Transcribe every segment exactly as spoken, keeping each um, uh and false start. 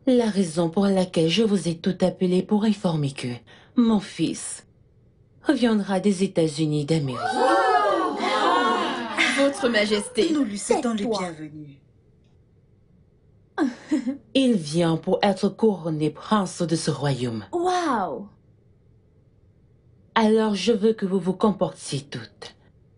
La raison pour laquelle je vous ai tout appelé pour informer que mon fils reviendra des États-Unis d'Amérique. Oh! Votre Majesté, nous lui souhaitons le bienvenu. Il vient pour être couronné prince de ce royaume. Wow! Alors je veux que vous vous comportiez toutes.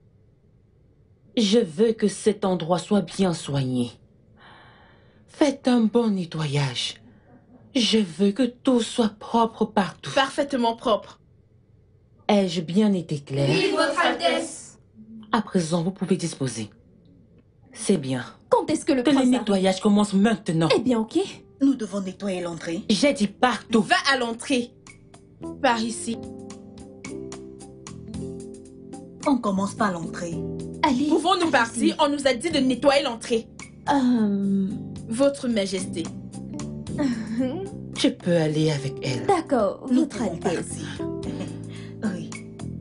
Je veux que cet endroit soit bien soigné. Faites un bon nettoyage. Je veux que tout soit propre partout. Parfaitement propre. Ai-je bien été clair? Oui, Votre Altesse. À présent, vous pouvez disposer. C'est bien. Quand est-ce que le Que prince le arrive? nettoyage commence maintenant. Eh bien, ok. Nous devons nettoyer l'entrée. J'ai dit partout. Va à l'entrée. Par ici. On commence par l'entrée. Allez. Pouvons-nous partir? On nous a dit de nettoyer l'entrée. Euh... Votre Majesté. Tu peux aller avec elle. D'accord, Nous Votre pouvons Altesse. partir. Oui.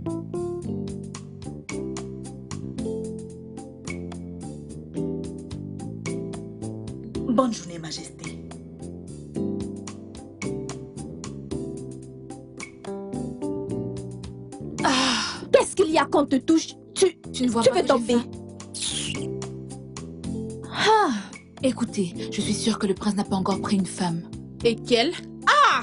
Bonne journée, Majesté. Ah, qu'est-ce qu'il y a quand on te touche? Tu, Tu ne vois tu pas veux que j'ai tomber. faim? Ah, Écoutez, je suis sûre que le prince n'a pas encore pris une femme. Et quelle? Ah!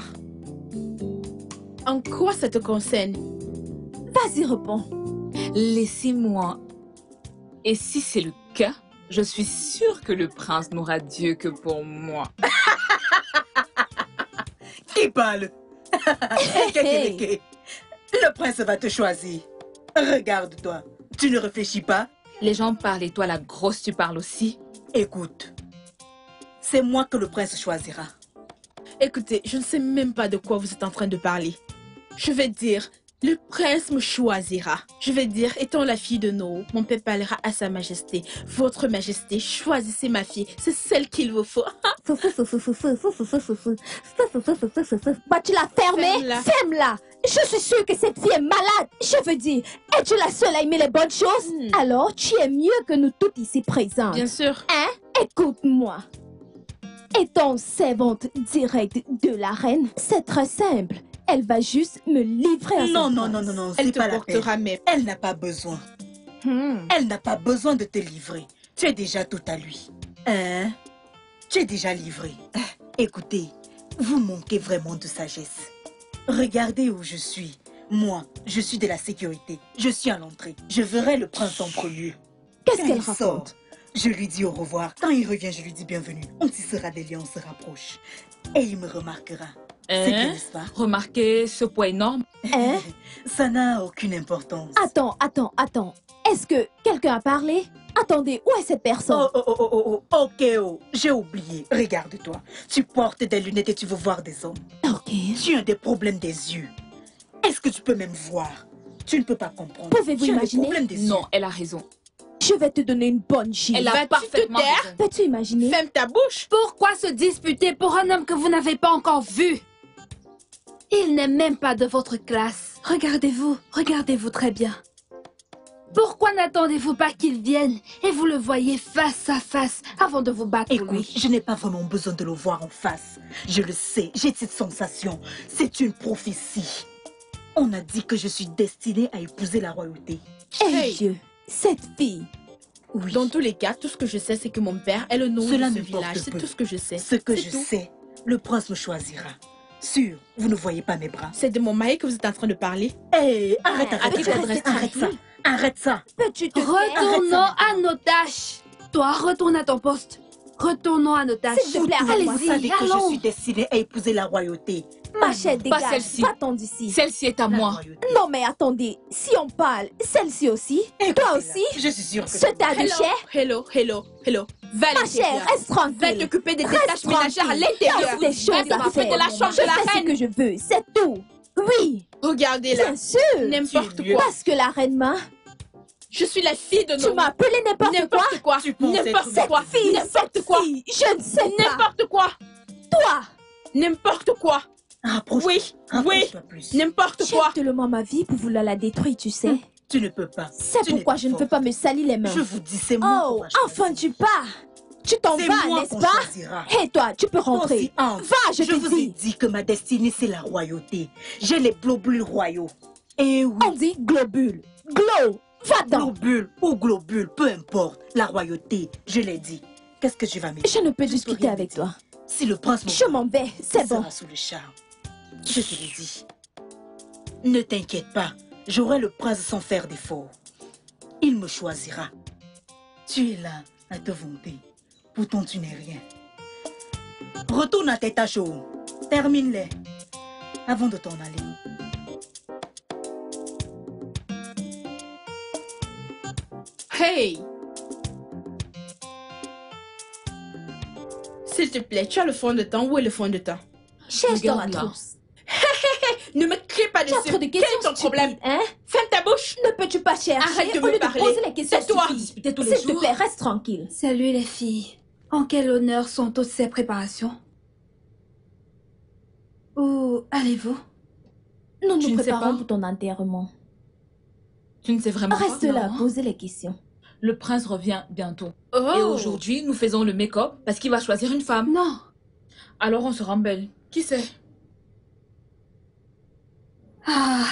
En quoi ça te concerne? vas-y, réponds. Laissez-moi. Et si c'est le cas, je suis sûre que le prince n'aura Dieu que pour moi. Qui parle? Hey. Le prince va te choisir. Regarde-toi. Tu ne réfléchis pas? Les gens parlent et toi, la grosse, tu parles aussi. Écoute. C'est moi que le prince choisira. Écoutez, je ne sais même pas de quoi vous êtes en train de parler. Je vais dire, le prince me choisira. Je vais dire, étant la fille de Noé, mon père parlera à sa majesté. Votre majesté, choisissez ma fille. C'est celle qu'il vous faut. Bah, tu l'as fermée? Ferme-la. Ferme-la. Je suis sûre que cette fille est malade. Je veux dire, es-tu la seule à aimer les bonnes choses? Hmm. Alors, tu es mieux que nous toutes ici présentes. Bien sûr. Hein? Écoute-moi. Étant servante directe de la reine, c'est très simple. Elle va juste me livrer à son Non, non, prince. non, non, non, Elle c'est te pas la peine. portera même. Elle n'a pas besoin. Hmm. Elle n'a pas besoin de te livrer. Tu es déjà tout à lui. Hein? Tu es déjà livré. Ah, écoutez, vous manquez vraiment de sagesse. Regardez où je suis. Moi, je suis de la sécurité. Je suis à l'entrée. Je verrai le prince en premier. Qu'est-ce Quand qu'elle il sort, raconte? je lui dis au revoir. Quand il revient, je lui dis bienvenue. On tissera des liens, on se rapproche. Et il me remarquera. C'est bien, Hein? n'est-ce pas? Remarquez ce poids énorme. Hein? Ça n'a aucune importance. Attends, attends, attends. Est-ce que quelqu'un a parlé? Attendez, où est cette personne? Oh, oh, oh, oh, oh, oh, ok, oh, j'ai oublié. Regarde-toi. Tu portes des lunettes et tu veux voir des hommes. Ok. Tu as des problèmes des yeux. Est-ce que tu peux même voir? Tu ne peux pas comprendre. Pouvez-vous Tu as des imaginer? problèmes des Non, yeux. elle a raison. Je vais te donner une bonne gifle. Elle a Vas-tu te parfaitement taire? raison. Peux-tu imaginer? Ferme ta bouche. Pourquoi se disputer pour un homme que vous n'avez pas encore vu? Il n'est même pas de votre classe. Regardez-vous, regardez-vous très bien. Pourquoi n'attendez-vous pas qu'il vienne et vous le voyez face à face avant de vous battre pour Écoute, lui? je n'ai pas vraiment besoin de le voir en face. Je le sais, j'ai cette sensation. C'est une prophétie. On a dit que je suis destinée à épouser la royauté. Eh Hey. Dieu, cette fille. Oui. Dans tous les cas, tout ce que je sais, c'est que mon père est le nom Cela de ce m'importe village. C'est peu. tout ce que je sais. Ce que C'est je tout. sais, le prince me choisira. Sûr, vous ne voyez pas mes bras. C'est de mon mari que vous êtes en train de parler. Hé, arrête, À arrête, qui arrête, t'adresses-tu? arrête ça. Arrête ça. Peux-tu te Retournons à nos tâches. Toi, retourne à ton poste. Retournons à nos tâches. S'il te plaît, Vous arrête-moi. savez que je allons. suis destinée à épouser la royauté. Ma chère, dégage. celle-ci. Va-t'en d'ici. Celle-ci est à La moi. royauté. Non, mais attendez. Si on parle, celle-ci aussi. Toi Écoutez-la, aussi. Je suis sûre que Ce tas de Hello, chair. hello, hello, hello. Va à Ma chère, l'intérieur. reste Va tranquille. t'occuper des Reste tâches ménagères à tranquille. l'intérieur. Il y a des choses Va à t'occuper de faire. la chambre Je de la fais ce reine. que je veux, c'est tout. Oui, Regardez-la. bien sûr. N'importe Tu es quoi. Parce que la reine m'a... Je suis la fille de Tu Noé. m'as appelé n'importe quoi. N'importe quoi. Tu penses N'importe être quoi. cette Fille, N'importe cette quoi. fille, je ne sais pas. N'importe quoi. Toi, N'importe quoi. Rapproche-toi. Oui, Rapproche-toi plus. N'importe j'ai quoi. tellement ma vie pour vouloir la détruire, tu sais. Tu ne peux pas. C'est Tu n'es pourquoi pas je ne forte. peux pas me salir les mains. Je vous dis, c'est moi qu'on Oh, va choisir. enfin tu pars. Tu t'en C'est vas, moi n'est-ce qu'on pas? choisira. Hé, toi, tu peux Toi rentrer. aussi, entre. Va, je, Je te vous ai dis. dit que ma destinée, c'est la royauté. J'ai les globules royaux. Et oui, On dit globule. Glo. Va-t'en. globule ou globule, peu importe. La royauté, je l'ai dit. Qu'est-ce que tu vas me dire? Je ne peux Je discuter rien avec me dire. toi. Si le prince me Je voit, m'en vais, c'est il bon. sera sous le charme. Je te l'ai dit. Ne t'inquiète pas, j'aurai le prince sans faire d'effort. Il me choisira. Tu es là à te vanter. Pourtant, tu n'es rien. Retourne à tes tâches. Termine-les avant de t'en aller. Hey! S'il te plaît, tu as le fond de teint. Où est le fond de teint? Cherche dans ma Regarde là. trousse. Ne me crie pas Tu as dessus. trop de Quel questions est ton problème? stupides, hein? Ferme ta bouche. Ne peux-tu pas chercher Arrête de au me lieu parler. de poser les questions C'est toi. stupides? Disputer tous les S'il te jours. plaît, reste tranquille. Salut les filles. En quel honneur sont toutes ces préparations? Où allez-vous? Nous Tu nous ne sais préparons pas? pour ton enterrement. Tu ne sais vraiment Reste pas? là, Non. poser les questions. Le prince revient bientôt. Oh. Et aujourd'hui, nous faisons le make-up parce qu'il va choisir une femme. Non. Alors on se rend belle. Qui sait? Ah.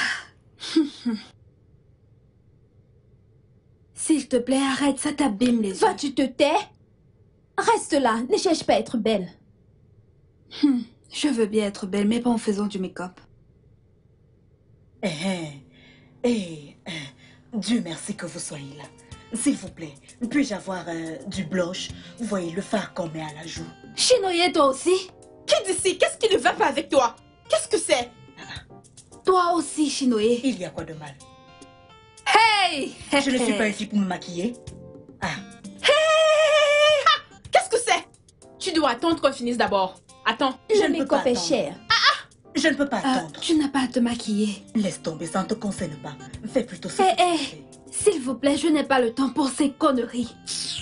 S'il te plaît, arrête, ça t'abîme les yeux. Va, tu te tais? Reste là, ne cherche pas à être belle. Hmm, Je veux bien être belle, mais pas en faisant du make-up. Eh, eh, eh, eh, Dieu merci que vous soyez là. S'il vous plaît, puis-je avoir euh, du blush? Vous voyez le fard qu'on met à la joue. Chinoyer, toi aussi? Qui d'ici? Qu'est-ce qui ne va pas avec toi? Qu'est-ce que c'est? Toi aussi, Chinoyer. Il y a quoi de mal? Hey! Je ne suis pas ici pour me maquiller. Ah, Qu'est-ce que c'est? Tu dois attendre qu'on finisse d'abord. Attends. Je Le ne peux pas make-up est attendre. cher. je ne peux pas Ah, attendre. tu n'as pas à te maquiller. Laisse tomber, ça ne te concerne pas. Fais plutôt ça. Eh, eh, s'il vous plaît, je n'ai pas le temps pour ces conneries.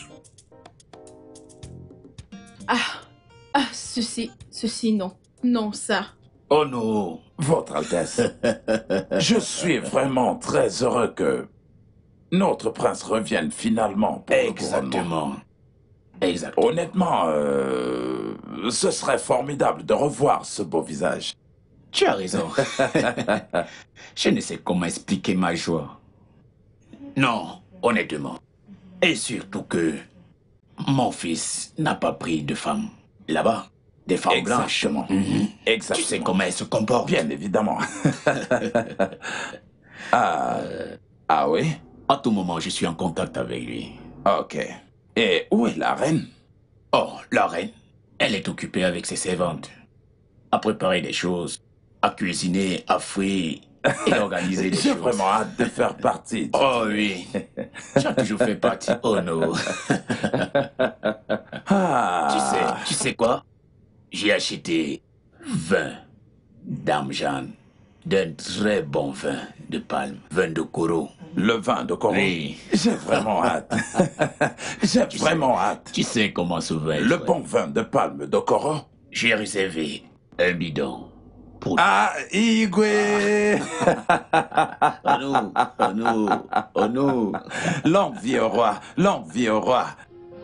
Ah. Ah, ceci. Ceci, non. Non, ça. Oh non, Votre Altesse, je suis vraiment très heureux que notre prince revienne finalement pour le couronnement. exactement. Exactement. Honnêtement, euh, ce serait formidable de revoir ce beau visage. Tu as raison. Je ne sais comment expliquer ma joie. Non, honnêtement. Et surtout que mon fils n'a pas pris de femme. Là-bas, des femmes blanches. Exactement. Mhm. Exactement. Tu sais comment elles se comportent. Bien évidemment. ah, ah oui? À tout moment, je suis en contact avec lui. Ok. Et où est la reine? Oh, la reine, elle est occupée avec ses servantes. À préparer des choses, à cuisiner, à frire et à organiser des J'ai choses. vraiment hâte de faire partie. du- Oh oui, tu as toujours fait partie. Oh non. Ah. Tu sais, tu sais quoi? J'ai acheté vingt Dame Jeanne, d'un très bon vin de palme, vin de Koro. Le vin de Corée. Oui. J'ai vraiment hâte. J'ai Tu vraiment sais- hâte. Tu sais comment ce vin est Le fait. bon vin de palme de Coro. J'ai réservé un bidon pour... Ah, Igwe! Oh non, oh non, oh non. Longue vie au roi, longue vie au roi.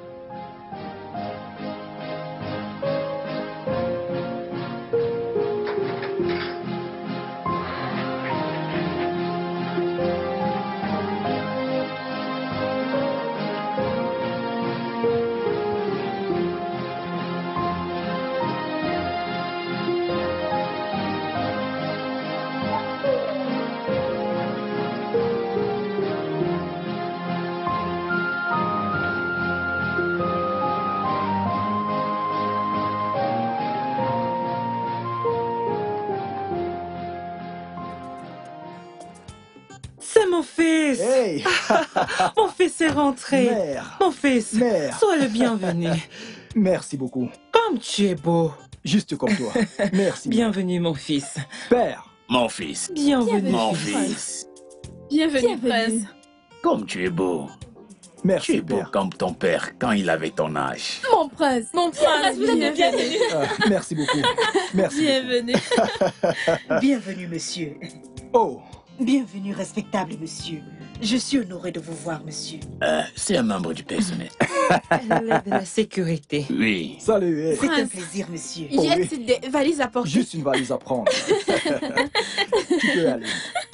C'est mon fils. Hey, Mon fils est rentré. mère, Mon fils, mère, sois le bienvenu. merci beaucoup. Comme tu es beau. Juste comme toi. Merci. Bienvenue, mon fils. Père, Mon fils, Bienvenue. mon fils. fils, Bienvenue, Bienvenue. prince. comme tu es beau. Tu merci es beau père. comme ton père quand il avait ton âge. Mon prince. Mon prince, vous êtes le bienvenue. Ah, merci beaucoup. Merci. Bienvenue. Bienvenue, monsieur. beaucoup. Oh, Bienvenue, respectable monsieur. Je suis honorée de vous voir, monsieur. Euh, c'est un membre du personnel. Elle est de la sécurité. Oui. Salut. eh. C'est un Prince. plaisir, monsieur. Y oui. a-t-il des valises à porter? Juste une valise à prendre. Tu peux aller.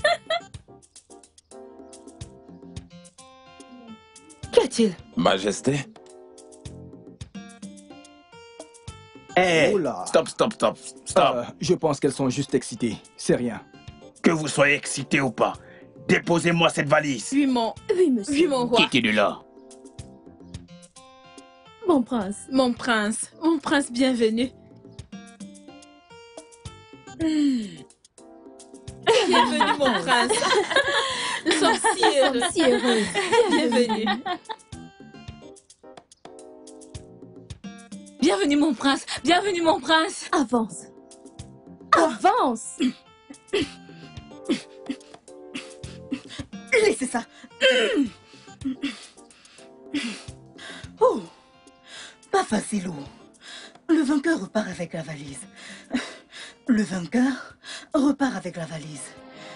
Qu'y a-t-il? Majesté, Eh, Oh là. stop, stop, stop, stop. Euh, je pense qu'elles sont juste excitées. C'est rien. Que vous soyez excité ou pas, déposez-moi cette valise. Oui, mon... Oui, monsieur. Oui, mon roi. Quittez de là. Mon prince. Mon prince. Mon prince, bienvenue. Bienvenue, mon prince. Nous sommes si Nous heureux. sommes si heureuses. Bienvenue. Bienvenue, mon prince. Bienvenue, mon prince. Avance. Avance. Laissez ça. Oh, pas facile, oh. Le vainqueur repart avec la valise. Le vainqueur repart avec la valise.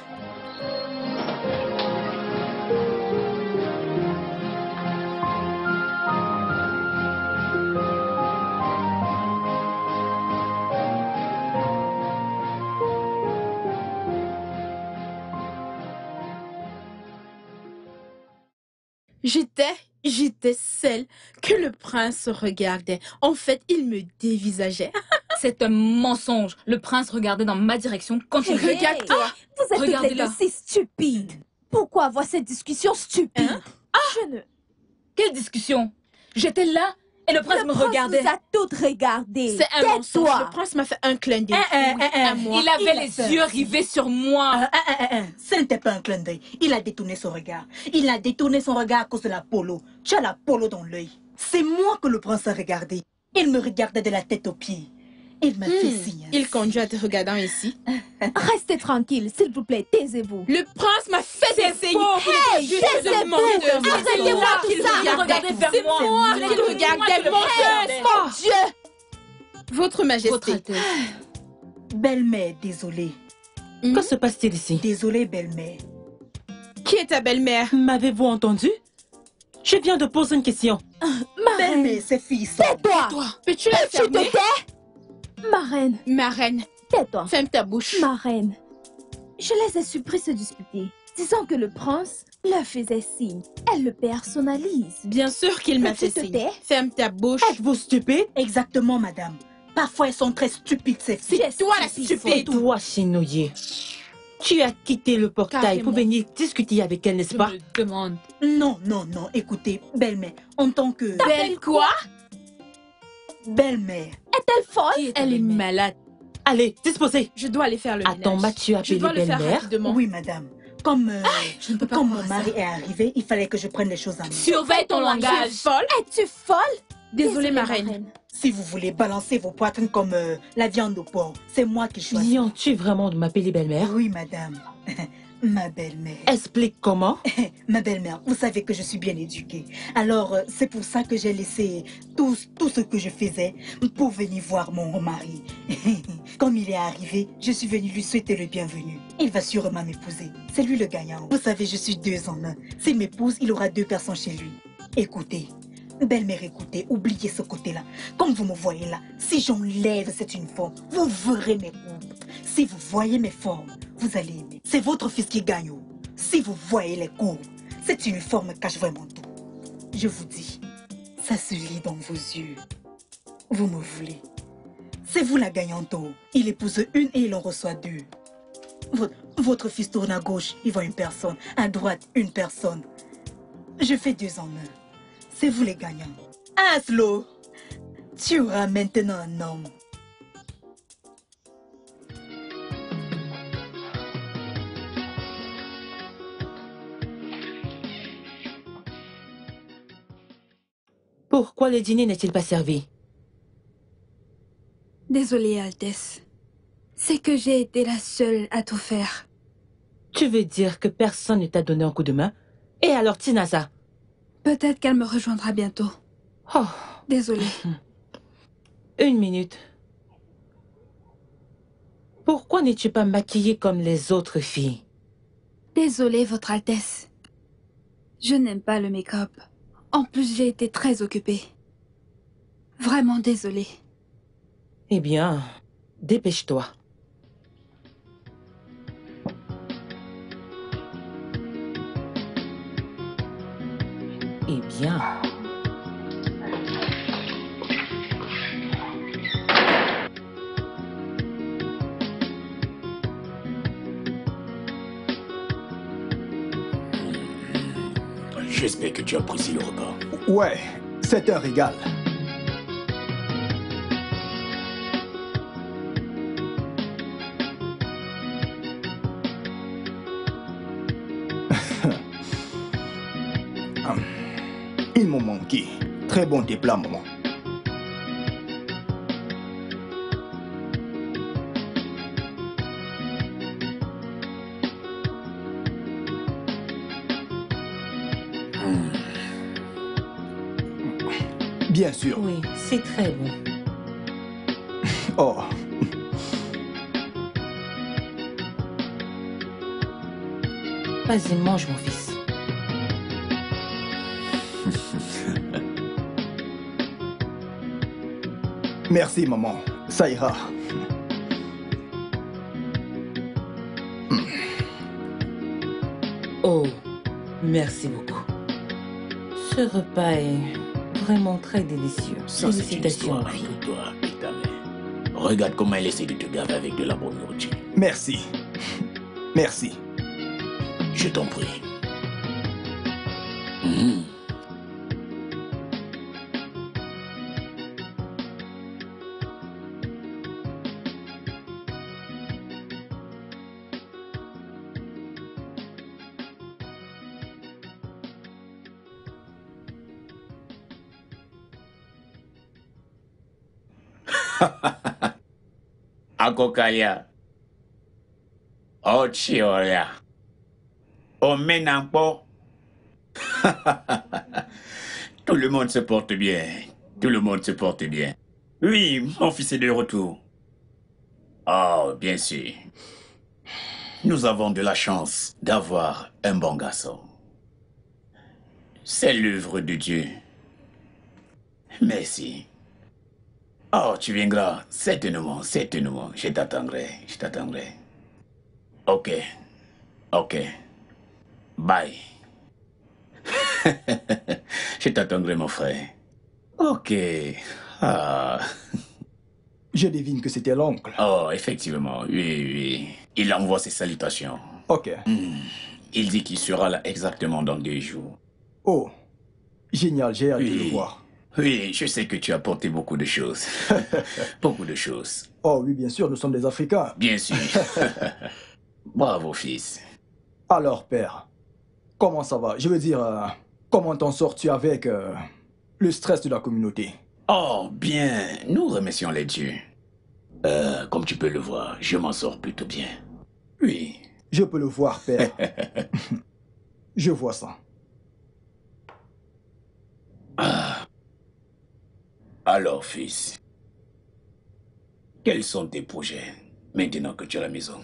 J'étais, j'étais celle que le prince regardait. En fait, il me dévisageait. C'est un mensonge. Le prince regardait dans ma direction quand il... Hey. Regarde-toi. Vous êtes toutes les Regardez-la. deux si stupides. Pourquoi avoir cette discussion stupide? Hein? Je ne... Quelle discussion? J'étais là et le prince Le me prince regardait. vous a toutes regardées. C'est un mensonge. Le Tais-toi. prince m'a fait un clin d'œil. Hein, hein, hein, hein. À moi. Il avait Il a les peur. yeux rivés sur moi. Ah, ah, ah, ah, ce n'était pas un clin d'œil. Il a détourné son regard. Il a détourné son regard à cause de la polo. Tu as la polo dans l'œil. C'est moi que le prince a regardé. Il me regardait de la tête aux pieds. Il m'a fait Hmm. signe. Il conduit en te regardant ici. Restez tranquille, s'il vous plaît, taisez-vous. Le prince m'a fait des signes. Hey, Je suis taisez-vous. de menteuse. Arrêtez-moi tout qu'il ça. regardait. Regardez vers C'est moi. moi C'est qu'il moi regardait. qui le regardais. Menteuse. Mon Dieu. Votre majesté. Votre Altesse. Belle-mère, désolée. Hmm? Que se passe-t-il ici? Désolée, belle-mère. Qui est ta belle-mère? M'avez-vous entendu? Je viens de poser une question. Ma reine, Belle-mère, c'est fille ça. tais-toi. Toi, peux-tu la Tu te fermer? tais? Ma reine, Ma reine, tais-toi. ferme ta bouche. Ma reine, je les ai surpris se disputer, disant que le prince leur faisait signe. Elle le personnalise. Bien sûr qu'il m'a Peux-tu fait te signe. tais? Ferme ta bouche. Êtes-vous stupide? Exactement, madame. Parfois, elles sont très stupides, ces filles. C'est toi la stupide. stupide. Toi, chinouillé. Tu as quitté le portail Carrément. pour venir discuter avec elle, n'est-ce Je pas? me demande. Non, non, non. Écoutez, belle-mère, en tant que... Belle quoi? Belle-mère. Est-elle folle? Qui est ta Elle est belle-mère? malade. Allez, disposez. Je dois aller faire le ménage. Attends, m'as-tu Je appelé dois le faire belle-mère? rapidement. Oui, madame. Comme, euh, Je ne peux pas comme croire mon à mari ça. est arrivé, il fallait que je prenne les choses en main. Surveille ton Tu es langage. folle? Es-tu folle? Désolée, ma reine. Si vous voulez balancer vos poitrines comme euh, la viande au porc, c'est moi qui choisis. Viens-tu vraiment de m'appeler belle-mère? Oui, madame. Ma belle-mère. Explique comment. Ma belle-mère, vous savez que je suis bien éduquée. Alors, euh, c'est pour ça que j'ai laissé tout, tout ce que je faisais pour venir voir mon mari. Comme il est arrivé, je suis venue lui souhaiter le bienvenu. Il va sûrement m'épouser. C'est lui le gagnant. Vous savez, je suis deux en un. S'il m'épouse, il aura deux personnes chez lui. Écoutez, belle-mère, écoutez, oubliez ce côté-là. Comme vous me voyez là, si j'enlève cette uniforme, vous verrez mes courbes. Si vous voyez mes formes, vous allez aimer. C'est votre fils qui gagne. oh. Si vous voyez les courbes, cette uniforme cache vraiment tout. Je vous dis, ça se lit dans vos yeux. Vous me voulez. C'est vous la gagnante. oh. Il épouse une et il en reçoit deux. Votre, votre fils tourne à gauche, il voit une personne. À droite, une personne. Je fais deux en un. C'est vous les gagnants. Aslo, tu auras maintenant un homme. Pourquoi le dîner n'est-il pas servi? Désolée, Altesse. C'est que j'ai été la seule à tout faire. Tu veux dire que personne ne t'a donné un coup de main? Et alors, Tinasa? Peut-être qu'elle me rejoindra bientôt. Oh, Désolée. une minute. Pourquoi n'es-tu pas maquillée comme les autres filles? Désolée, Votre Altesse. Je n'aime pas le make-up. En plus, j'ai été très occupée. Vraiment désolée. Eh bien, dépêche-toi. Eh bien... J'espère que tu apprécies le repas. Ouais, c'est un régal. Ils m'ont manqué. Très bon tes plats, maman. Bien sûr. Oui, c'est très bon. Oh. Vas-y, mange, mon fils. Merci, maman. Ça ira. Oh, merci beaucoup. Ce repas est vraiment très délicieux. Ça, c'est une Félicitations. histoire entre toi et ta mère. Regarde comment elle essaie de te gaver avec de la bonne nourriture. Merci. Merci. Je t'en prie. Mmh. Akokalia. Ochioria. Omenampo. Tout le monde se porte bien. Tout le monde se porte bien. Oui, mon fils est de retour. Oh, bien sûr. Nous avons de la chance d'avoir un bon garçon. C'est l'œuvre de Dieu. Merci. Oh, tu viendras. Certainement, certainement. Je t'attendrai, je t'attendrai. Ok. Ok. Bye. Je t'attendrai, mon frère. Ok. Ah. Je devine que c'était l'oncle. Oh, effectivement, oui, oui. Il envoie ses salutations. Ok. Hmm. Il dit qu'il sera là exactement dans deux jours. Oh, génial, j'ai hâte de Oui. le voir. Oui, je sais que tu as porté beaucoup de choses. Beaucoup de choses. Oh oui, bien sûr, nous sommes des Africains. Bien sûr. Bravo, fils. Alors, père, comment ça va? Je veux dire, euh, comment t'en sors-tu avec euh, le stress de la communauté? Oh, bien. Nous remercions les dieux. Euh, comme tu peux le voir, je m'en sors plutôt bien. Oui. Je peux le voir, père. Je vois ça. Ah. Alors, fils, quels sont tes projets maintenant que tu es à la maison?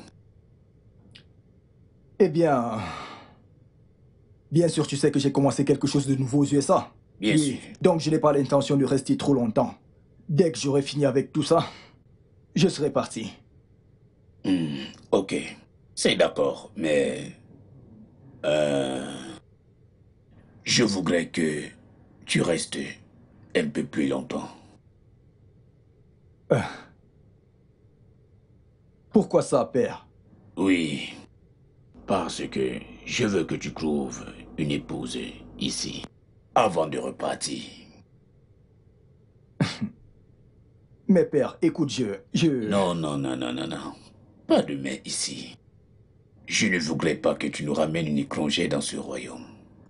Eh bien, bien sûr, tu sais que j'ai commencé quelque chose de nouveau aux U S A. Bien Oui, sûr. donc je n'ai pas l'intention de rester trop longtemps. Dès que j'aurai fini avec tout ça, je serai parti. Hmm, ok, c'est d'accord, mais... Euh, je voudrais que tu restes un peu plus longtemps. Euh, pourquoi ça, père? Oui, parce que je veux que tu trouves une épouse ici, avant de repartir. Mais père, écoute, je... je... Non, non, non, non, non, non. Pas de mais ici. Je ne voudrais pas que tu nous ramènes une étranger dans ce royaume.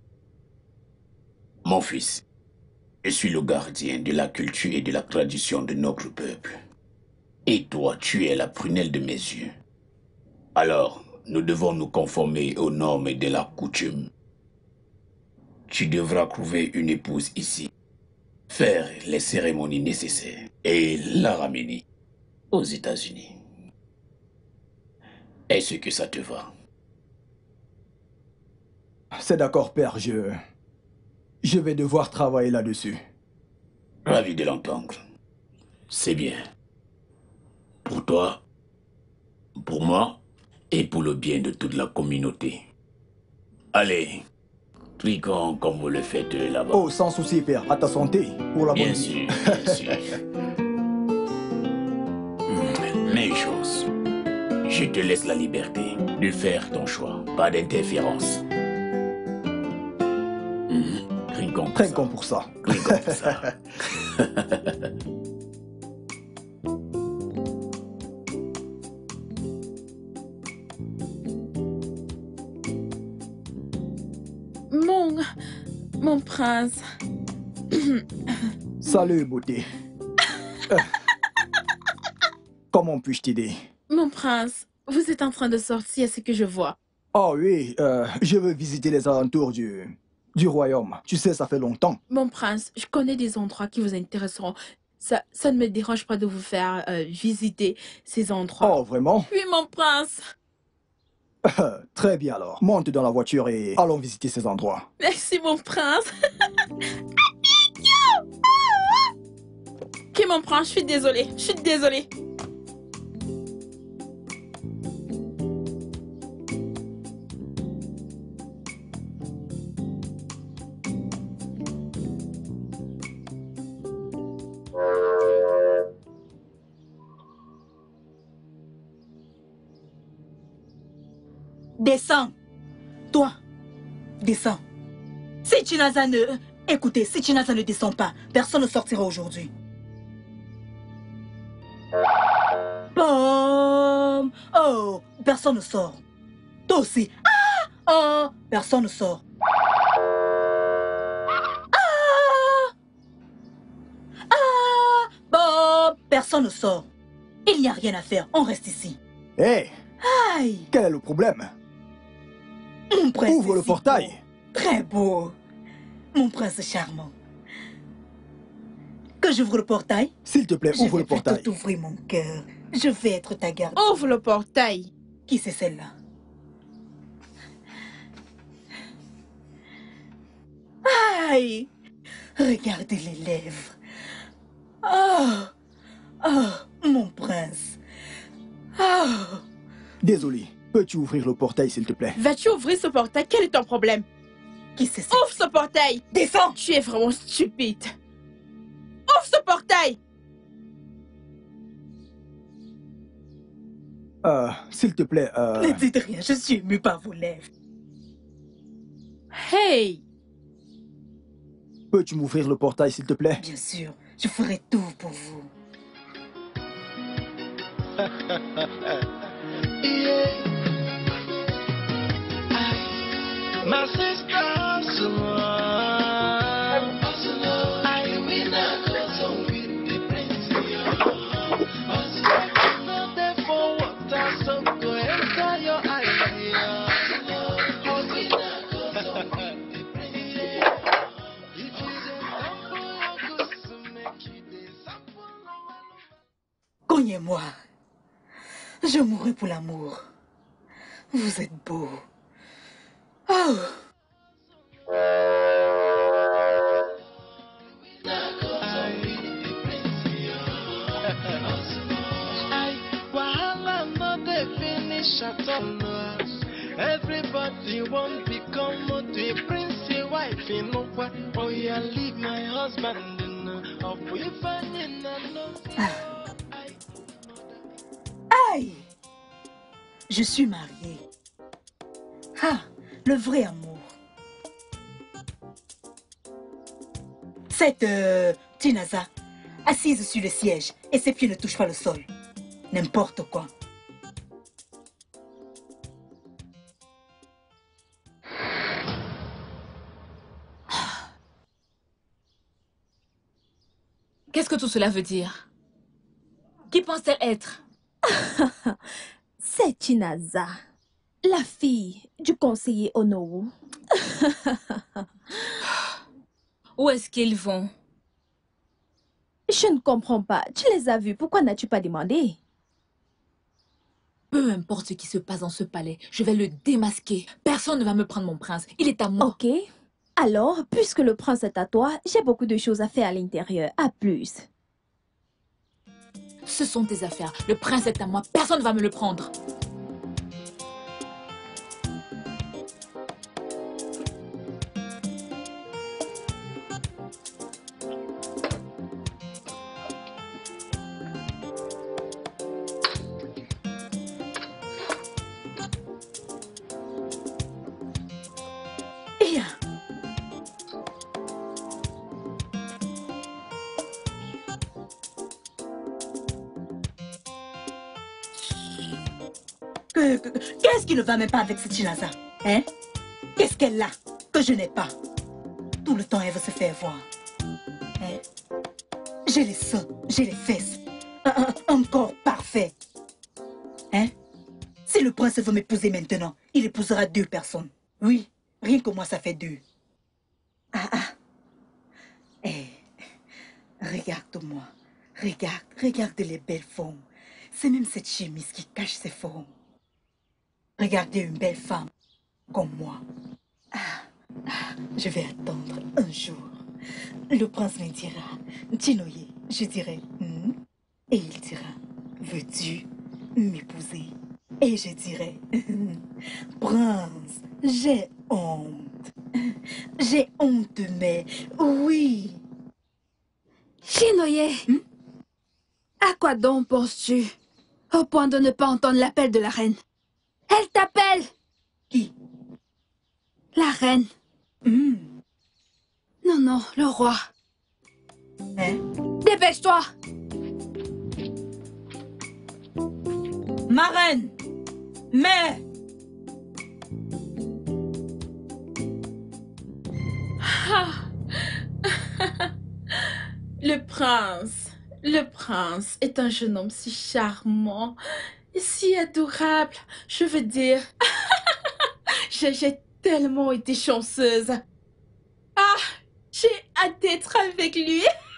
Mon fils, je suis le gardien de la culture et de la tradition de notre peuple. Et toi, tu es la prunelle de mes yeux. Alors, nous devons nous conformer aux normes de la coutume. Tu devras trouver une épouse ici, faire les cérémonies nécessaires et la ramener aux États-Unis. Est-ce que ça te va? C'est d'accord, père, je... Je vais devoir travailler là-dessus. Ravi de l'entendre. C'est bien. Pour toi, pour moi, et pour le bien de toute la communauté. Allez, triquons comme vous le faites là-bas. Oh, sans souci, père. À ta santé, pour la bonne Bien vie. sûr, bien sûr. Mais une chose, je te laisse la liberté de faire ton choix. Pas d'interférence. Triquons pour Triquons pour ça. Triquons pour ça. Mon... Mon prince. Salut, beauté. Euh, Comment puis-je t'aider? Mon prince, vous êtes en train de sortir, c'est que je vois. Oh oui, euh, je veux visiter les alentours du... du royaume. Tu sais, ça fait longtemps. Mon prince, je connais des endroits qui vous intéresseront. Ça, ça ne me dérange pas de vous faire euh, visiter ces endroits. Oh, vraiment? Oui, mon prince. Très bien alors. Monte dans la voiture et allons visiter ces endroits. Merci, mon prince. Ok, mon prince, je suis désolée. Je suis désolée. Descends. Toi, descends. Si Chinaza ne... Écoutez, si Chinaza ne descend pas, personne ne sortira aujourd'hui. Bom. Oh, personne ne sort. Toi aussi. Ah! Oh, personne ne sort. Ah! Ah! Bon, personne ne sort. Il n'y a rien à faire, on reste ici. Hé, hey, Aïe! quel est le problème? Mon prince Ouvre est le si portail. beau. Très beau. Mon prince charmant. Que j'ouvre le portail? S'il te plaît, Je ouvre vais le portail. plutôt t'ouvrir mon cœur. Je vais être ta garde. Ouvre le portail. Qui c'est celle-là? Aïe! Regardez les lèvres. Oh! Oh, mon prince. Oh! Désolé, peux-tu ouvrir le portail, s'il te plaît? Vas-tu ouvrir ce portail? Quel est ton problème? Qui c'est ça? Ouvre ce portail. Descends! Tu es vraiment stupide. Ouvre ce portail. Euh, s'il te plaît, euh... Ne dites rien, je suis émue par vos lèvres. Hey! Peux-tu m'ouvrir le portail, s'il te plaît? Bien sûr, je ferai tout pour vous. My sister's one. I will not go so with the prince. Not there for water, so go enter your idea. Cognez-moi. Je mourrai pour l'amour. Vous êtes beau. Oh! Everybody won't become a prince wife, you know what? Oh yeah, leave my husband in a Aïe! Je suis mariée. Ah, le vrai amour. Cette euh, Chinaza, assise sur le siège et ses pieds ne touchent pas le sol. N'importe quoi. Qu'est-ce que tout cela veut dire? Qui pense-t-elle être? C'est Chinaza, la fille du conseiller Onowu. Où est-ce qu'ils vont? Je ne comprends pas. Tu les as vus. Pourquoi n'as-tu pas demandé? Peu importe ce qui se passe dans ce palais, je vais le démasquer. Personne ne va me prendre mon prince. Il est à moi. Ok. Alors, puisque le prince est à toi, j'ai beaucoup de choses à faire à l'intérieur. À plus. Ce sont tes affaires. Le prince est à moi. Personne ne va me le prendre. Que- que- Qu'est-ce qui ne va même pas avec cette Chinaza? Hein? Qu'est-ce qu'elle a que je n'ai pas? Tout le temps, elle veut se faire voir. Hein? J'ai les seins, j'ai les fesses. Un, un- un corps parfait. Hein? Si le prince veut m'épouser maintenant, il épousera deux personnes. Oui, rien que moi, ça fait deux. Ah ah. Eh, regarde-moi. Regarde, regarde les belles formes. C'est même cette chemise qui cache ses formes. Regardez une belle femme comme moi. Ah, ah, je vais attendre un jour. Le prince me dira, Tinoye, je dirai, hmm? Et il dira, veux-tu m'épouser? Et je dirai, prince, j'ai honte. J'ai honte, mais oui. Chinoye, Hmm? à quoi donc penses-tu? Au point de ne pas entendre l'appel de la reine. Elle t'appelle! Qui? La reine. Hmm. Non, non, le roi. Hein? Dépêche-toi! Ma reine! Mais... Le prince, le prince est un jeune homme si charmant et si adorable. Je veux dire, j'ai j'ai tellement été chanceuse. Ah, j'ai hâte d'être avec lui.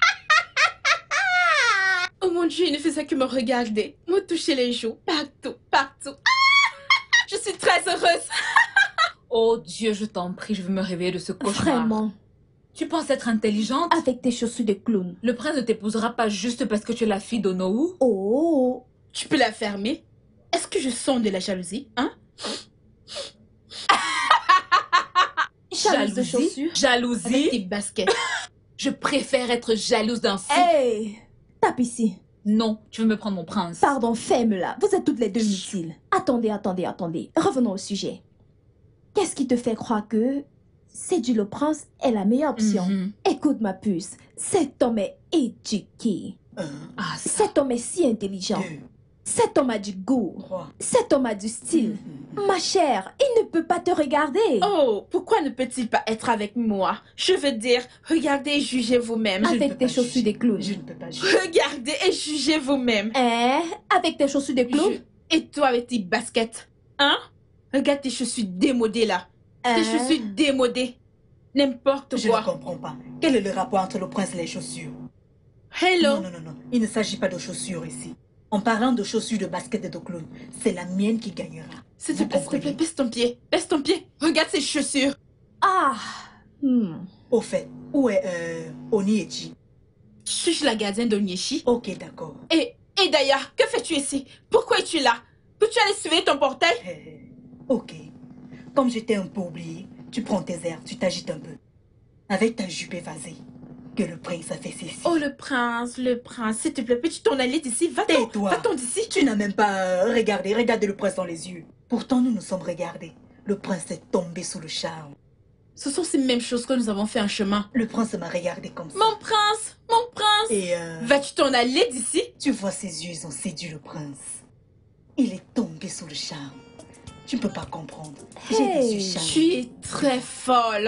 Oh mon Dieu, il ne faisait que me regarder, me toucher les joues, partout, partout. Je suis très heureuse. Oh Dieu, je t'en prie, je veux me réveiller de ce cauchemar. Vraiment. Tu penses être intelligente? Avec tes chaussures de clown. Le prince ne t'épousera pas juste parce que tu es la fille d'Onowu. Oh. Tu peux la fermer? Est-ce que je sens de la jalousie, hein? Jalouse de chaussures. Avec Jalousie? tes baskets. Je préfère être jalouse d'un fou. Hey! Tape ici. Non, tu veux me prendre mon prince. Pardon, ferme-la. Vous êtes toutes les deux inutiles. Attendez, attendez, attendez. Revenons au sujet. Qu'est-ce qui te fait croire que séduire le prince est la meilleure option? Mhm. Écoute ma puce, cet homme est éduqué. Un, Ah, ça. Cet homme est si intelligent. deux, Cet homme a du goût. trois. Cet homme a du style. Mhm. Ma chère, il ne peut pas te regarder. Oh, pourquoi ne peut-il pas être avec moi? Je veux dire, regardez et jugez vous-même. Je ne Avec peux tes pas chaussures juger. de clown. Je ne peux pas juger. Regardez et jugez vous-même. Hein? Avec tes chaussures de clown? Je- Et toi avec tes baskets? Hein? Regarde tes chaussures démodées là. Hein? Tes chaussures démodées. N'importe Je quoi. ne comprends pas. Quel est le rapport entre le prince et les chaussures? Hello. Non, non, non, non. Il ne s'agit pas de chaussures ici. En parlant de chaussures de basket et de clown, c'est la mienne qui gagnera. S'il te Vous plaît, s'il te plaît, comprenez? baisse ton pied. Baisse ton pied. Regarde ces chaussures. Ah! Hmm. Au fait, où est euh, Oniechi? Suis-je la gardienne de Nieshi? Ok, d'accord. Et, et d'ailleurs, que fais-tu ici? Pourquoi es-tu là? Peux-tu aller surveiller ton portail? Eh, ok. Comme j'étais un peu oublié, tu prends tes airs, tu t'agites un peu. Avec ta jupe évasée, que le prince a fait ceci. Oh, le prince, le prince, s'il te plaît, peux-tu t'en aller d'ici? Va-t'en, Tais-toi. va-t'en d'ici. Tu n'as même pas euh, regardé, regardé le prince dans les yeux. Pourtant, nous nous sommes regardés. Le prince est tombé sous le charme. Ce sont ces mêmes choses que nous avons fait en chemin. Le prince m'a regardé comme ça. Mon prince, mon prince. Et euh, Vas-tu t'en aller d'ici? tu vois ses yeux, ils ont séduit le prince. Il est tombé sous le charme. Tu ne peux pas comprendre. J'ai Hey, des yeux charmés. Tu es très folle.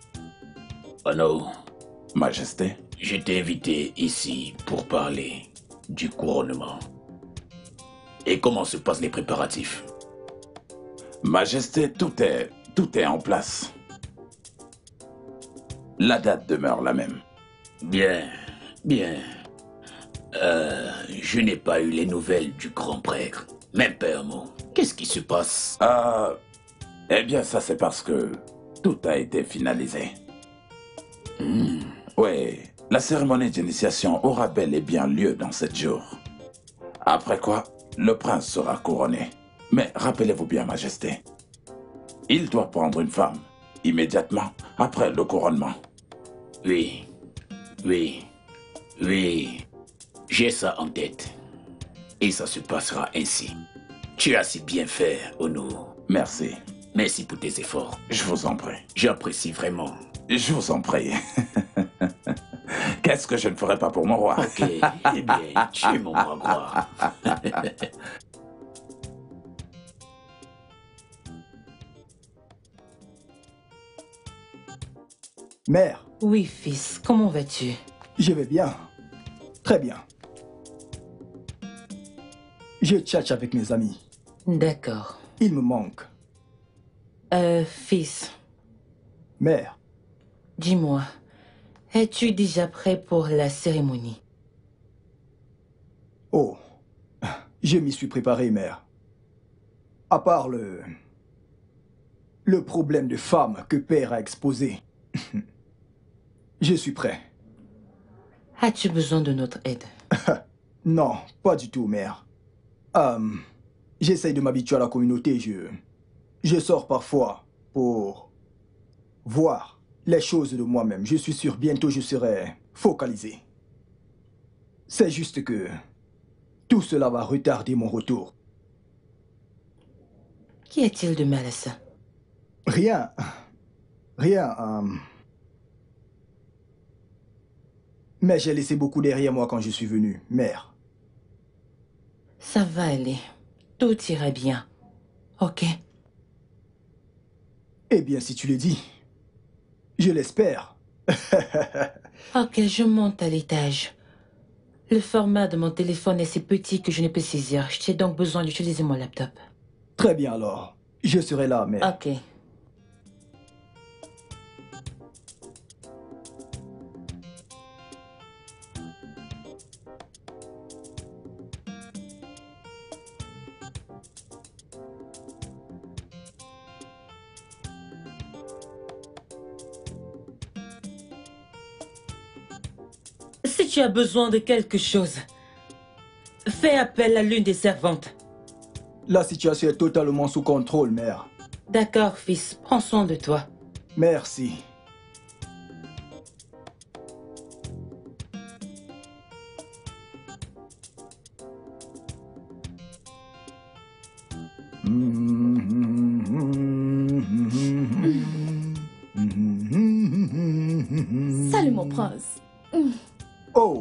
Oh non, Majesté, je t'ai invité ici pour parler du couronnement. Et comment se passent les préparatifs? Majesté, tout est, tout est en place. La date demeure la même. Bien, bien. Euh, je n'ai pas eu les nouvelles du grand prêtre. Mais père, mon, qu'est-ce qui se passe? Euh, eh bien, ça c'est parce que tout a été finalisé. Hmm. Oui, la cérémonie d'initiation aura bel et bien lieu dans sept jours. Après quoi, le prince sera couronné. Mais rappelez-vous bien, Majesté, il doit prendre une femme immédiatement après le couronnement. Oui, oui, oui. J'ai ça en tête. Et ça se passera ainsi. Tu as si bien fait, Ono. Merci. Merci pour tes efforts. Je vous en prie. J'apprécie vraiment. Je vous en prie. Qu'est-ce que je ne ferai pas pour mon roi? Ok, eh bien, tu es mon brave roi. Mère. Oui, fils, comment vas-tu? Je vais bien. Très bien. Je tchatche avec mes amis. D'accord. Il me manque. Euh, fils. Mère. Dis-moi, es-tu déjà prêt pour la cérémonie? Oh, je m'y suis préparé, mère. À part le... le problème de femme que père a exposé. Je suis prêt. As-tu besoin de notre aide? Non, pas du tout, mère. Euh, J'essaye de m'habituer à la communauté. Je, je sors parfois pour voir les choses de moi-même. Je suis sûr, bientôt je serai focalisé. C'est juste que tout cela va retarder mon retour. Qu'y a-t-il de mal à ça? Rien. Rien. Euh... Mais j'ai laissé beaucoup derrière moi quand je suis venu, mère. Ça va aller. Tout ira bien. Ok? Eh bien, si tu le dis. Je l'espère. Ok, je monte à l'étage. Le format de mon téléphone est si petit que je ne peux saisir. J'ai donc besoin d'utiliser mon laptop. Très bien alors. Je serai là, mère. Ok. Si tu as besoin de quelque chose, fais appel à l'une des servantes. La situation est totalement sous contrôle, mère. D'accord, fils. Prends soin de toi. Merci. Salut, mon prince. Oh.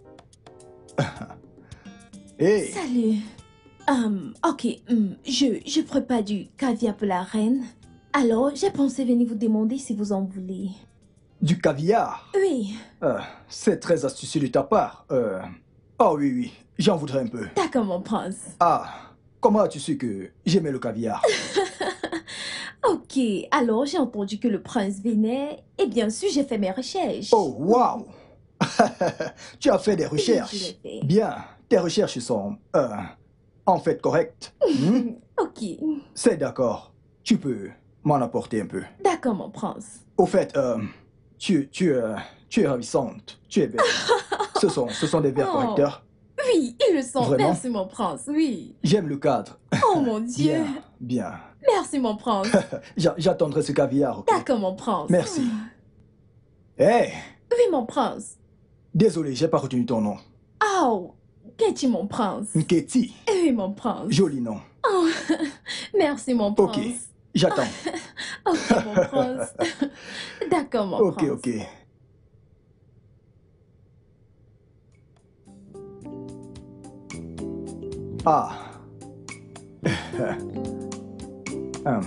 Hey. Salut. Um, ok, um, je, je prépare du caviar pour la reine. Alors, j'ai pensé venir vous demander si vous en voulez. Du caviar? Oui. Euh, c'est très astucieux de ta part. Euh... Oh oui, oui, j'en voudrais un peu. D'accord, mon prince. Ah, comment as-tu su que j'aimais le caviar? Ok, alors j'ai entendu que le prince venait et bien sûr j'ai fait mes recherches. Oh, waouh! Tu as fait des recherches. Oui, je l'ai fait. Bien, tes recherches sont, euh, en fait correctes. Hmm? Ok. C'est d'accord. Tu peux m'en apporter un peu. D'accord, mon prince. Au fait, euh, tu, tu, euh, tu es ravissante. Tu es belle. ce, sont, ce sont des verres Oh. correcteurs. Oui, ils le sont. Vraiment? Merci, mon prince. Oui. J'aime le cadre. Oh mon Dieu. Bien, bien. Merci, mon prince. J'a- J'attendrai ce caviar. ok? D'accord, mon prince. Merci. Hé, Oui, mon prince. désolé, j'ai pas retenu ton nom. Oh, Ketty, mon prince. Nketi, Oui, mon prince. joli nom. Oh, merci, mon prince. Ok, j'attends. Ok, mon prince. D'accord, mon Ok, prince. ok. Ah. Hum.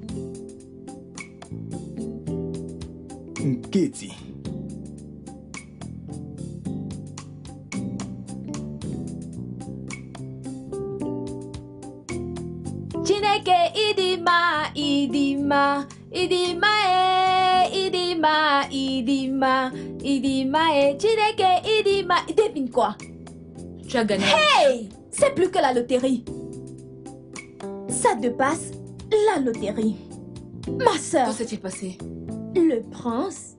Nketi. Chineke idima, idima, idima e, idima, idima, idima e, Chineke idima. Devine quoi? Tu as gagné. Hey! C'est plus que la loterie. ça dépasse la loterie. Ma sœur. Que s'est-il passé? Le prince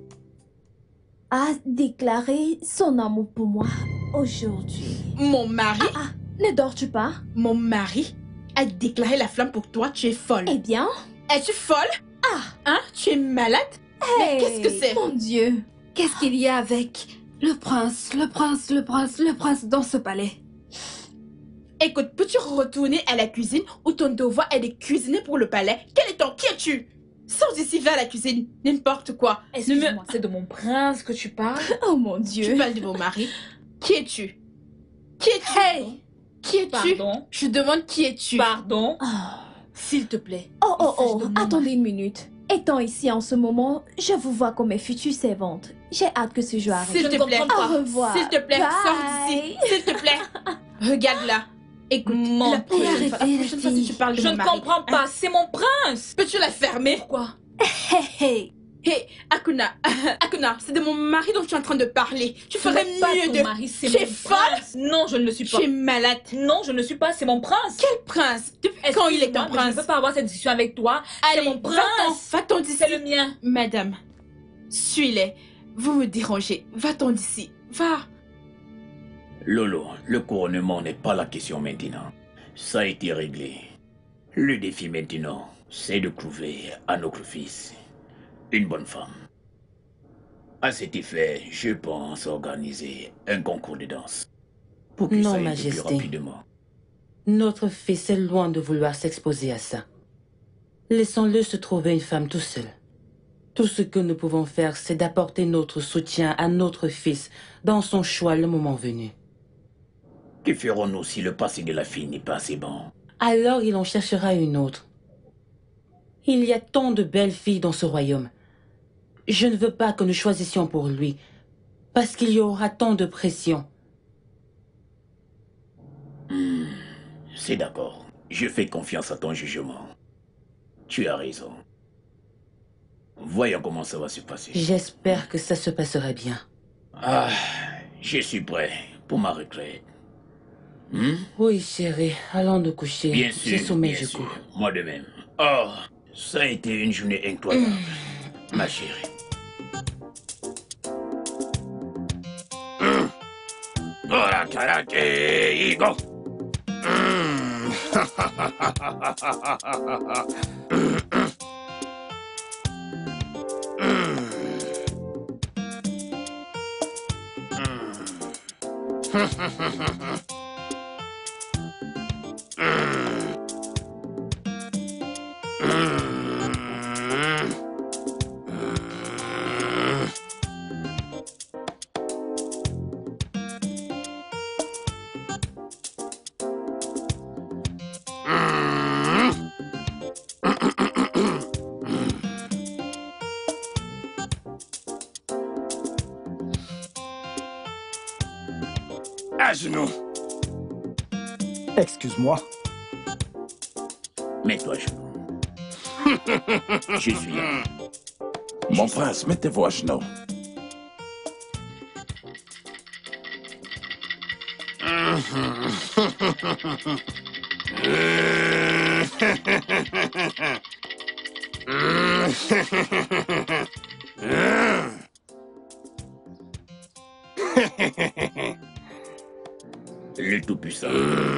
a déclaré son amour pour moi aujourd'hui. Mon mari? Ah, ah, ne dors-tu pas? Mon mari a déclaré la flamme pour toi, tu es folle. Eh bien? Es-tu folle? Ah! Hein? Tu es malade? Hey, mais qu'est-ce que c'est? Mon Dieu, qu'est-ce qu'il y a avec le prince, le prince, le prince, le prince dans ce palais? Écoute, peux-tu retourner à la cuisine où ton devoir est de cuisiner pour le palais? Quel est ton... Qui es-tu? Sors d'ici, va à la cuisine. N'importe quoi. Excuse-moi, me... c'est de mon prince que tu parles? Oh mon Dieu. Tu parles de mon mari. Qui es-tu? Qui es-tu? Hey! Qui es-tu? Pardon? Je demande qui es-tu? Pardon? Oh, S'il te plaît. oh, oh, Il s'agit oh. de mon attendez mari. une minute. Étant ici en ce moment, je vous vois comme mes futures servantes. J'ai hâte que ce jour arrive. S'il Je te ne plaît. comprends Au revoir. S'il te plaît, Bye. sors d'ici. S'il te plaît. Regarde là. Écoute, Mon la prochaine arrêtez, fois, la prochaine fois, les si tu parles de Je mon ne mari, comprends pas, c'est mon prince! peux-tu la fermer? Pourquoi? Hey, hey! Hé, Akuna, Akuna, c'est de mon mari dont tu es en train de parler. Tu Ce ferais n'est pas mieux ton de... mari, c'est Tu es mon folle? prince! Non, je ne le suis pas. Tu es malade. Non, je ne le suis pas, c'est mon prince! Quel prince? Depuis quand il est ton Excuse-moi, mais prince? je ne peux pas avoir cette discussion avec toi. Allez, C'est mon va-t'en, prince! va-t'en d'ici. C'est le mien. Madame, suis-les. Vous me dérangez. Va-t'en d'ici. Va. Lolo, le couronnement n'est pas la question maintenant. Ça a été réglé. Le défi maintenant, c'est de trouver à notre fils une bonne femme. À cet effet, je pense organiser un concours de danse. Pour que Non, ça aille Majesté. plus rapidement. Notre fils est loin de vouloir s'exposer à ça. Laissons-le se trouver une femme tout seul. Tout ce que nous pouvons faire, c'est d'apporter notre soutien à notre fils dans son choix le moment venu. Que ferons-nous si le passé de la fille n'est pas assez bon? Alors il en cherchera une autre. Il y a tant de belles filles dans ce royaume. Je ne veux pas que nous choisissions pour lui, parce qu'il y aura tant de pression. Hmm, c'est d'accord. Je fais confiance à ton jugement. Tu as raison. Voyons comment ça va se passer. J'espère que ça se passera bien. Ah, je suis prêt pour ma retraite. Hmm? Oui, chérie, allons nous coucher. Bien J'ai sûr, sommeil bien du sûr. coup. Moi de même. Oh, ça a été une journée incroyable, ma chérie. Hmm. Ora karate, go. Hmm. À genoux. Excuse-moi. Mets-toi à genoux. Je suis là. Mon prince, mettez-vous à genoux. Le Tout-Puissant.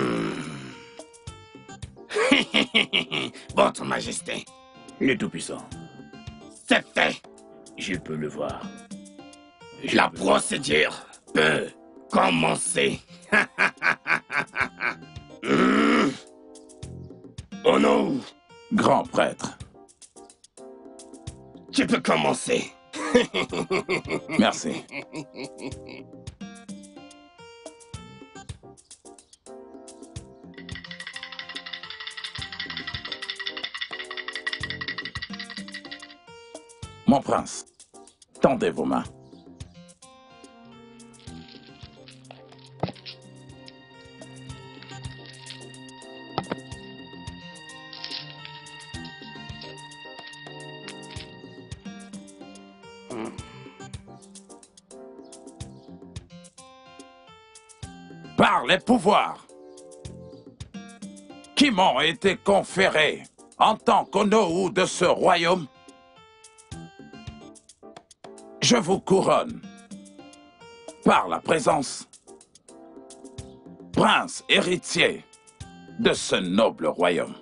Votre Majesté, Le Tout-Puissant. c'est fait. Je peux le voir. Je La peux- procédure peut commencer. Hmm. Oh non, Grand prêtre. tu peux commencer. Merci. Mon prince, tendez vos mains. Par les pouvoirs qui m'ont été conférées en tant qu'Onowu de ce royaume, je vous couronne par la présence, prince héritier de ce noble royaume.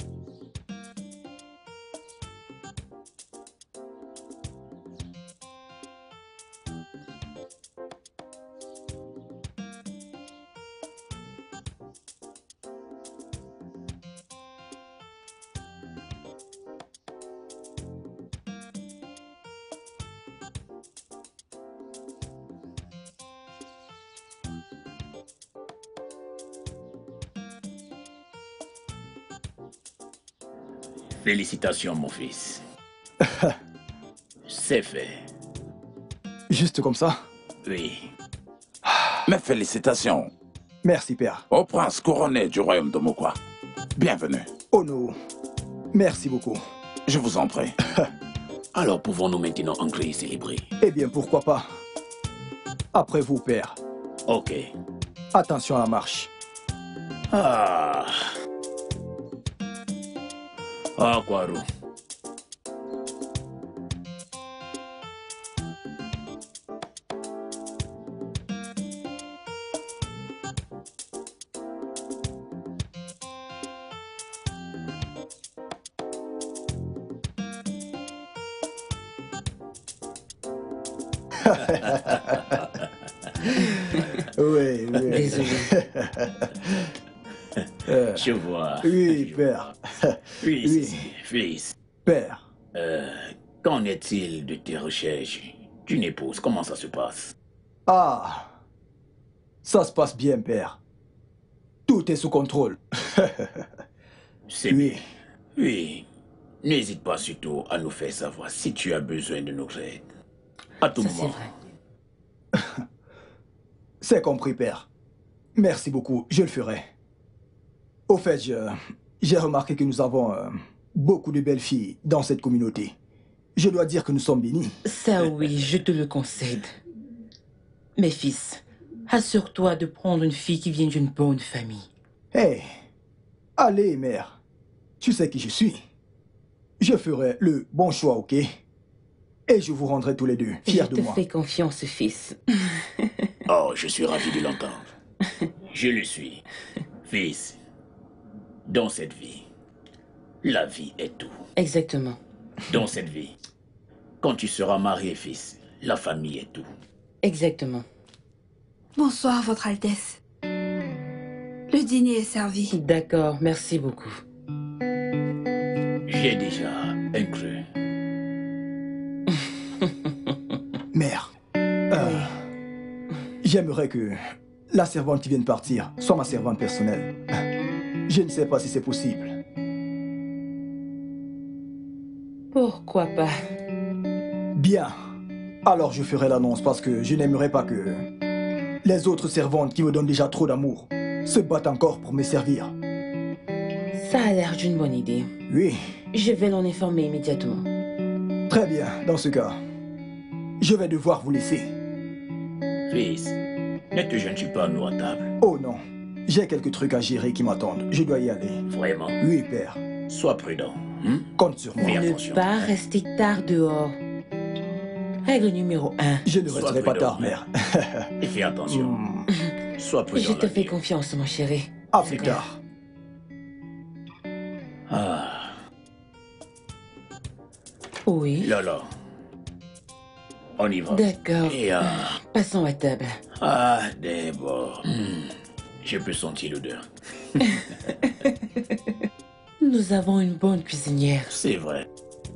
Félicitations, mon fils. C'est fait. Juste comme ça? Oui. Mes félicitations. Merci, père. Au prince couronné du royaume de Mokwa. Bienvenue. Oh non. Merci beaucoup. Je vous en prie. Alors pouvons-nous maintenant entrer et célébrer? Eh bien, pourquoi pas? Après vous, père. Ok. Attention à la marche. Ah. Ah, Kwaru. Oui, oui. Désolé. Euh, Je vois. Oui, Je père. vois. Oui, Oui. si, si. Fils. Père. Euh, qu'en est-il de tes recherches d'une épouse? Comment ça se passe? Ah. Ça se passe bien, père. Tout est sous contrôle. C'est Oui. bien. Oui. N'hésite pas surtout à nous faire savoir si tu as besoin de notre aide. À tout Ça, c'est moment. vrai. C'est compris, père. Merci beaucoup, je le ferai. Au fait, je- j'ai remarqué que nous avons euh, beaucoup de belles filles dans cette communauté. Je dois dire que nous sommes bénis. Ça oui, je te le concède. Mais fils, assure-toi de prendre une fille qui vient d'une bonne famille. Hé, allez, mère. Tu sais qui je suis. Je ferai le bon choix, ok? Et je vous rendrai tous les deux Je fiers te de moi. fais confiance, fils. Oh, je suis ravi de l'entendre. Je le suis. Fils, dans cette vie, la vie est tout. Exactement. Dans cette vie, quand tu seras marié, fils, la famille est tout. Exactement. Bonsoir, Votre Altesse. Le dîner est servi. D'accord, merci beaucoup. J'ai déjà un creux. Mère, euh, j'aimerais que la servante qui vient de partir soit ma servante personnelle. Je ne sais pas si c'est possible. Pourquoi pas? Bien. Alors je ferai l'annonce parce que je n'aimerais pas que les autres servantes qui me donnent déjà trop d'amour se battent encore pour me servir. Ça a l'air d'une bonne idée. Oui, Je vais l'en informer immédiatement. très bien. Dans ce cas, je vais devoir vous laisser. Fils, ne te gênes-tu pas à nous à table? Oh non, j'ai quelques trucs à gérer qui m'attendent. Je dois y aller. Vraiment? Oui, père. Sois prudent. Hein? Compte sur moi. Fais Ne attention. pas rester tard dehors. Règle numéro un. Je ne Sois resterai pas prudent. tard, mère. Et fais attention. Hmm. Sois prudent. Je te la fais vie. confiance, mon chéri. À plus tard. Ah, Oui. Lolo. On y va. D'accord. Et ah, Passons à table. ah d'abord. Hmm, Je peux sentir l'odeur. Nous avons une bonne cuisinière. C'est vrai.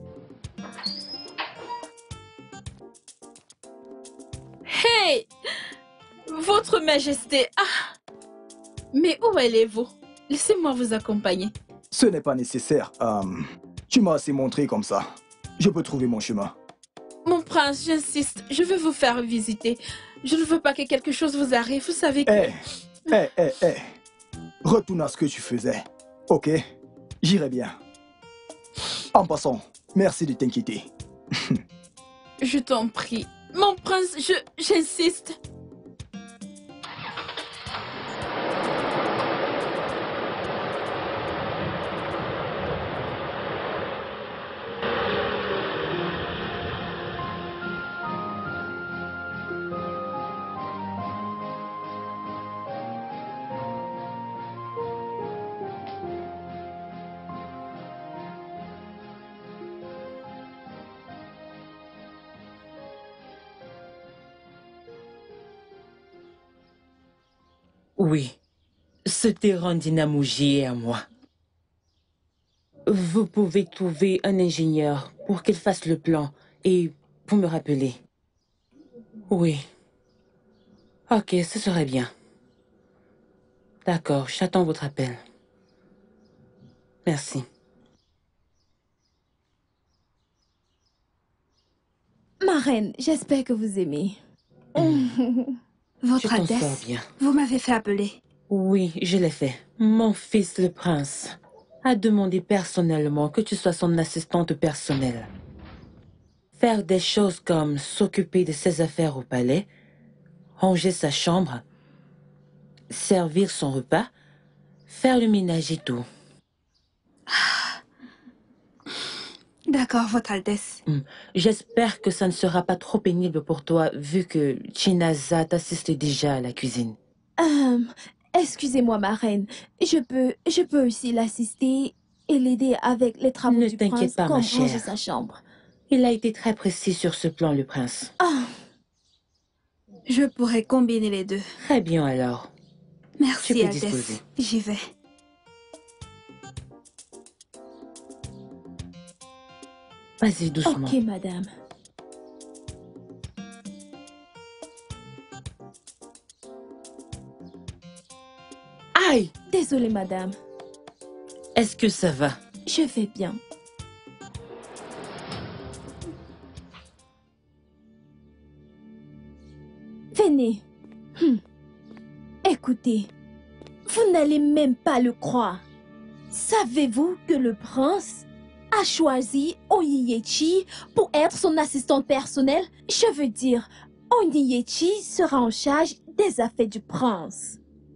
Hey! Votre Majesté! Ah! Mais où allez-vous? Laissez-moi vous accompagner. Ce n'est pas nécessaire. euh, tu m'as assez montré comme ça. Je peux trouver mon chemin. Mon prince, j'insiste, je veux vous faire visiter. Je ne veux pas que quelque chose vous arrive. Vous savez que... Hé, hé, hé, hé. Retourne à ce que tu faisais. Ok? J'irai bien. En passant, merci de t'inquiéter. Je t'en prie. Mon prince, je... j'insiste. Oui, c'était Randina Mouji et à moi. Vous pouvez trouver un ingénieur pour qu'il fasse le plan et pour me rappeler. Oui. Ok, ce serait bien. D'accord, j'attends votre appel. Merci. Ma reine, j'espère que vous aimez. Votre Tu t'en sors Altesse, bien. vous m'avez fait appeler. Oui, je l'ai fait. Mon fils, le prince, a demandé personnellement que tu sois son assistante personnelle. Faire des choses comme s'occuper de ses affaires au palais, ranger sa chambre, servir son repas, faire le ménage et tout. D'accord, Votre Altesse. Hmm. J'espère que ça ne sera pas trop pénible pour toi, vu que Chinaza t'assiste déjà à la cuisine. Euh, excusez-moi, ma reine. Je peux, je peux aussi l'assister et l'aider avec les travaux Ne du t'inquiète prince, pas, ma comme chère. ranger sa chambre. Il a été très précis sur ce plan, le prince. Ah, Je pourrais combiner les deux. Très bien alors. Tu Merci, peux Altesse. disposer. J'y vais. Vas-y, doucement. ok, madame. Aïe! Désolée, madame. Est-ce que ça va? Je vais bien. Venez. Hmm. Écoutez, vous n'allez même pas le croire. Savez-vous que le prince a choisi Onyinyechi pour être son assistante personnelle? Je veux dire, Onyinyechi sera en charge des affaires du prince.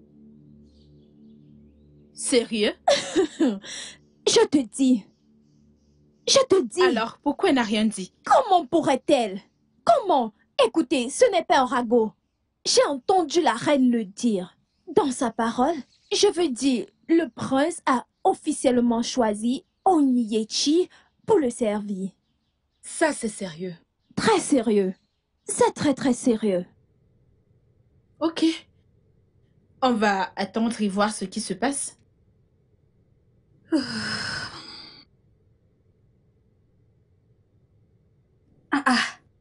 Sérieux? Je te dis. Je te dis. Alors, pourquoi elle n'a rien dit? Comment pourrait-elle? Comment? Écoutez, ce n'est pas un ragot. J'ai entendu la reine le dire. Dans sa parole, je veux dire, le prince a officiellement choisi Onyinyechi pour le servir. Ça, c'est sérieux. Très sérieux. C'est très très sérieux. Ok. On va attendre et voir ce qui se passe. Ah ah,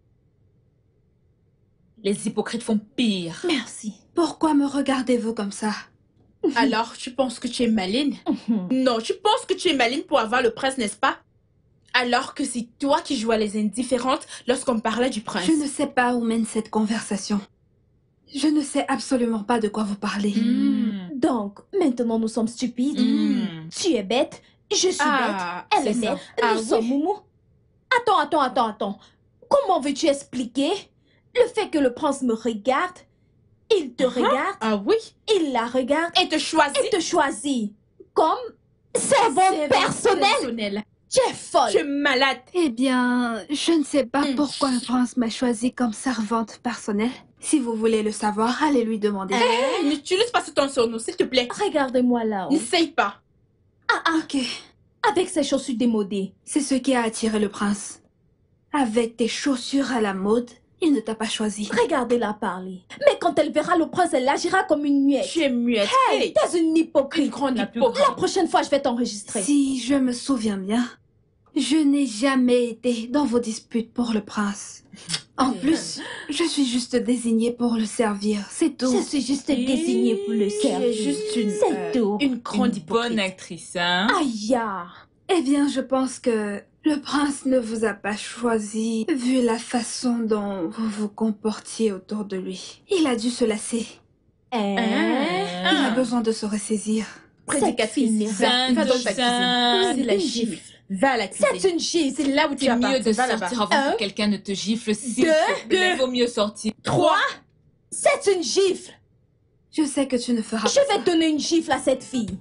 Les hypocrites font pire. Merci. pourquoi me regardez-vous comme ça? Alors, tu penses que tu es maline? Non, tu penses que tu es maline pour avoir le prince, n'est-ce pas? Alors que c'est toi qui jouais les indifférentes lorsqu'on parlait du prince. Je ne sais pas où mène cette conversation. Je ne sais absolument pas de quoi vous parlez. Hmm. Donc, maintenant nous sommes stupides. Hmm. Tu es bête. Je suis Ah, bête. Elle c'est est ça. bête. Ah Nous oui? sommes moumou. Attends, attends, attends, attends. Comment veux-tu expliquer le fait que le prince me regarde? Il te regarde. Ah oui? Il la regarde. Et te choisit? Et te choisit. Comme servante personnelle. personnelle. Tu es folle. Tu es malade. Eh bien, je ne sais pas Hmm. pourquoi le prince m'a choisie comme servante personnelle. Si vous voulez le savoir, allez lui demander. Hey, n'utilise pas ce ton surnom, s'il te plaît. Regardez-moi là-haut. N'essaye pas. Ah ah. Ok, Avec ses chaussures démodées. c'est ce qui a attiré le prince. Avec tes chaussures à la mode, il ne t'a pas choisi. Regardez-la parler. Mais quand elle verra le prince, elle agira comme une muette. Tu es muette. Hey, t'es une hypocrite. Une grande La hypocrite. prochaine fois, je vais t'enregistrer. Si je me souviens bien, je n'ai jamais été dans vos disputes pour le prince. En plus, je suis juste désignée pour le servir, c'est tout. Je suis juste désignée pour le Tu servir. es juste une, C'est euh, tout. une grande Une hypocrite. bonne actrice, hein? Aïe. ah. Eh bien, je pense que le prince ne vous a pas choisi, vu la façon dont vous vous comportiez autour de lui. Il a dû se lasser. Hein? Il a besoin de se ressaisir. Cette fille n'est Va, Sainte va dans ta Sainte. cuisine. C'est la Une gifle. gifle. Va à la cuisine. C'est une gifle. C'est là où tu C'est vas mieux partir. de Va là-bas. sortir avant Un, que quelqu'un ne te gifle, s'il deux, te plaît. deux, Vaut mieux sortir. Trois. C'est une gifle. Je sais que tu ne feras Je pas vais ça. donner une gifle à cette fille.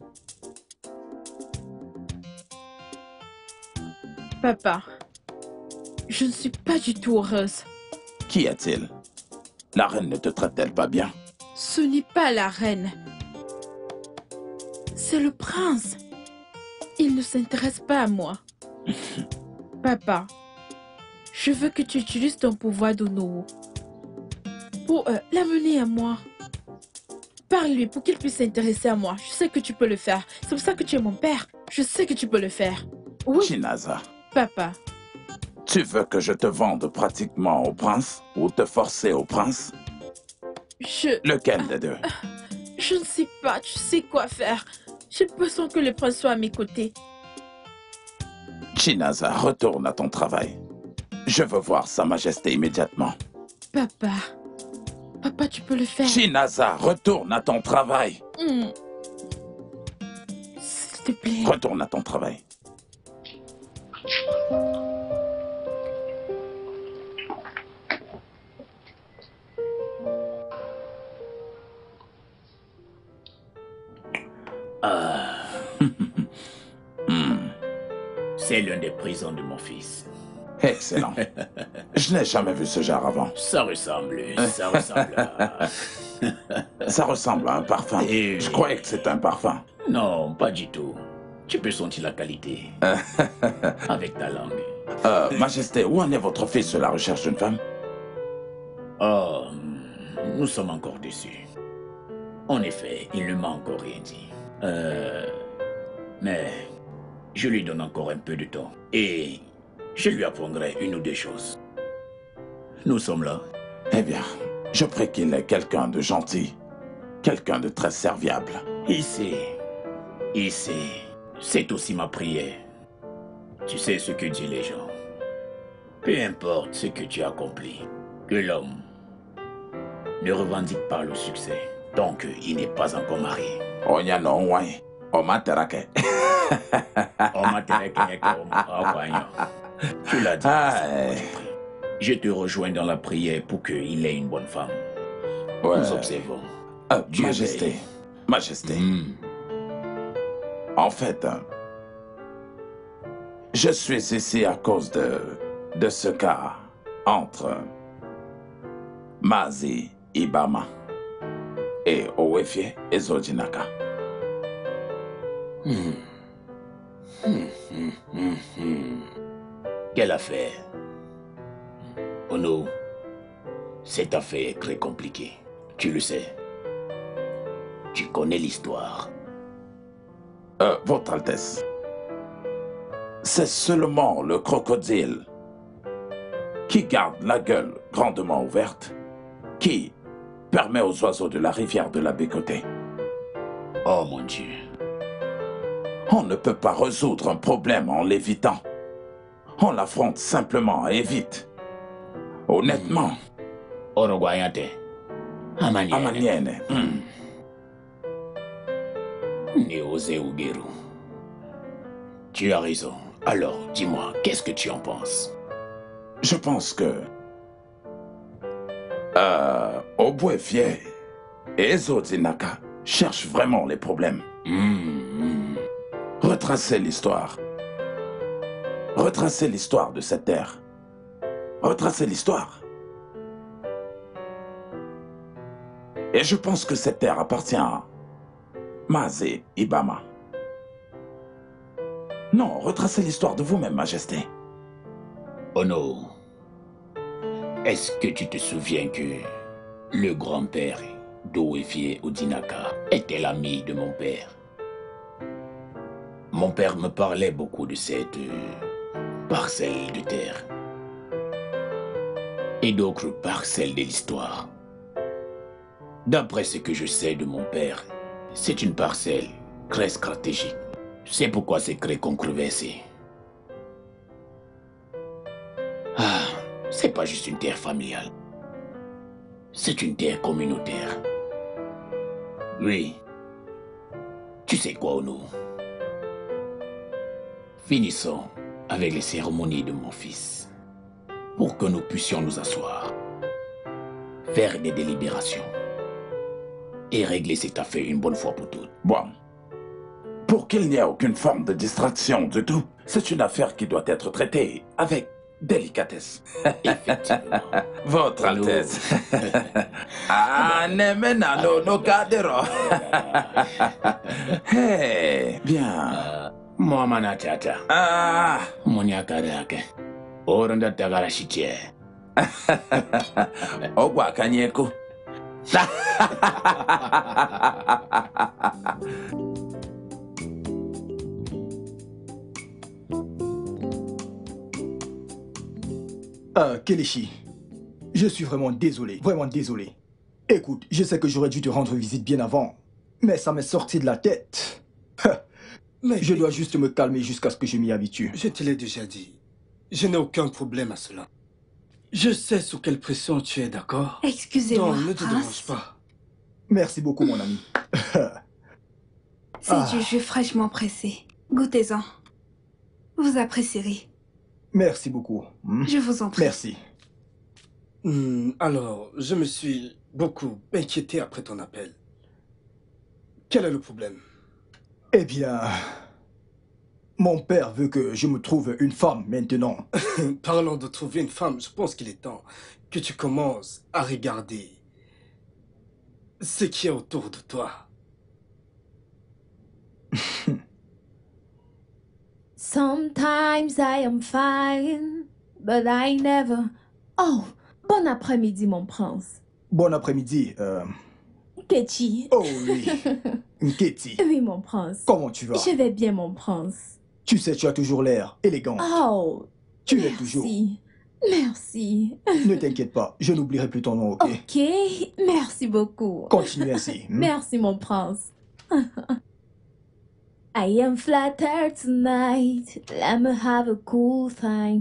Papa, je ne suis pas du tout heureuse. Qu'y a-t-il? La reine ne te traite-t-elle pas bien? Ce n'est pas la reine. C'est le prince. Il ne s'intéresse pas à moi. Papa, je veux que tu utilises ton pouvoir d'Ono pour euh, l'amener à moi. Parle-lui pour qu'il puisse s'intéresser à moi. Je sais que tu peux le faire. C'est pour ça que tu es mon père. Je sais que tu peux le faire. Oui. Chinaza. Papa. Tu veux que je te vende pratiquement au prince ou te forcer au prince? Je... Lequel des deux? Je ne sais pas. Tu sais quoi faire. J'ai besoin que le prince soit à mes côtés. Chinaza, retourne à ton travail. Je veux voir Sa Majesté immédiatement. Papa. Papa, tu peux le faire. Chinaza, retourne à ton travail. Mm. S'il te plaît. Retourne à ton travail. Ah. hmm. C'est l'une des prisons de mon fils. Excellent. Je n'ai jamais vu ce genre avant. Ça ressemble, ça ressemble à... Ça ressemble à un parfum. Et... Je croyais que c'était un parfum. Non, pas du tout. Tu peux sentir la qualité. Avec ta langue. Euh, Majesté, où en est votre fils sur la recherche d'une femme? Oh, nous sommes encore déçus. En effet, il ne m'a encore rien dit. Euh... Mais je lui donne encore un peu de temps. Et je lui apprendrai une ou deux choses. Nous sommes là. Eh bien, je prie qu'il ait quelqu'un de gentil. Quelqu'un de très serviable. Ici, ici, c'est aussi ma prière. Tu sais ce que disent les gens. Peu importe ce que tu as accompli, que l'homme ne revendique pas le succès tant qu'il n'est pas encore marié. Onya no wai, oma terake. Oma terake Tu l'as dit. Je te rejoins dans la prière pour qu'il ait une bonne femme. Ouais. Nous observons. Euh, Majesté, Majesté. Mm. En fait, je suis ici à cause de, de ce cas entre Mazi Ibama et Owefie Ezojinaka. Hmm. Hmm, hmm, hmm, hmm. Quelle affaire? Ono, cette affaire est très compliquée. Tu le sais. Tu connais l'histoire. Euh, Votre Altesse, c'est seulement le crocodile qui garde la gueule grandement ouverte qui permet aux oiseaux de la rivière de la bécoter. Oh mon Dieu. On ne peut pas résoudre un problème en l'évitant. On l'affronte simplement et vite. Honnêtement. Oroguayate. Amaniene. Amaniene. Mm. Neose Ugeru. Tu as raison. Alors, dis-moi, qu'est-ce que tu en penses? Je pense que... Euh, Obuefie et Ezodinaka cherchent vraiment les problèmes. Mm. Retracer l'histoire. Retracer l'histoire de cette terre. Retracer l'histoire. Et je pense que cette terre appartient à Mazi Ibama. Non, retracez l'histoire de vous-même, Majesté. Ono, est-ce que tu te souviens que le grand-père d'Owefie Odinaka était l'ami de mon père? Mon père me parlait beaucoup de cette parcelle de terre et d'autres parcelles de l'histoire. D'après ce que je sais de mon père, c'est une parcelle très stratégique. C'est pourquoi c'est très controversé. Ah, c'est pas juste une terre familiale. C'est une terre communautaire. Oui. Tu sais quoi, Ono? Finissons avec les cérémonies de mon fils pour que nous puissions nous asseoir, faire des délibérations et régler cette affaire une bonne fois pour toutes. Bon. Pour qu'il n'y ait aucune forme de distraction du tout, c'est une affaire qui doit être traitée avec délicatesse. Effectivement. Votre Altesse. Ah, nemena no no gadero. Hey, bien. Moamana tata. Ah. Moniakarake. Oranda tagara shiche. Ogwa kanyeko. Euh, Kelechi, je suis vraiment désolé, vraiment désolé. Écoute, je sais que j'aurais dû te rendre visite bien avant, mais ça m'est sorti de la tête. Mais je dois juste me calmer jusqu'à ce que je m'y habitue. Je te l'ai déjà dit. Je n'ai aucun problème à cela. Je sais sous quelle pression tu es, d'accord? Excusez-moi. Donc, ne te Prince. dérange pas. Merci beaucoup, mon ami. C'est Ah. du jus fraîchement pressé. Goûtez-en. Vous apprécierez. Merci beaucoup. Hmm? Je vous en prie. Merci. Hmm, alors, je me suis beaucoup inquiété après ton appel. Quel est le problème? Eh bien, mon père veut que je me trouve une femme maintenant. Parlant de trouver une femme, je pense qu'il est temps que tu commences à regarder ce qui est autour de toi. Sometimes I am fine, but I never... Oh, bon après-midi, mon prince. Bon après-midi. Euh... Ketchi. Oh oui. Nketi. Oui, mon prince. Comment tu vas? Je vais bien, mon prince. Tu sais, tu as toujours l'air élégant. Oh, tu l'es toujours. merci. Merci. Ne t'inquiète pas, je n'oublierai plus ton nom, ok? Ok, merci beaucoup. Continue ainsi. hmm? Merci, mon prince. I am flattered tonight. Let me have a cool time.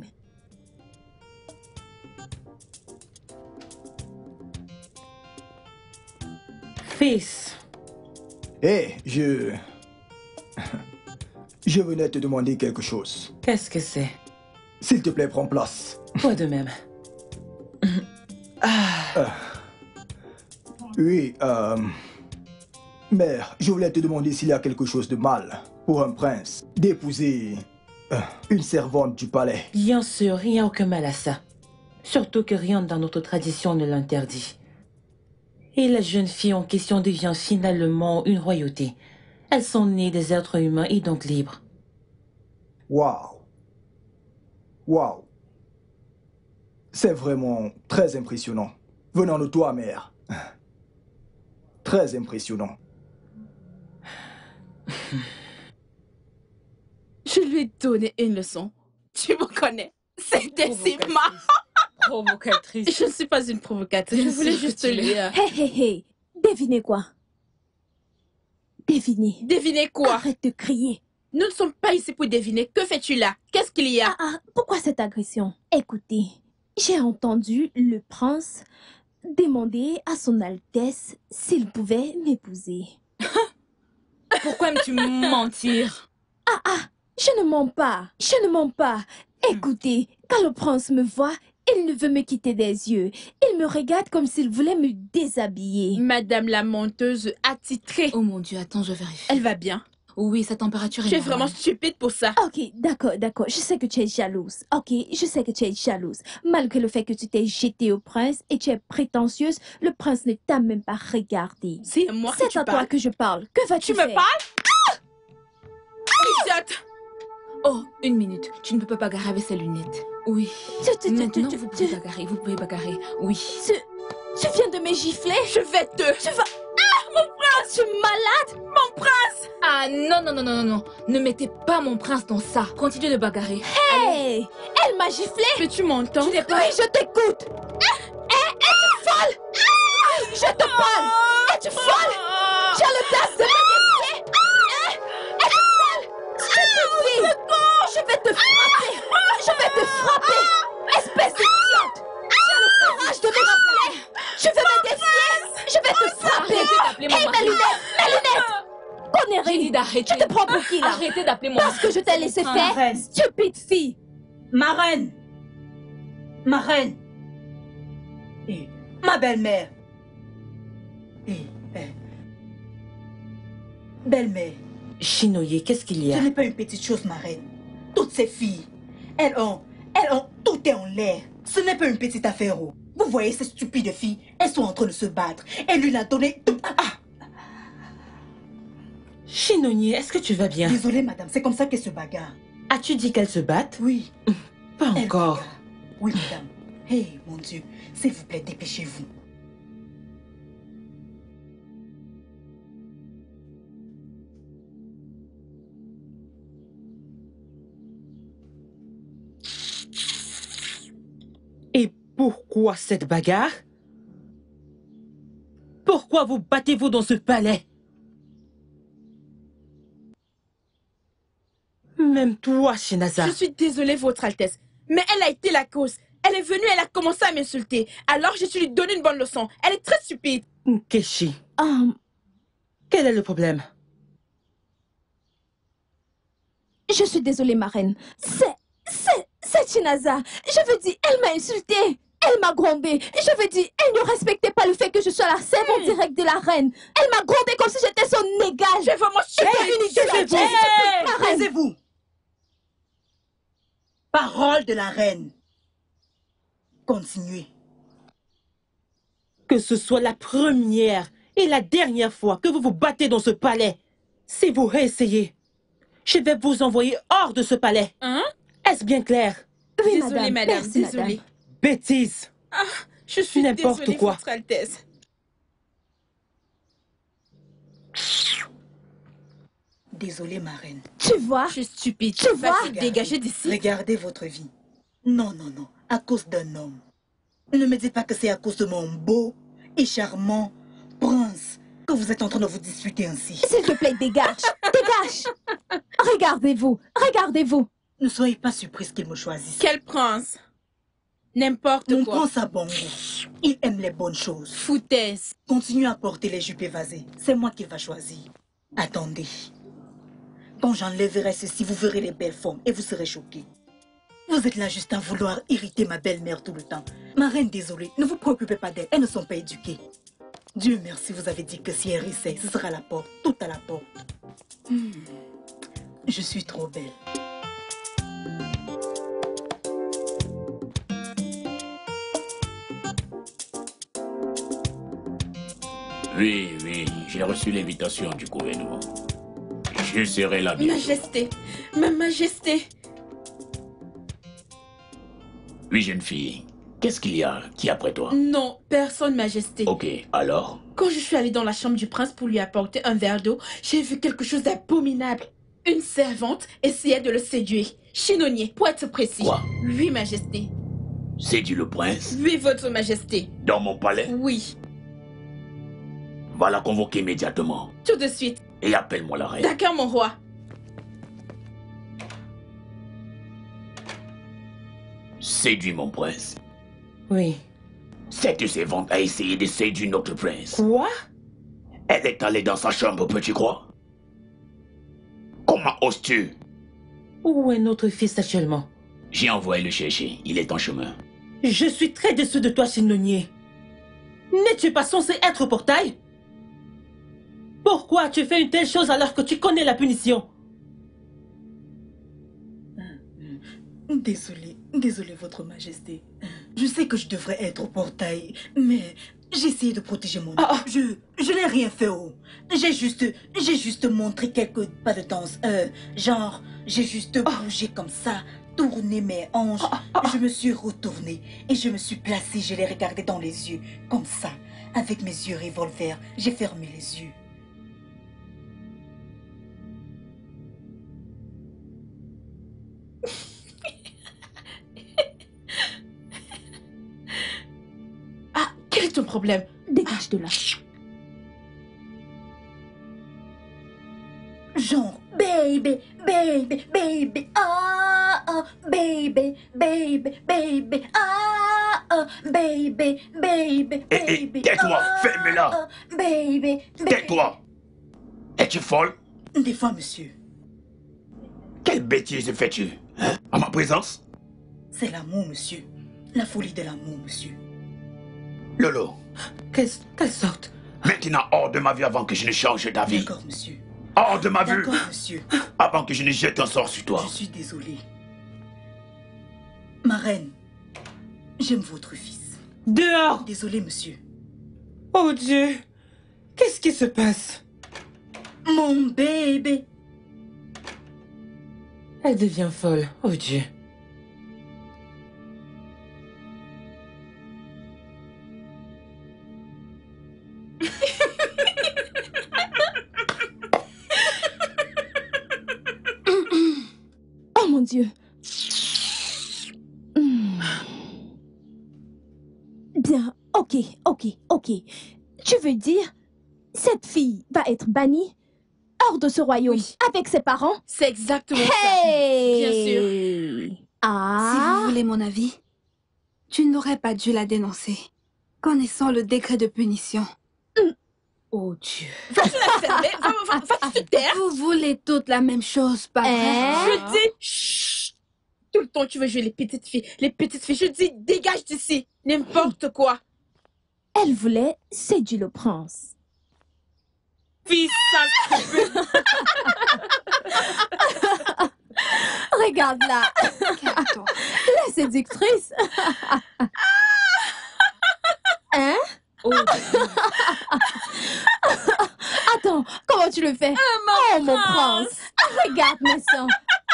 Fils, Hé, je... Je venais te demander quelque chose. qu'est-ce que c'est? S'il te plaît, prends place. Toi de même. Euh, Oui, euh... Mère, je voulais te demander s'il y a quelque chose de mal pour un prince d'épouser euh, une servante du palais. Bien sûr, il n'y a aucun mal à ça. Surtout que rien dans notre tradition ne l'interdit. Et la jeune fille en question devient finalement une royauté. Elles sont nées des êtres humains et donc libres. Waouh. Waouh. C'est vraiment très impressionnant. Venant de toi, mère. Très impressionnant. Je lui ai donné une leçon. Tu me connais. C'est Décima. Provocatrice. Je ne suis pas une provocatrice. Je Bien voulais sûr que juste tu l'es. lire. Hé, hé, hé. Devinez quoi? Devinez. Devinez quoi? Arrête de crier. Nous ne sommes pas ici pour deviner. Que fais-tu là? Qu'est-ce qu'il y a? Ah, ah, pourquoi cette agression? Écoutez, j'ai entendu le prince demander à son Altesse s'il pouvait m'épouser. Pourquoi aimes-tu mentir? Ah, ah, je ne mens pas, je ne mens pas. Écoutez, quand le prince me voit, il ne veut me quitter des yeux. Il me regarde comme s'il voulait me déshabiller. Madame la menteuse attitrée. Oh mon Dieu, attends, je vérifie. Elle va bien. Oui, sa température est Tu es normale. vraiment stupide pour ça. Ok, d'accord, d'accord. Je sais que tu es jalouse. Ok, je sais que tu es jalouse. Malgré le fait que tu t'es jetée au prince et tu es prétentieuse, le prince ne t'a même pas regardé. C'est à moi que C'est tu à toi parles. que je parle. Que vas-tu Tu faire? me parles? Ah! Idiote! Oh, une minute. Tu ne peux pas bagarrer avec ces lunettes. Oui. Tu- tu- tu- Maintenant, tu- vous tu- pouvez bagarrer. Vous pouvez bagarrer. Oui. Tu, tu viens de me gifler? Je vais te... Tu vas... Ah, mon prince, tu es malade? Mon prince! Ah non, non, non, non, non, non. Ne mettez pas mon prince dans ça. Continuez de bagarrer. Hey! Elle m'a giflé! Mais tu m'entends? Tu n'es pas... Oui, je t'écoute! Eh, es-tu folle? Je te parle! Es-tu folle? Tu as l'audace de me défier? Eh, es-tu folle? Stupide fille! Je vais te frapper! Je vais te frapper! Espèce d'idiote! Tu as le courage de me rappeler! Je vais me défier! Je vais te frapper! Arrêtez d'appeler mon Hey, mari. mes lunettes! Mes lunettes! J'ai Connerie! dit d'arrêter. Tu te prends pour qui, là? Arrêtez d'appeler mon Parce mari. que je t'ai laissé Ah, faire? reine. Stupide fille! Ma reine! Ma reine! Eh, ma belle-mère! Eh, eh. Belle-mère, Chinoye, qu'est-ce qu'il y ce a? n'est pas une petite chose, ma reine. Toutes ces filles, elles ont, elles ont, tout est en l'air. Ce n'est pas une petite affaire. Oh. Vous voyez ces stupides filles, elles sont en train de se battre. Elle lui a donné... Ah, Chinoye, est-ce que tu vas bien? désolée, madame, c'est comme ça qu'elles se bagarrent. As-tu dit qu'elles se battent? Oui. Pas elles encore. bagarrent. Oui, madame. Hé, mon Dieu, s'il vous plaît, dépêchez-vous. Pourquoi cette bagarre? Pourquoi vous battez-vous dans ce palais? Même toi, Shinaza. Je suis désolée, Votre Altesse, mais elle a été la cause. Elle est venue, elle a commencé à m'insulter. Alors je suis lui donné une bonne leçon. Elle est très stupide. Nkechi, Um, quel est le problème? je suis désolée, ma reine. C'est... c'est... c'est Chinaza. Je veux dire, elle m'a insultée. Elle m'a grondée. Je veux dire, elle ne respectait pas le fait que je sois la servante Hmm. directe de la reine. Elle m'a grondée comme si j'étais son égale. Je vais vraiment Hey, une taisez-vous. Hey, Ma reine. Taisez-vous. Parole de la reine. Continuez. Que ce soit la première et la dernière fois que vous vous battez dans ce palais. Si vous réessayez, je vais vous envoyer hors de ce palais. Hein? Est-ce bien clair? Oui, Désolée, madame. madame, Merci, désolée. madame. Bêtise. Ah, je suis N'importe désolée, quoi. Votre Altesse. Désolée, ma reine. Tu vois? Je suis stupide. Tu vois? Vas-y, dégagez d'ici. Regardez votre vie. Non, non, non. À cause d'un homme. Ne me dites pas que c'est à cause de mon beau et charmant prince que vous êtes en train de vous disputer ainsi. S'il te plaît, dégage. Dégage. Regardez-vous. Regardez-vous. Ne soyez pas surprise qu'il me choisisse. Quel prince? N'importe Mon quoi. prince a bon goût. Il aime les bonnes choses. Foutaise. Continuez à porter les jupes évasées. C'est moi qui va choisir. Attendez. Quand j'enlèverai ceci, vous verrez les belles formes et vous serez choqués. Vous êtes là juste à vouloir irriter ma belle-mère tout le temps. Ma reine, désolée, ne vous préoccupez pas d'elle. Elles ne sont pas éduquées. Dieu merci, vous avez dit que si elle essaie, ce sera à la porte, tout à la porte. Hmm. Je suis trop belle. Oui, oui, j'ai reçu l'invitation du gouvernement. Je serai là bientôt. Majesté. Ma majesté. Oui, jeune fille. Qu'est-ce qu'il y a? Qui après toi? Non, personne, majesté. Ok, alors? Quand je suis allée dans la chambre du prince pour lui apporter un verre d'eau, j'ai vu quelque chose d'abominable. Une servante essayait de le séduire. Chinonnier, pour être précis. Quoi? Oui, majesté. C'est dit le prince? Oui, votre majesté. Dans mon palais? Oui, Va la convoquer immédiatement. tout de suite. Et appelle-moi la reine. D'accord, mon roi. Séduis mon prince. Oui. Cette servante a essayé de séduire notre prince. Quoi? Elle est allée dans sa chambre, peux-tu croire? Comment oses-tu? Où est notre fils actuellement? J'ai envoyé le chercher. Il est en chemin. Je suis très déçu de toi, Chinonier. N'es-tu pas censé être au portail? Pourquoi tu fais une telle chose alors que tu connais la punition? Désolée, désolée, votre majesté. Je sais que je devrais être au portail, mais j'ai essayé de protéger mon... Ah, ah. Je, je n'ai rien fait, oh. J'ai juste, j'ai juste montré quelques pas de danse. Euh, genre, j'ai juste bougé comme ça, tourné mes hanches. Ah, ah, ah. Je me suis retournée et je me suis placée, je l'ai regardé dans les yeux, comme ça. Avec mes yeux revolver, j'ai fermé les yeux. Ah, quel est ton problème? Dégage de là. Genre, baby, baby, baby, ah, ah, baby, baby, baby, ah, ah, baby, baby, Eh, eh, baby. tais-toi, ah, ferme-la. ah, Baby, baby. Tais-toi. Es-tu folle? Des fois, monsieur, Quelle bêtise fais-tu? Hein? En ma présence? c'est l'amour, monsieur. La folie de l'amour, monsieur. Lolo, Quelle, quelle sorte? maintenant hors de ma vue avant que je ne change d'avis. D'accord, monsieur. Hors de ma vue D'accord, monsieur. avant que je ne jette un sort sur toi. Je suis désolée. Ma reine, j'aime votre fils. Dehors! Désolée, monsieur. Oh Dieu! Qu'est-ce qui se passe? Mon bébé. Elle devient folle. Oh Dieu. Oh mon Dieu. Hmm. Ok, ok, ok. Tu veux dire, cette fille va être bannie hors de ce royaume Oui. avec ses parents? C'est exactement Hey! ça. Bien sûr. Ah! Si vous voulez mon avis, tu n'aurais pas dû la dénoncer, connaissant le degré de punition. Oh Dieu. Vas-tu la fermer? Va, va, va-tu te taire? Vous voulez toutes la même chose, pas vrai? Hein? Je dis, chut. Tout le temps, tu veux jouer les petites filles. Les petites filles, je dis, dégage d'ici. N'importe quoi. Elle voulait séduire le prince. Fils sacré. Regarde-la. Calme-toi. La séductrice. Hein? Oh, Attends, comment tu le fais? Oh, mon prince. Regarde mes seins.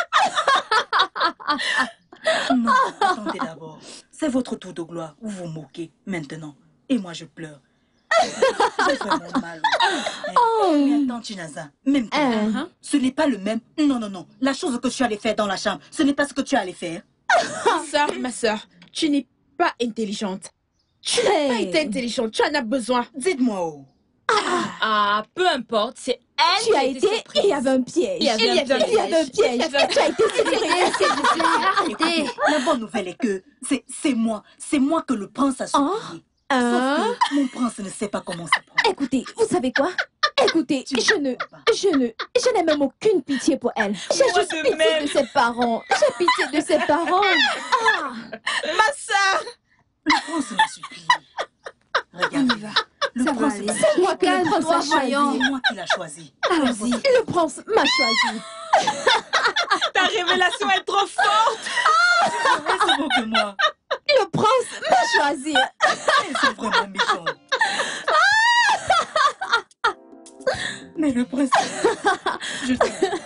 Non, attendez d'abord. C'est votre tour de gloire. Vous vous moquez maintenant. Et moi, je pleure. J'ai vraiment mal. Oh. Mais attends, Chinaza, même toi, Uh-huh. ce n'est pas le même. Non, non, non. La chose que tu allais faire dans la chambre, ce n'est pas ce que tu allais faire. ma soeur, ma soeur, tu n'es pas intelligente. Tu n'as pas Hey. été intelligente. Tu en as besoin. Dites-moi, oh. Ah, peu importe, c'est elle Tu qui as été été, surprise. il y avait un piège. Il y avait Il y un avait un Il y avait un piège. Il y avait un Tu as été séduite. S'il vous plaît, arrêtez. Écoutez, la bonne nouvelle est que c'est c'est moi. C'est moi que le prince a supplié. Hein? Sauf que mon prince ne sait pas comment se prendre. Écoutez, vous savez quoi? Écoutez, Tu je ne, comprends pas. je ne, je n'ai même aucune pitié pour elle. J'ai Moi juste de pitié même. de ses parents. J'ai pitié de ses parents. Ah. Ma soeur. Le prince m'a supplié. Regardez. On y va. Le Ça va prince aller. m'a C'est moi que le prince Calme-toi, a choisi. voyons. C'est moi qui l'a choisi. Allons-y. Le prince m'a choisi. Ta révélation est trop forte. C'est bon que moi. Le prince m'a choisi. Elles sont vraiment méchantes. Mais le prince... Je t'aime.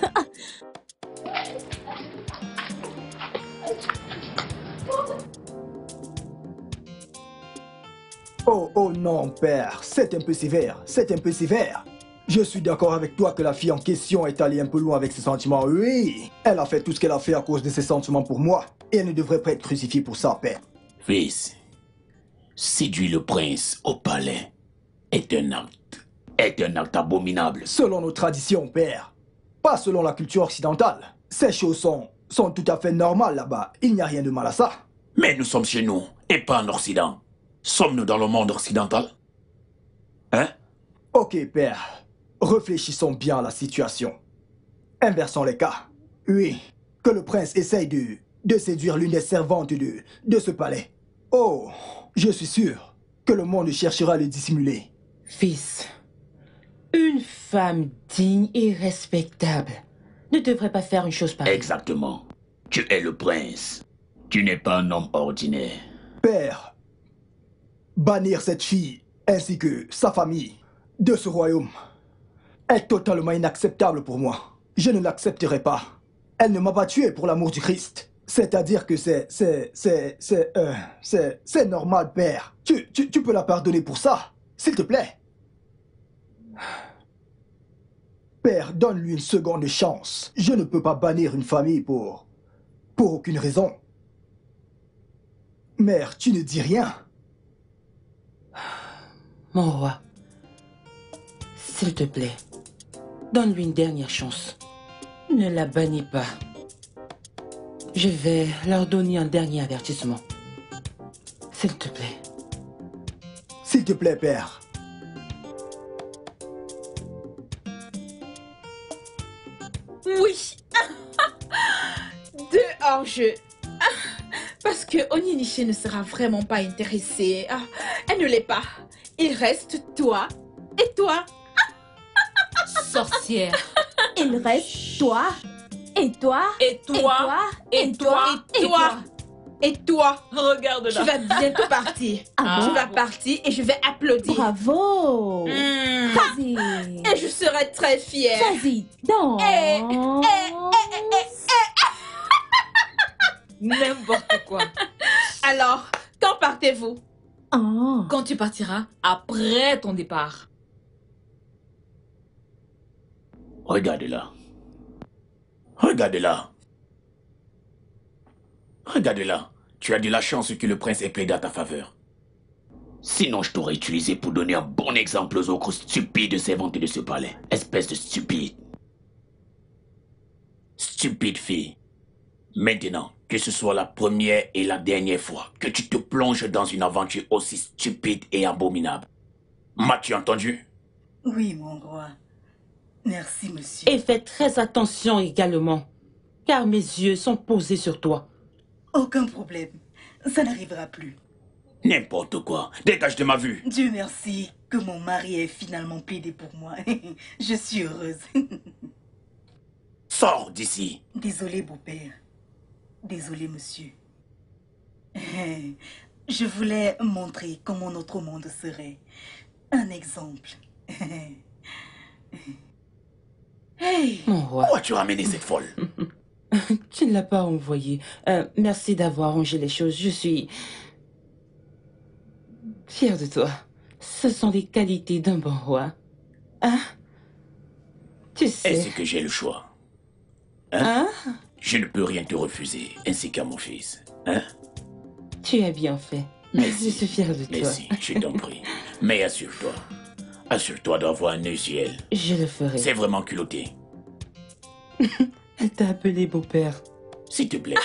Oh, oh non, père, c'est un peu sévère, c'est un peu sévère. Je suis d'accord avec toi que la fille en question est allée un peu loin avec ses sentiments, oui. Elle a fait tout ce qu'elle a fait à cause de ses sentiments pour moi, et elle ne devrait pas être crucifiée pour ça, père. Fils, séduire le prince au palais est un acte, est un acte abominable. Selon nos traditions, père, pas selon la culture occidentale. Ces choses sont, sont tout à fait normales là-bas, il n'y a rien de mal à ça. Mais nous sommes chez nous, et pas en Occident. Sommes-nous dans le monde occidental? Hein? Ok, père, réfléchissons bien à la situation. Inversons les cas. Oui, que le prince essaye de, de séduire l'une des servantes de, de ce palais. Oh, je suis sûr que le monde cherchera à le dissimuler. Fils, une femme digne et respectable ne devrait pas faire une chose pareille. Exactement. Tu es le prince. Tu n'es pas un homme ordinaire. Père, bannir cette fille ainsi que sa famille de ce royaume est totalement inacceptable pour moi. Je ne l'accepterai pas. Elle ne m'a pas tué pour l'amour du Christ. C'est-à-dire que c'est, c'est, c'est, c'est, euh, c'est, c'est normal, père. Tu, tu, tu peux la pardonner pour ça, s'il te plaît. Père, donne-lui une seconde chance. Je ne peux pas bannir une famille pour, pour aucune raison. Mère, tu ne dis rien. Mon roi, s'il te plaît, donne-lui une dernière chance. Ne la bannis pas. Je vais leur donner un dernier avertissement. S'il te plaît. S'il te plaît, père. Oui. Deux hors-jeu. Parce que Onyiniche ne sera vraiment pas intéressée. Ah, elle ne l'est pas. Il reste toi et toi. Sorcière. Il reste toi, et toi, Et toi. et toi, Et toi. Et toi. Regarde Tu là. vas bientôt partir. Ah Tu bon? vas partir et je vais applaudir. Bravo. Hmm. Vas-y. Et je serai très fière. Vas-y, danse. Eh, N'importe quoi. Alors, quand partez-vous? Oh. Quand tu partiras, après ton départ. Regardez-la. Regardez-la. Regardez-la. Tu as de la chance que le prince ait plaidé à ta faveur. Sinon, je t'aurais utilisé pour donner un bon exemple aux autres stupides servantes de ce palais. Espèce de stupide. Stupide fille. Maintenant, que ce soit la première et la dernière fois que tu te plonges dans une aventure aussi stupide et abominable. M'as-tu entendu? Oui, mon roi. Merci, monsieur. Et fais très attention également, car mes yeux sont posés sur toi. Aucun problème. Ça n'arrivera plus. N'importe quoi. Dégage de ma vue. Dieu merci que mon mari ait finalement plaidé pour moi. Je suis heureuse. Sors d'ici. Désolé, beau-père. Désolé, monsieur. Je voulais montrer comment notre monde serait. Un exemple. Hey! Mon roi. Où as-tu ramené cette folle? Tu ne l'as pas envoyé. Euh, merci d'avoir rangé les choses. Je suis fière de toi. Ce sont les qualités d'un bon roi. Hein? Tu sais. Est-ce que j'ai le choix? Hein? Hein? Je ne peux rien te refuser, ainsi qu'à mon fils. Hein? Tu as bien fait. Merci. Je suis fière de toi. Merci, je t'en prie. Mais assure-toi. Assure-toi d'avoir un œil sur elle. Je le ferai. C'est vraiment culotté. Elle t'a appelé beau-père. S'il te plaît.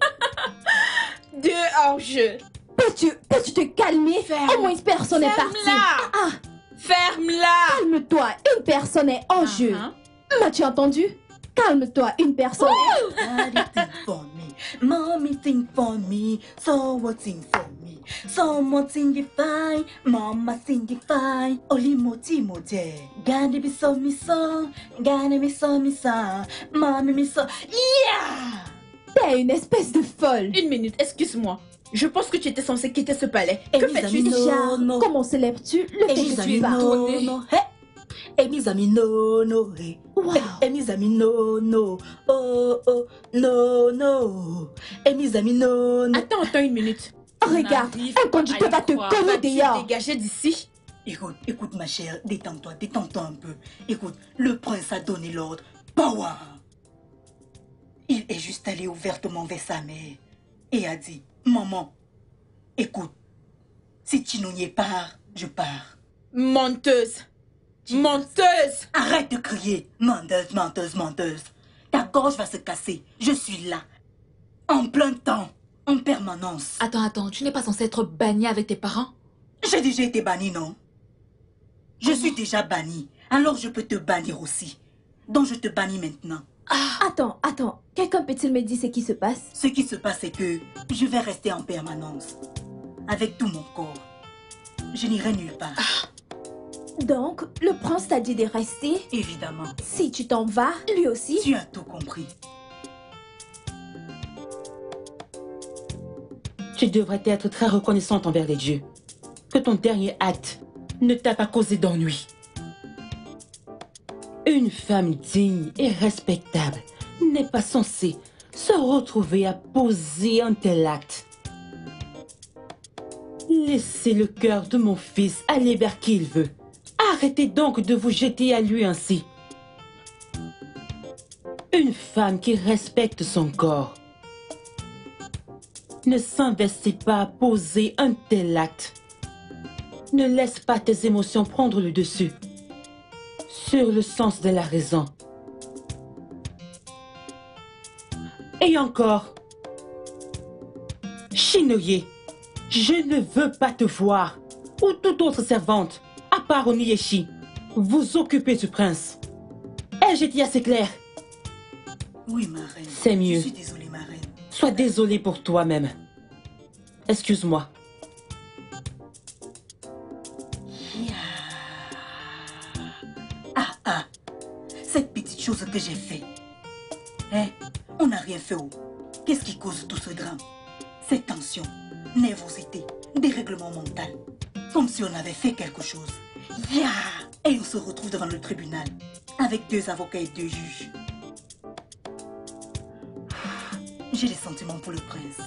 Deux hors-jeu. Peux-tu peux-tu te calmer? Ferme. Au moins une personne est partie. Ferme-la. Ah, Ferme-la. calme-toi, une personne est en jeu. Uh-huh. M'as-tu entendu? Calme-toi, une personne. Daddy think for me, mommy think for me, someone think for me, someone think it fine, mama think it fine. Oli moti moje, gade be so me so, gade be so me so, mommy me so, yeah. T'es une espèce de folle. Une minute, excuse-moi. Je pense que tu étais censé quitter ce palais. Et Que mes fais-tu amis, ici? non, non. Comment célèbres-tu le Et fait mes que amis, tu vas? non, étonné. non, hey. Et mes amis, non, non, hey. Wow. Et, et mes amis, non, non, oh, oh, non, non. Et mes amis, non, non. Attends, attends une minute. Regarde, N'arrive un conducteur pas à va te y croire. cogner Vas-tu dehors. dégager d'ici. Écoute, écoute ma chère, détends-toi, détends-toi un peu. Écoute, le prince a donné l'ordre. Power! Il est juste allé ouvertement vers sa mère et a dit, maman, écoute, si Tino n'y est pas, je pars. Menteuse. Menteuse. Arrête de crier, menteuse, menteuse, menteuse. Ta gorge va se casser, je suis là. En plein temps, en permanence. Attends, attends, tu n'es pas censé être banni avec tes parents? J'ai déjà été banni, non? Je suis déjà banni, alors je peux te bannir aussi. Donc je te bannis maintenant. Attends, attends. Quelqu'un peut-il me dire ce qui se passe? Ce qui se passe, c'est que je vais rester en permanence. Avec tout mon corps. Je n'irai nulle part. Donc, le prince t'a dit de rester? Évidemment. Si tu t'en vas, lui aussi? Tu as tout compris. Tu devrais être très reconnaissante envers les dieux. Que ton dernier acte ne t'a pas causé d'ennui. Une femme digne et respectable n'est pas censée se retrouver à poser un tel acte. Laissez le cœur de mon fils aller vers qui il veut. Arrêtez donc de vous jeter à lui ainsi. Une femme qui respecte son corps ne s'investit pas à poser un tel acte. Ne laisse pas tes émotions prendre le dessus sur le sens de la raison. Et encore, Shinoye, je ne veux pas te voir, ou toute autre servante, à part Oniyeshi, vous occuper du prince. Ai-je été assez clair? Oui, ma reine. C'est mieux. Je suis désolée, ma reine. Sois désolé pour toi-même. Excuse-moi. Ah, ah. Cette petite chose que j'ai fait. Hein? On n'a rien fait. Oh. Qu'est-ce qui cause tout ce drame? Cette tension, nervosité, dérèglement mental. Comme si on avait fait quelque chose. Yeah! Et on se retrouve devant le tribunal. Avec deux avocats et deux juges. J'ai des sentiments pour le prince.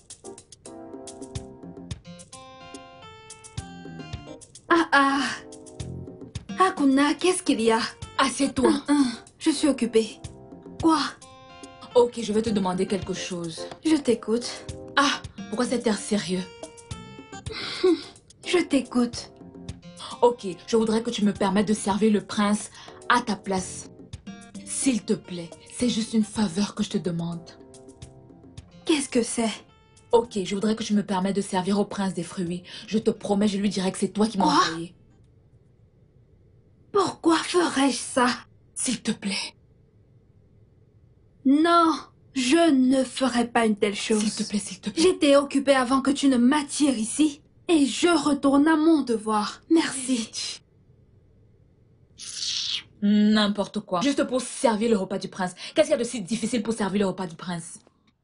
Ah ah. Hakuna, qu'est-ce qu'il y a? Assieds-toi. Je suis occupée. Quoi? Ok, je vais te demander quelque chose. Je t'écoute. Ah, pourquoi cet air sérieux? Je t'écoute. Ok, je voudrais que tu me permettes de servir le prince à ta place. S'il te plaît, c'est juste une faveur que je te demande. Qu'est-ce que c'est? Ok, je voudrais que tu me permettes de servir au prince des fruits. Je te promets, je lui dirai que c'est toi qui m'as Quoi? envoyé. Pourquoi ferais-je ça? S'il te plaît. Non, je ne ferai pas une telle chose. S'il te plaît, s'il te plaît. J'étais occupée avant que tu ne m'attires ici. Et je retourne à mon devoir. Merci. N'importe quoi. Juste pour servir le repas du prince. Qu'est-ce qu'il y a de si difficile pour servir le repas du prince?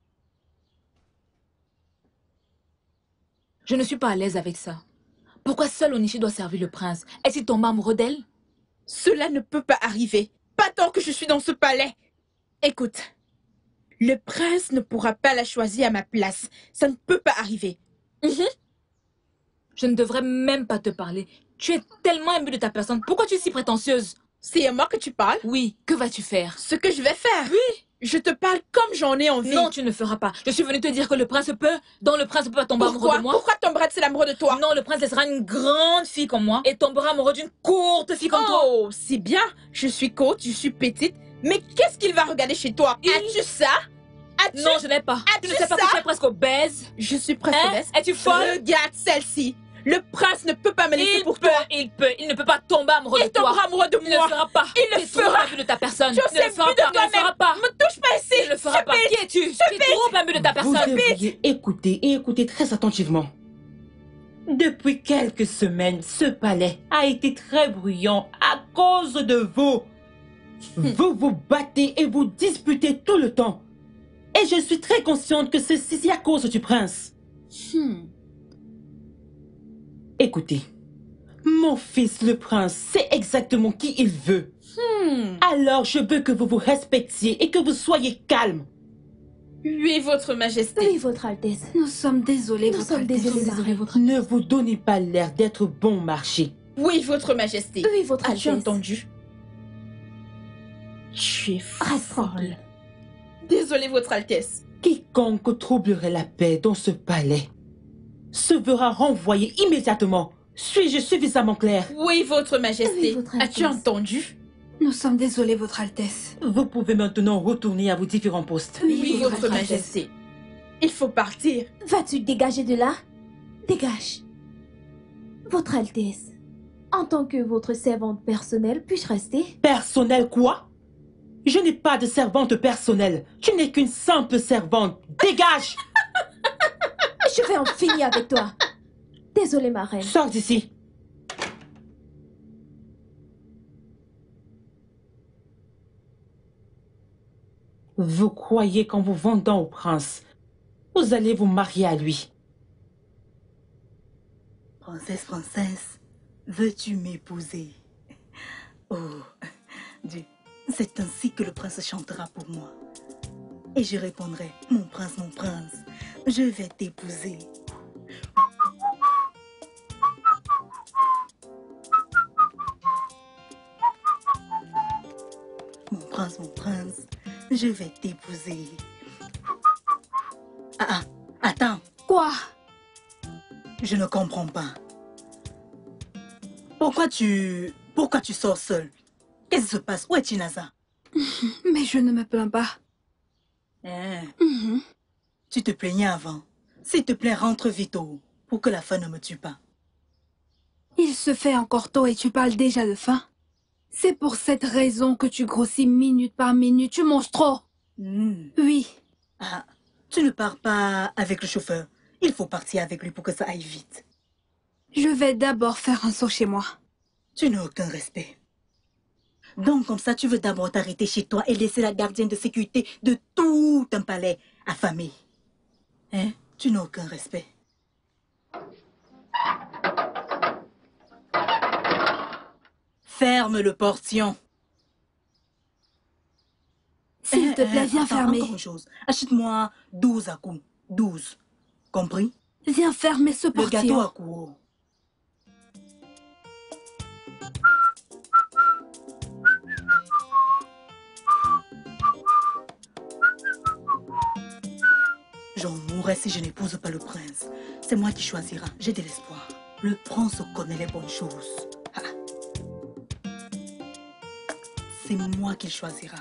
Je ne suis pas à l'aise avec ça. Pourquoi seul Onishi doit servir le prince? Est-il tombé amoureux d'elle? Cela ne peut pas arriver. Pas tant que je suis dans ce palais. Écoute, le prince ne pourra pas la choisir à ma place. Ça ne peut pas arriver. Mm-hmm. Je ne devrais même pas te parler. Tu es tellement imbue de ta personne. Pourquoi tu es si prétentieuse? C'est à moi que tu parles? Oui. Que vas-tu faire? Ce que je vais faire? Oui. Je te parle comme j'en ai envie. Non, tu ne feras pas. Je suis venue te dire que le prince peut. Donc le prince peut pas tomber Pourquoi? amoureux de moi. Pourquoi tomberait-il amoureux de toi? Non, le prince laissera une grande fille comme moi et tombera amoureux d'une courte fille comme toi. Oh, c'est bien. Je suis courte, je suis petite. Mais qu'est-ce qu'il va regarder chez toi? Il... As-tu ça? As-tu... Non, je n'ai pas. As-tu Tu ne sais pas ça? que tu es presque obèse? Je suis presque hein? obèse. Es-tu folle? Regarde celle-ci. Le prince ne peut pas me laisser il pour peut, toi. Il peut, il ne peut pas tomber amoureux il de toi. Il tombera amoureux de il moi. Il ne le fera pas. Il le fera. Tu es trop de ta personne. Tu ne le fera pas. Ne le fera pas. Me touche pas ici. Il ne le fera pas. Qui es-tu? Tu es trop imbu de ta personne. Vous devriez écouter et écouter très attentivement. Depuis quelques semaines, ce palais a été très bruyant à cause de vous. Vous vous battez et vous disputez tout le temps. Et je suis très consciente que ceci à cause du prince. Hmm. Écoutez, mon fils le prince sait exactement qui il veut. Hmm. Alors je veux que vous vous respectiez et que vous soyez calme. Oui, votre majesté. Oui, votre Altesse. Nous sommes désolés, Nous votre sommes Altesse. désolés, Désolés, votre Ne vous donnez pas l'air d'être bon marché. Oui, votre majesté. Oui, votre As-tu Altesse. entendu? Tu es Reste tranquille. Désolée, votre Altesse. Quiconque troublerait la paix dans ce palais se verra renvoyé immédiatement. Suis-je suffisamment clair? Oui, votre majesté. Oui, votre As-tu Altesse. entendu? Nous sommes désolés, votre Altesse. Vous pouvez maintenant retourner à vos différents postes. Oui, Oui, votre, votre majesté. Il faut partir. Vas-tu dégager de là? Dégage. Votre Altesse, en tant que votre servante personnelle, puis-je rester? Personnel quoi? Je n'ai pas de servante personnelle. Tu n'es qu'une simple servante. Dégage! Je vais en finir avec toi. Désolée, ma reine. Sors d'ici. Vous croyez qu'en vous vendant au prince, vous allez vous marier à lui? Princesse, princesse, veux-tu m'épouser? Oh, Dieu, c'est ainsi que le prince chantera pour moi. Et je répondrai, mon prince, mon prince, je vais t'épouser. Mon prince, mon prince, je vais t'épouser. Ah, ah, attends. Quoi? Je ne comprends pas. Pourquoi tu... Pourquoi tu sors seul? Qu'est-ce qui se passe? Où est Chinaza? Mais je ne me plains pas. Hein? Mhm. Tu te plaignais avant. S'il te plaît, rentre vite au haut, pour que la faim ne me tue pas. Il se fait encore tôt et tu parles déjà de faim. C'est pour cette raison que tu grossis minute par minute. Tu manges trop. Hmm. Oui. Ah, tu ne pars pas avec le chauffeur. Il faut partir avec lui pour que ça aille vite. Je vais d'abord faire un saut chez moi. Tu n'as aucun respect. Donc, comme ça, tu veux d'abord t'arrêter chez toi et laisser la gardienne de sécurité de tout un palais affamé. Hein? Tu n'as aucun respect. Ferme le portillon. S'il te Eh, plaît, eh, viens attends, fermer. Encore une chose. Achète-moi douze à coups. douze. Compris? Viens fermer ce Le portillon. gâteau à coups. J'en mourrai si je n'épouse pas le prince. C'est moi qui choisira. J'ai de l'espoir. Le prince connaît les bonnes choses. Ah. C'est moi qu'il choisira.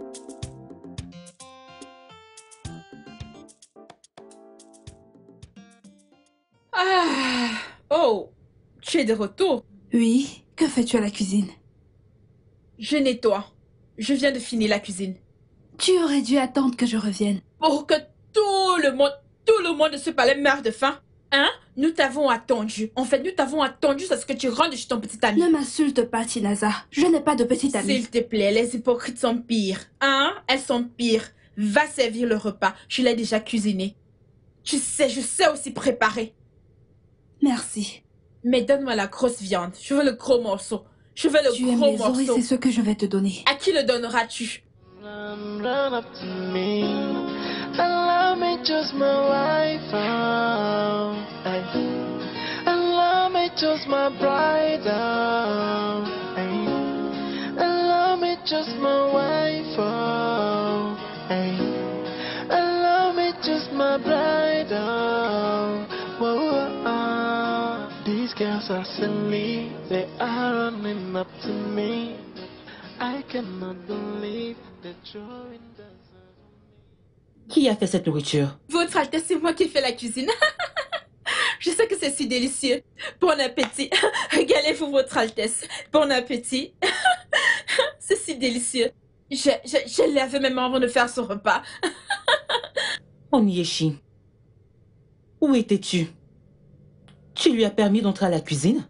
Ah! Oh! Tu es de retour? Oui, que fais-tu à la cuisine? Je nettoie. Je viens de finir la cuisine. Tu aurais dû attendre que je revienne. Pour que tout le monde, tout le monde de ce palais meure de faim. Hein? Nous t'avons attendu. En fait, nous t'avons attendu à ce que tu rentres chez ton petit ami. Ne m'insulte pas, Chinaza. Je n'ai pas de petit ami. S'il te plaît, les hypocrites sont pires. Hein? Elles sont pires. Va servir le repas. Je l'ai déjà cuisiné. Tu sais, je sais aussi préparer. Merci. Mais donne-moi la grosse viande. Je veux le gros morceau. Je veux le Tu gros aimes les morceau. oreilles, c'est ce que je vais te donner. À qui le donneras-tu? Run, run up to me. Allow me just my wife. Oh, hey. Allow me just my bride. Oh, hey. Allow me just my wife. Oh, hey. Allow me just my bride. Oh, whoa, whoa, oh. These girls are silly. They are running up to me. I cannot believe that you're in the... Qui a fait cette nourriture? Votre Altesse, c'est moi qui fais la cuisine. Je sais que c'est si délicieux. Bon appétit. Régalez-vous, Votre Altesse. Bon appétit. C'est si délicieux. Je, je, je l'avais même avant de faire ce repas. Onyéchi, où étais-tu? Tu lui as permis d'entrer à la cuisine?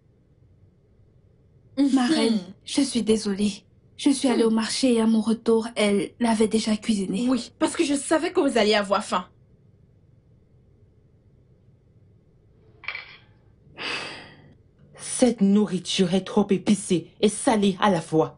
Ma reine, je suis désolée. Je suis allée au marché et à mon retour, elle l'avait déjà cuisiné. Oui, parce que je savais que vous alliez avoir faim. Cette nourriture est trop épicée et salée à la fois.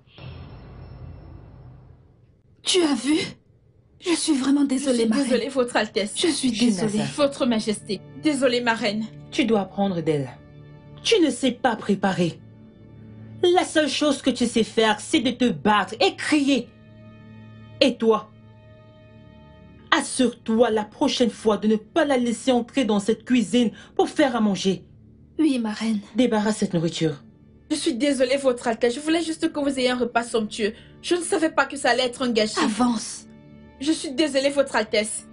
Tu as vu? Je suis vraiment désolée, ma reine. Désolée, Votre Altesse. Je suis désolée. Votre Majesté. Désolée, ma reine. Tu dois apprendre d'elle. Tu ne sais pas préparer. La seule chose que tu sais faire, c'est de te battre et crier. Et toi, assure-toi la prochaine fois de ne pas la laisser entrer dans cette cuisine pour faire à manger. Oui, ma reine. Débarrasse cette nourriture. Je suis désolée, Votre Altesse. Je voulais juste que vous ayez un repas somptueux. Je ne savais pas que ça allait être un gâchis. Avance. Je suis désolée, Votre Altesse.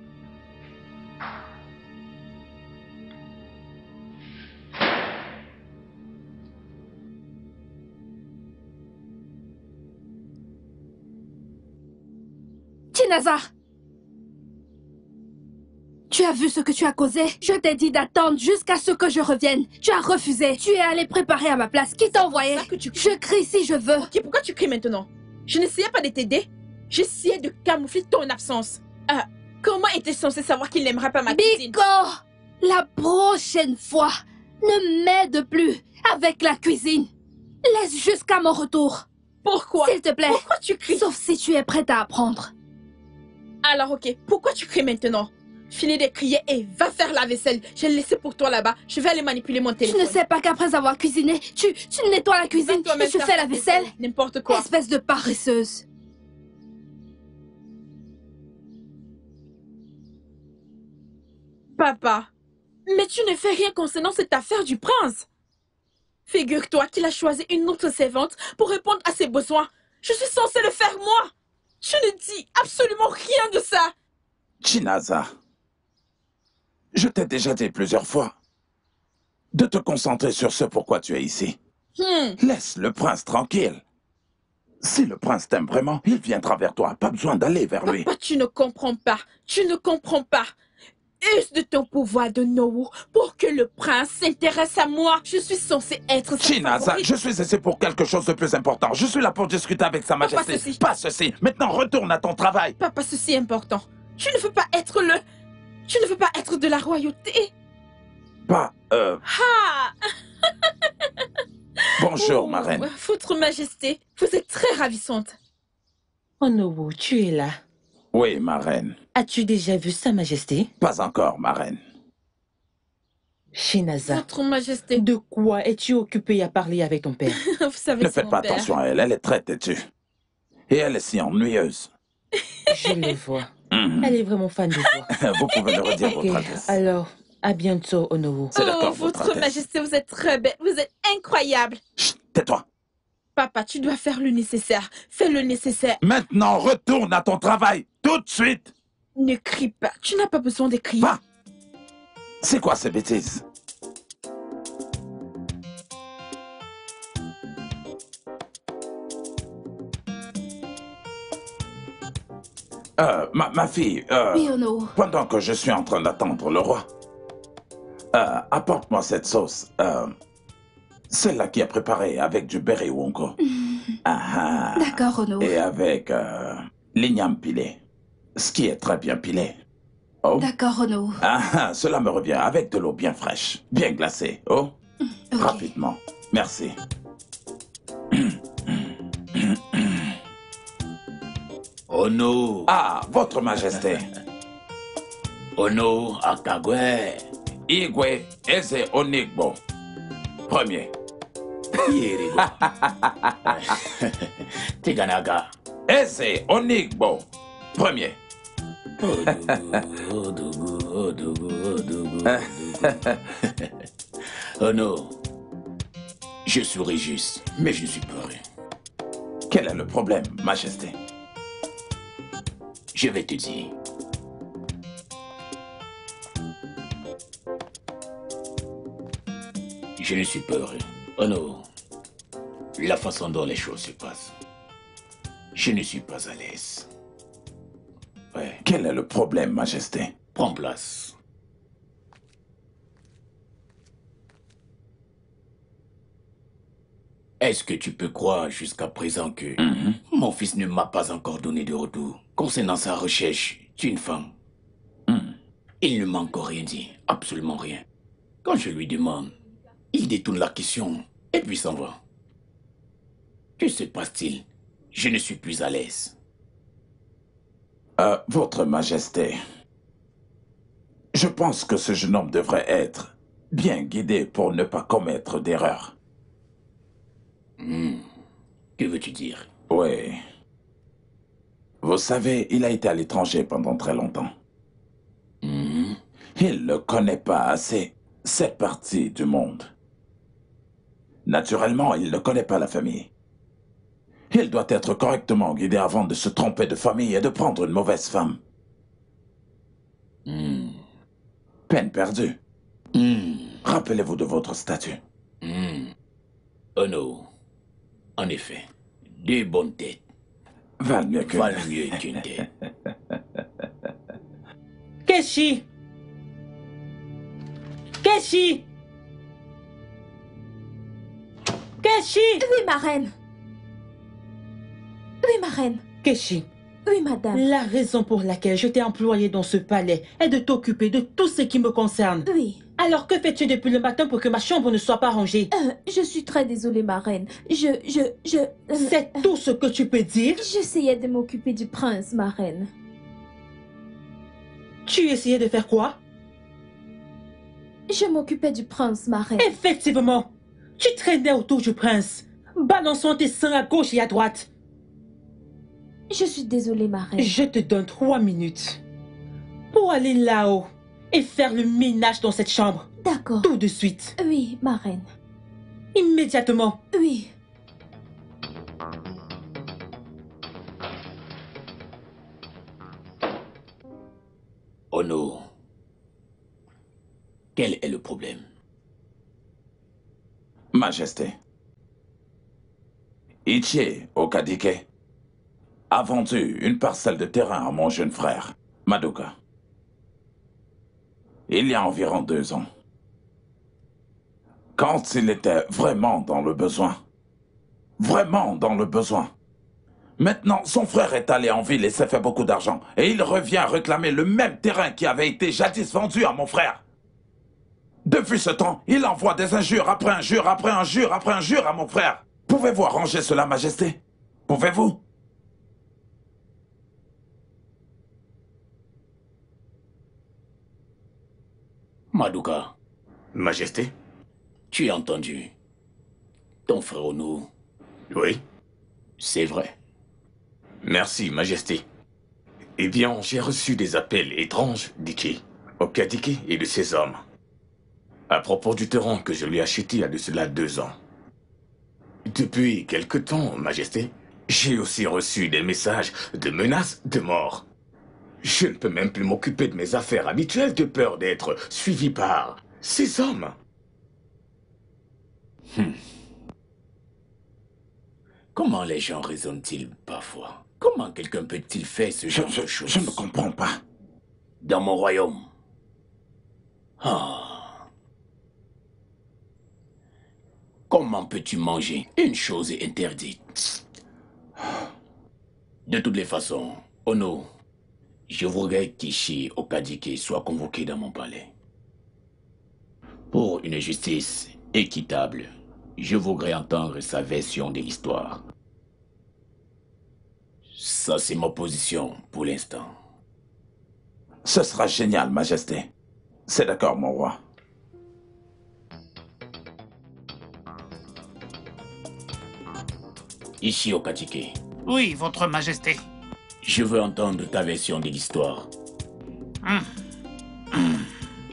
Chinaza! Tu as vu ce que tu as causé? Je t'ai dit d'attendre jusqu'à ce que je revienne. Tu as refusé. Tu es allé préparer à ma place. Qui t'a envoyé? Tu... Je crie si je veux. Ok, pourquoi tu cries maintenant? Je n'essayais pas de t'aider. J'essayais de camoufler ton absence. Ah, comment étais-je censé savoir qu'il n'aimerait pas ma cuisine? Biko! La prochaine fois, ne m'aide plus avec la cuisine. Laisse jusqu'à mon retour. Pourquoi? S'il te plaît. Pourquoi tu cries? Sauf si tu es prête à apprendre. Alors ok, pourquoi tu cries maintenant? Finis de crier et va faire la vaisselle. J'ai laissé pour toi là-bas. Je vais aller manipuler mon téléphone. Tu ne sais pas qu'après avoir cuisiné, tu, tu nettoies la cuisine et tu fais la vaisselle? N'importe quoi. Espèce de paresseuse. Papa, mais tu ne fais rien concernant cette affaire du prince. Figure-toi qu'il a choisi une autre servante pour répondre à ses besoins. Je suis censée le faire moi. Tu ne dis absolument rien de ça. Chinaza, je t'ai déjà dit plusieurs fois de te concentrer sur ce pourquoi tu es ici. Hmm. Laisse le prince tranquille. Si le prince t'aime vraiment, il viendra vers toi. Pas besoin d'aller vers lui. Papa, tu ne comprends pas. Tu ne comprends pas. Use de ton pouvoir de Nowu pour que le prince s'intéresse à moi. Je suis censée être sa Chinaza, favorite. je suis ici pour quelque chose de plus important. Je suis là pour discuter avec sa Papa, majesté. ceci. Pas ceci. Maintenant, retourne à ton travail. Papa, ceci est important. Tu ne veux pas être le... Tu ne veux pas être de la royauté. Pas, euh... Ah. Bonjour, Oh, ma reine. Votre Majesté, vous êtes très ravissante. Onowu, tu es là. Oui, ma reine. As-tu déjà vu Sa Majesté? Pas encore, ma reine. Chinaza, Votre Majesté. de quoi es-tu occupée à parler avec ton père? Vous savez, Ne c'est faites mon pas père. attention à elle, elle est très têtue. Et elle est si ennuyeuse. Je le vois. Mhm. Elle est vraiment fan de toi. Vous pouvez le redire, Ok, votre Altesse. alors, À bientôt, Onowu. C'est Oh, d'accord, votre Altesse. majesté, vous êtes très belle. Vous êtes incroyable. Chut, tais-toi. Papa, tu dois faire le nécessaire. Fais le nécessaire. Maintenant, retourne à ton travail, tout de suite. Ne crie pas. Tu n'as pas besoin de crier. Va. C'est quoi ces bêtises? Euh, ma, ma fille, euh, Oui, Onowu. pendant que je suis en train d'attendre le roi, euh, apporte-moi cette sauce, euh, celle-là qui est préparée avec du béret wonko. Ah, ah. D'accord, Onowu. Et avec euh, l'igname pilé, ce qui est très bien pilé. Oh. D'accord, Onowu. Ah, ah, cela me revient avec de l'eau bien fraîche, bien glacée. Oh, Ok. rapidement. Merci. Ono. Ah, votre majesté. Ono Akagwe. Igwe Eze Onigbo. Premier. Yerigo. Tiganaga. Eze Onigbo. Premier. Odugu, Odugu, Odugu, Odugu, Odugu. Ono. Je souris juste, mais je ne suis pas rien. Quel est le problème, majesté? Je vais te dire. Je ne suis pas heureux. Oh non. La façon dont les choses se passent. Je ne suis pas à l'aise. Ouais. Quel est le problème, majesté? Prends place. Est-ce que tu peux croire jusqu'à présent que Mm-hmm. mon fils ne m'a pas encore donné de retour concernant sa recherche d'une femme? Mm. Il ne m'a encore rien dit, absolument rien. Quand je lui demande, il détourne la question et puis s'en va. Que se passe-t-il? Je ne suis plus à l'aise. Euh, votre majesté, je pense que ce jeune homme devrait être bien guidé pour ne pas commettre d'erreur. Hmm. Que veux-tu dire? Oui. Vous savez, il a été à l'étranger pendant très longtemps. Hmm. Il ne connaît pas assez cette partie du monde. Naturellement, il ne connaît pas la famille. Il doit être correctement guidé avant de se tromper de famille et de prendre une mauvaise femme. Hmm. Peine perdue. Hmm. Rappelez-vous de votre statut. Hmm. Oh non. En effet, deux bonnes têtes Valent mieux que... valent mieux qu'une tête. Keshi! Keshi! Keshi! Oui, ma reine. Oui, ma reine. Keshi, Oui, madame. la raison pour laquelle je t'ai employé dans ce palais est de t'occuper de tout ce qui me concerne. Oui. Alors que fais-tu depuis le matin pour que ma chambre ne soit pas rangée? Euh, je suis très désolée, ma reine. Je, je, je... euh, C'est tout ce que tu peux dire? J'essayais de m'occuper du prince, ma reine. Tu essayais de faire quoi? Je m'occupais du prince, ma reine. Effectivement, tu traînais autour du prince, balançant tes seins à gauche et à droite. Je suis désolée, ma reine. Je te donne trois minutes pour aller là-haut et faire le ménage dans cette chambre. D'accord. Tout de suite. Oui, ma reine. Immédiatement. Oui. Oh non. Quel est le problème? Majesté. Ichie Okadike a vendu une parcelle de terrain à mon jeune frère, Madoka. Il y a environ deux ans. Quand il était vraiment dans le besoin. Vraiment dans le besoin. Maintenant, son frère est allé en ville et s'est fait beaucoup d'argent. Et il revient réclamer le même terrain qui avait été jadis vendu à mon frère. Depuis ce temps, il envoie des injures après injures, après injures, après injures à mon frère. Pouvez-vous arranger cela, Majesté? Pouvez-vous? Madoka, Majesté? tu as entendu? Ton frère Ono, Oui. c'est vrai. Merci, Majesté. Eh bien, j'ai reçu des appels étranges d'Iki, Okadike et de ses hommes. À propos du terrain que je lui ai acheté il y a de cela deux ans. Depuis quelque temps, Majesté, j'ai aussi reçu des messages de menaces de mort. Je ne peux même plus m'occuper de mes affaires habituelles de peur d'être suivi par ces hommes. Hmm. Comment les gens raisonnent-ils parfois? Comment quelqu'un peut-il faire ce genre je, de choses? Je ne comprends pas. Dans mon royaume. Ah. Comment peux-tu manger? Une chose est interdite. De toutes les façons, Ono, je voudrais qu'Ishi Okadike soit convoqué dans mon palais. Pour une justice équitable, je voudrais entendre sa version de l'histoire. Ça, c'est ma position pour l'instant. Ce sera génial, Majesté. C'est d'accord, mon roi. Ishi Okadike. Oui, votre majesté. Je veux entendre ta version de l'histoire. Hum. Hum.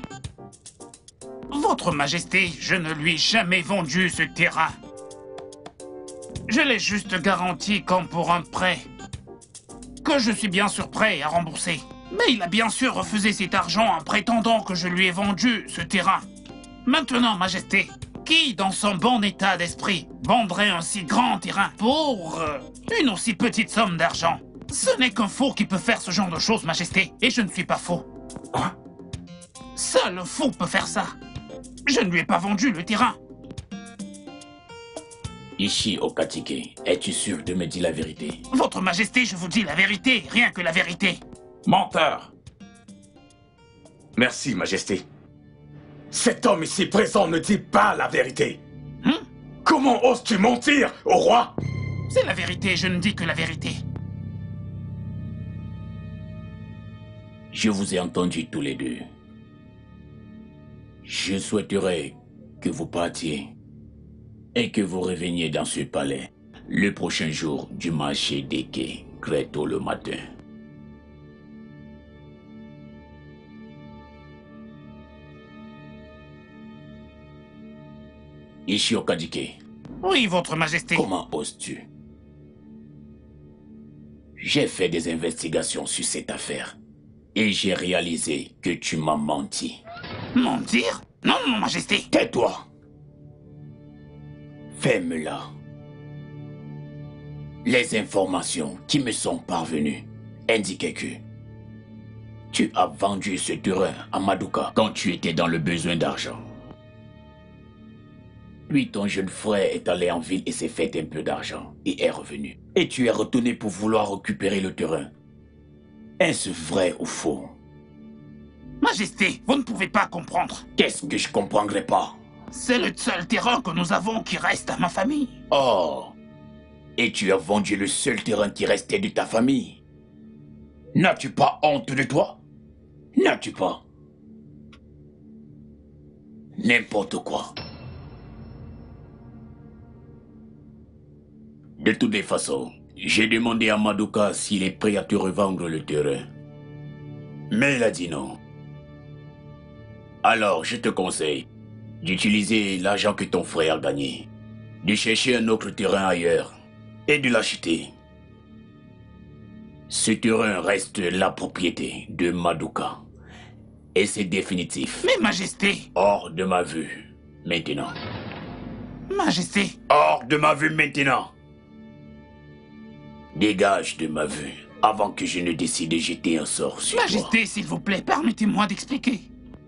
Votre majesté, je ne lui ai jamais vendu ce terrain. Je l'ai juste garanti comme pour un prêt. Que je suis bien sûr prêt à rembourser. Mais il a bien sûr refusé cet argent en prétendant que je lui ai vendu ce terrain. Maintenant, majesté, qui dans son bon état d'esprit vendrait un si grand terrain pour euh, une aussi petite somme d'argent? Ce n'est qu'un fou qui peut faire ce genre de choses, majesté, et je ne suis pas fou. Quoi? Seul un fou peut faire ça. Je ne lui ai pas vendu le terrain. Ishi Okadike, es-tu sûr de me dire la vérité? Votre majesté, je vous dis la vérité, rien que la vérité. Menteur! Merci, Majesté. Cet homme ici présent ne dit pas la vérité. Hein? Comment oses-tu mentir au roi? C'est la vérité, je ne dis que la vérité. Je vous ai entendus tous les deux. Je souhaiterais que vous partiez et que vous reveniez dans ce palais le prochain jour du marché des quais, très tôt le matin. Ishi Okadike. Oui, votre majesté. Comment oses-tu? J'ai fait des investigations sur cette affaire et j'ai réalisé que tu m'as menti. Mentir? Non, mon majesté. Tais-toi. Ferme-la. Les informations qui me sont parvenues indiquaient que tu as vendu ce terrain à Madoka quand tu étais dans le besoin d'argent. Puis ton jeune frère est allé en ville et s'est fait un peu d'argent et est revenu. Et tu es retourné pour vouloir récupérer le terrain. Est-ce vrai ou faux? Majesté, vous ne pouvez pas comprendre. Qu'est-ce que je comprendrais pas? C'est le seul terrain que nous avons qui reste à ma famille. Oh! Et tu as vendu le seul terrain qui restait de ta famille? N'as-tu pas honte de toi? N'as-tu pas? N'importe quoi. De toutes les façons, j'ai demandé à Madoka s'il est prêt à te revendre le terrain. Mais il a dit non. Alors, je te conseille d'utiliser l'argent que ton frère a gagné, de chercher un autre terrain ailleurs et de l'acheter. Ce terrain reste la propriété de Madoka. Et c'est définitif. Mais majesté! Hors de ma vue, maintenant. Majesté! Hors de ma vue, maintenant. Dégage de ma vue, avant que je ne décide de jeter un sort sur Majesté, toi. s'il vous plaît, permettez-moi d'expliquer.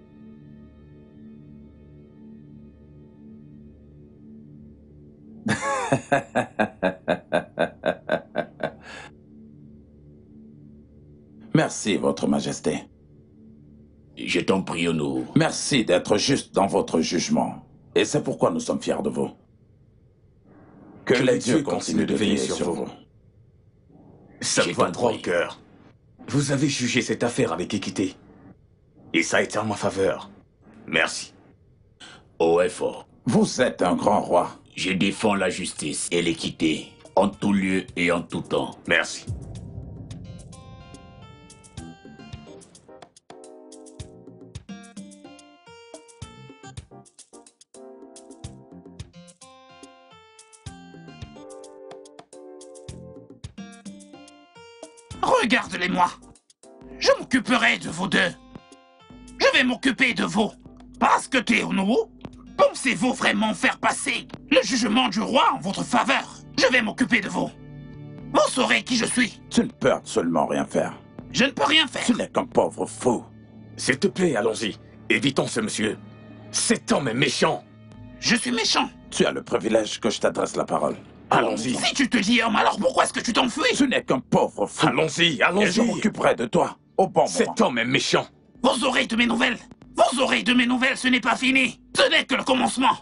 Merci, votre majesté. Je t'en prie, Ono. Merci d'être juste dans votre jugement. Et c'est pourquoi nous sommes fiers de vous. Que, Que les les dieux dieux continuent de veiller sur vous. Ça me J'ai va droit au compris. cœur. Vous avez jugé cette affaire avec équité. Et ça a été en ma faveur. Merci. Au effort. Vous êtes un grand roi. Je défends la justice et l'équité en tout lieu et en tout temps. Merci. Regarde-les-moi. Je m'occuperai de vous deux. Je vais m'occuper de vous. Parce que Théonou, pensez-vous vraiment faire passer le jugement du roi en votre faveur? Je vais m'occuper de vous. Vous saurez qui je suis. Tu ne peux absolument rien faire. Je ne peux rien faire. Tu n'es qu'un pauvre fou. S'il te plaît, allons-y. Évitons ce monsieur. Cet homme est méchant. Je suis méchant. Tu as le privilège que je t'adresse la parole. Allons-y. Si tu te dis homme, alors pourquoi est-ce que tu t'enfuis? Tu n'es qu'un pauvre fou. Allons-y, allons-y. Et je m'occuperai de toi au bon moment. Cet homme est méchant. Vous aurez de mes nouvelles. Vous aurez de mes nouvelles, ce n'est pas fini. Ce n'est que le commencement.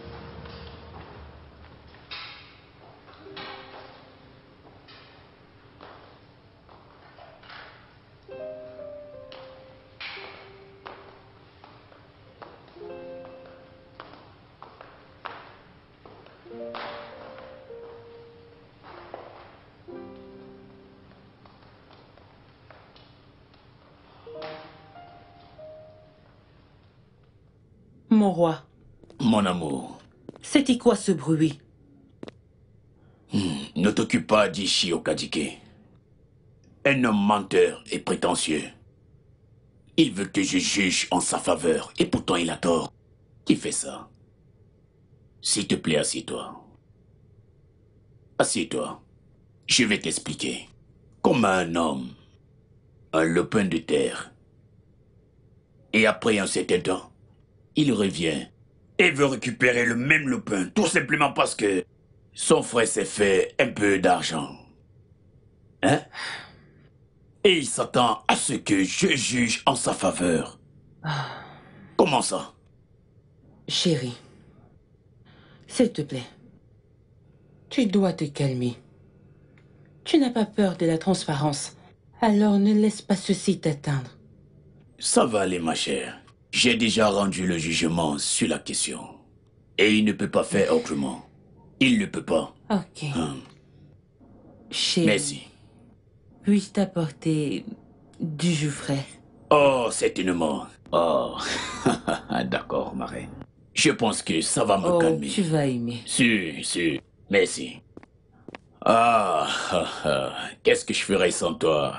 Mon roi. Mon amour. C'était quoi ce bruit? Hmm, ne t'occupe pas d'Ishi Okadike. Un homme menteur et prétentieux. Il veut que je juge en sa faveur, et pourtant il a tort. Qui fait ça? S'il te plaît, assieds-toi. Assieds-toi. Je vais t'expliquer. Comme un homme, un lopin de terre. Et après un certain temps, il revient et veut récupérer le même lopin, tout simplement parce que son frère s'est fait un peu d'argent. Hein? Et il s'attend à ce que je juge en sa faveur. Comment ça? Chérie, s'il te plaît, tu dois te calmer. Tu n'as pas peur de la transparence, alors ne laisse pas ceci t'atteindre. Ça va aller, ma chère. J'ai déjà rendu le jugement sur la question. Et il ne peut pas faire autrement. Il ne peut pas. Ok. Hein. Chérie, Merci. puis-je t'apporter du jus frais? Oh, certainement. Oh, d'accord, ma reine. Je pense que ça va me Oh, calmer. tu vas aimer. Si, si. Merci. Ah, ah, ah. Qu'est-ce que je ferais sans toi?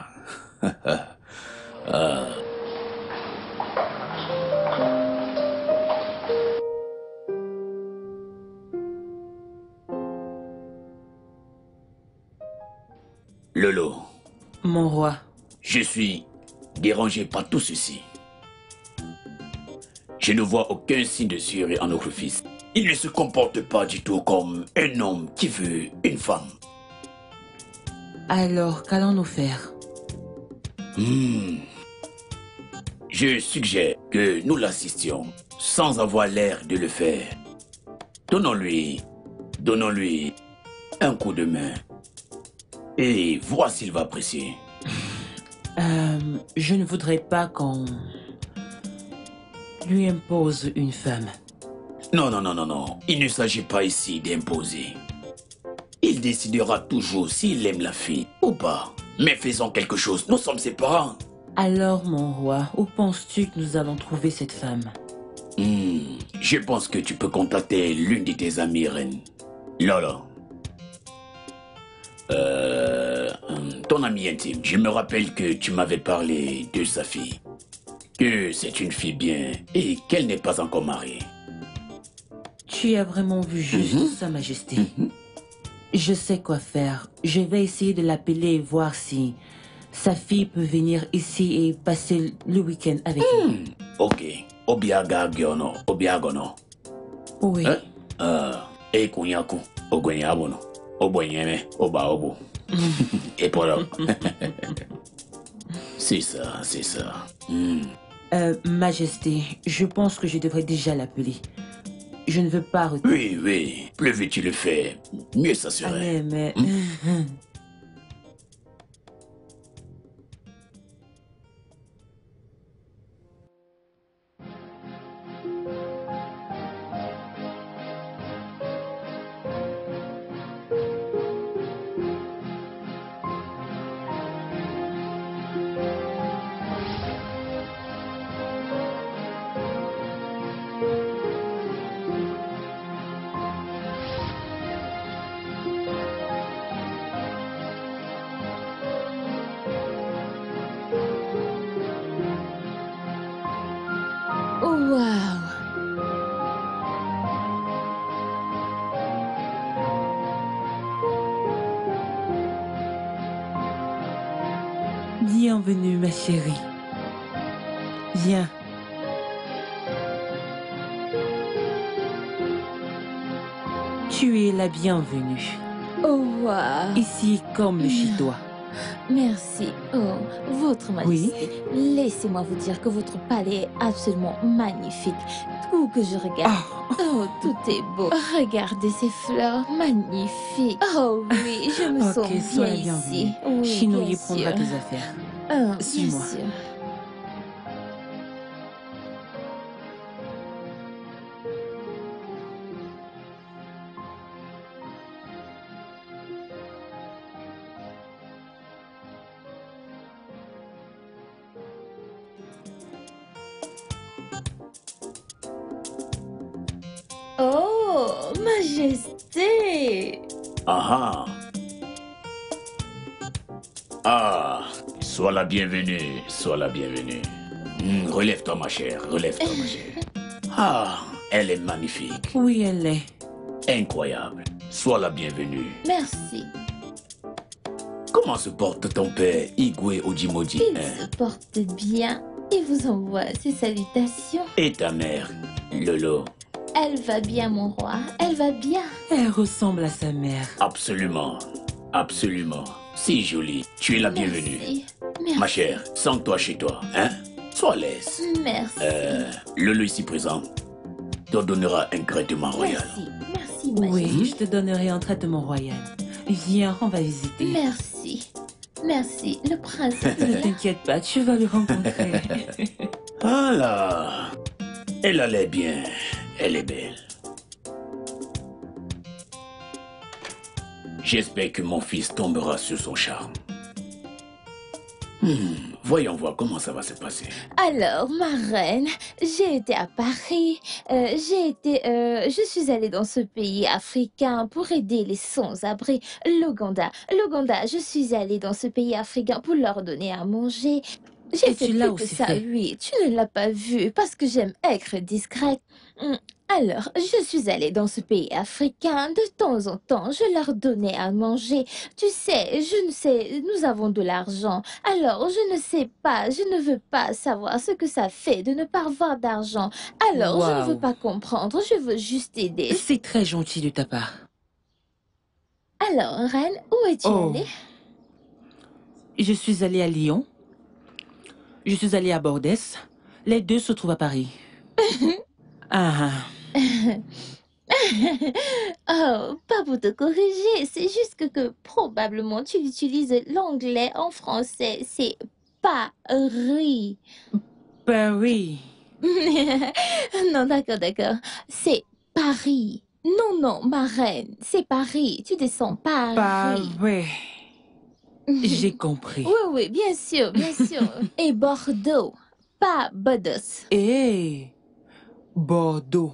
ah. Lolo. Mon roi. Je suis dérangé par tout ceci. Je ne vois aucun signe de sueur en notre fils. Il ne se comporte pas du tout comme un homme qui veut une femme. Alors, qu'allons-nous faire? Hmm. Je suggère que nous l'assistions sans avoir l'air de le faire. Donnons-lui, donnons-lui un coup de main. Et vois s'il va apprécier. Euh, je ne voudrais pas qu'on lui impose une femme. Non, non, non, non, non. Il ne s'agit pas ici d'imposer. Il décidera toujours s'il aime la fille ou pas. Mais faisons quelque chose. Nous sommes ses parents. Alors, mon roi, où penses-tu que nous allons trouver cette femme? Hmm, je pense que tu peux contacter l'une de tes amies reines. Lola. Euh, ton amie intime. Je me rappelle que tu m'avais parlé de sa fille. Que c'est une fille bien et qu'elle n'est pas encore mariée. Tu as vraiment vu juste, Mm-hmm. Sa Majesté. Mm-hmm. Je sais quoi faire. Je vais essayer de l'appeler et voir si sa fille peut venir ici et passer le week-end avec nous. Mm. Ok. Obiaga Gyono. Obiagono. Oui. Hein? Euh, et Kunyaku. Ogwenyabono. Obonyeme. Oba Obo. Et pour là. C'est ça, c'est ça. Mm. Euh, Majesté, je pense que je devrais déjà l'appeler. Je ne veux pas retourner. Oui, oui. Plus vite tu le fais, mieux ça serait. Allez, mais... Mm. Waouh. Bienvenue, ma chérie. Viens. Tu es la bienvenue. Oh, waouh. Ici comme chez toi. Merci. Oh, votre majesté. Oui? Laissez-moi vous dire que votre palais est absolument magnifique. Tout que je regarde. Oh, oh tout est beau. Regardez ces fleurs magnifiques. Oh oui, je me okay, sens bien ici. Oui, Chinouille prendra tes affaires. Oh, suis-moi. Oh, majesté. Ah ah. Ah, sois la bienvenue, sois la bienvenue. Mmh, relève-toi, ma chère, relève-toi, ma chère. Ah, elle est magnifique. Oui, elle est. Incroyable. Sois la bienvenue. Merci. Comment se porte ton père, Igwe Ojimoji? Il hein? se porte bien. Il vous envoie ses salutations. Et ta mère, Lolo? Elle va bien, mon roi. Elle va bien. Elle ressemble à sa mère. Absolument. Absolument. Si jolie. Tu es la Merci. bienvenue. Merci. Ma chère, sens-toi chez toi, hein? Sois à l'aise. Merci. Euh, Lolo ici présent te donnera un traitement royal. Merci. Merci, majesté. Oui, je te donnerai un traitement royal. Viens, on va visiter. Merci. Merci. Le prince est Ne là. t'inquiète pas, tu vas le rencontrer. Voilà. Elle allait bien. Elle est belle. J'espère que mon fils tombera sur son charme. Hmm, voyons voir comment ça va se passer. Alors, ma reine, j'ai été à Paris. Euh, j'ai été, euh, je suis allée dans ce pays africain pour aider les sans-abri, l'Ouganda. L'Ouganda, je suis allée dans ce pays africain pour leur donner à manger. J'ai Et fait tu l'as plus que aussi ça, fait. oui. Tu ne l'as pas vu parce que j'aime être discrète. Hmm. Alors, je suis allée dans ce pays africain. De temps en temps, je leur donnais à manger. Tu sais, je ne sais, nous avons de l'argent. Alors, je ne sais pas, je ne veux pas savoir ce que ça fait de ne pas avoir d'argent. Alors, je ne Wow. veux pas comprendre, je veux juste aider. C'est très gentil de ta part. Alors, reine, où es-tu Oh. allée? Je suis allée à Lyon. Je suis allée à Bordès. Les deux se trouvent à Paris. Ah, Oh, pas pour te corriger, c'est juste que, que probablement tu utilises l'anglais en français. C'est Paris. Paris. Non, d'accord, d'accord. C'est Paris. Non, non, ma reine, c'est Paris. Tu descends Paris. Paris. J'ai compris. Oui, oui, bien sûr, bien sûr. Et Bordeaux, pas Bordeaux. Et Bordeaux.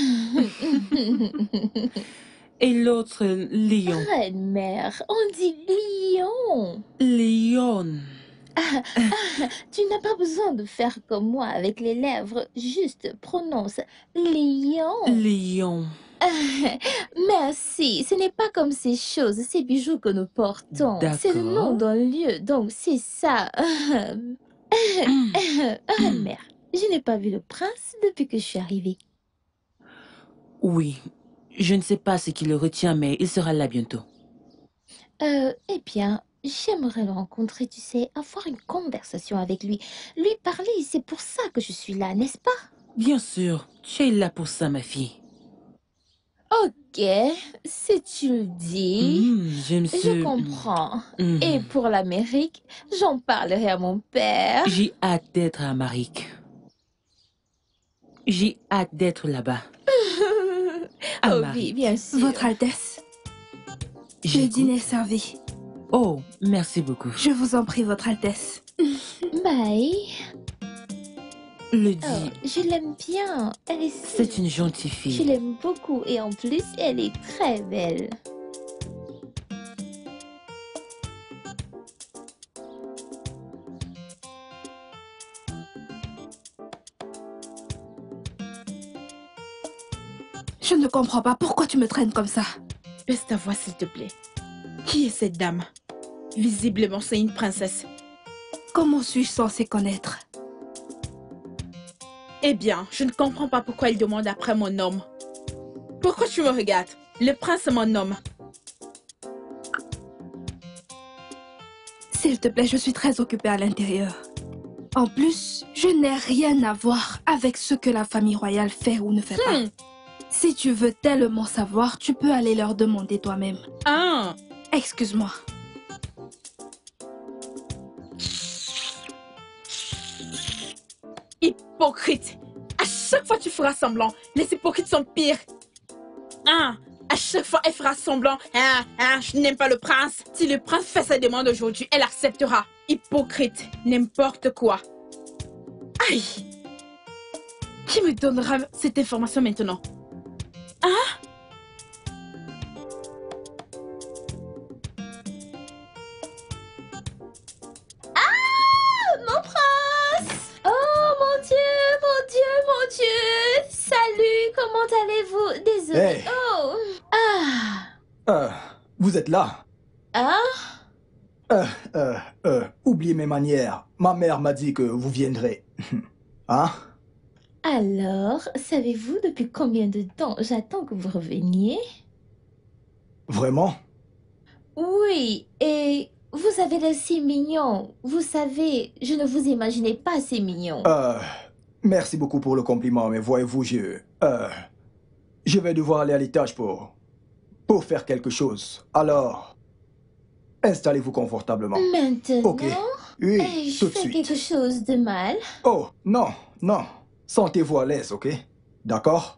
Et l'autre, Lyon. Reine mère, on dit Lyon. Lyon. Ah, ah, tu n'as pas besoin de faire comme moi avec les lèvres. Juste prononce Lyon. Lyon. Ah, merci. Ce n'est pas comme ces choses, ces bijoux que nous portons. C'est le nom d'un lieu, donc c'est ça. Ah, mère, je n'ai pas vu le prince depuis que je suis arrivée. Oui. Je ne sais pas ce qui le retient, mais il sera là bientôt. Euh, eh bien, j'aimerais le rencontrer, tu sais, avoir une conversation avec lui. Lui parler, c'est pour ça que je suis là, n'est-ce pas? Bien sûr. Tu es là pour ça, ma fille. Ok, si tu le dis, Mmh, je me suis... je comprends. Mmh. Et pour l'Amérique, j'en parlerai à mon père. J'ai hâte d'être à Amérique. J'ai hâte d'être là-bas. Oh oui, bien sûr. Votre Altesse, le J'écoute. dîner est servi. Oh, merci beaucoup. Je vous en prie, Votre Altesse. Bye. Le Oh, dit, je l'aime bien. Elle est si... c'est une gentille Je fille. l'aime beaucoup et en plus, elle est très belle. Je ne comprends pas pourquoi tu me traînes comme ça. Baisse ta voix, s'il te plaît. Qui est cette dame? Visiblement, c'est une princesse. Comment suis-je censée connaître? Eh bien, je ne comprends pas pourquoi il demande après mon homme. Pourquoi tu me regardes? Le prince est mon homme. S'il te plaît, je suis très occupée à l'intérieur. En plus, je n'ai rien à voir avec ce que la famille royale fait ou ne fait pas. Hmm. Si tu veux tellement savoir, tu peux aller leur demander toi-même. Ah! Excuse-moi. Hypocrite! À chaque fois, tu feras semblant. Les hypocrites sont pires. Ah! À chaque fois, elle fera semblant. Ah, ah, je n'aime pas le prince. Si le prince fait sa demande aujourd'hui, elle acceptera. Hypocrite, n'importe quoi. Aïe! Qui me donnera cette information maintenant? Ah? Ah! Mon prince! Oh mon Dieu, mon Dieu, mon Dieu! Salut, comment allez-vous? Désolée. Hey. Oh! Ah! Euh, vous êtes là? Ah? Euh, euh, euh, oubliez mes manières. Ma mère m'a dit que vous viendrez. Hein? Alors, savez-vous depuis combien de temps j'attends que vous reveniez? Vraiment? Oui, et vous avez l'air si mignon. Vous savez, je ne vous imaginais pas si mignon. Euh, merci beaucoup pour le compliment, mais voyez-vous, je... Euh, je vais devoir aller à l'étage pour... pour faire quelque chose. Alors, installez-vous confortablement. Maintenant? Ok. Oui, Ai-je tout de fait suite. quelque chose de mal? Oh, non, non. Sentez-vous à l'aise, ok? D'accord?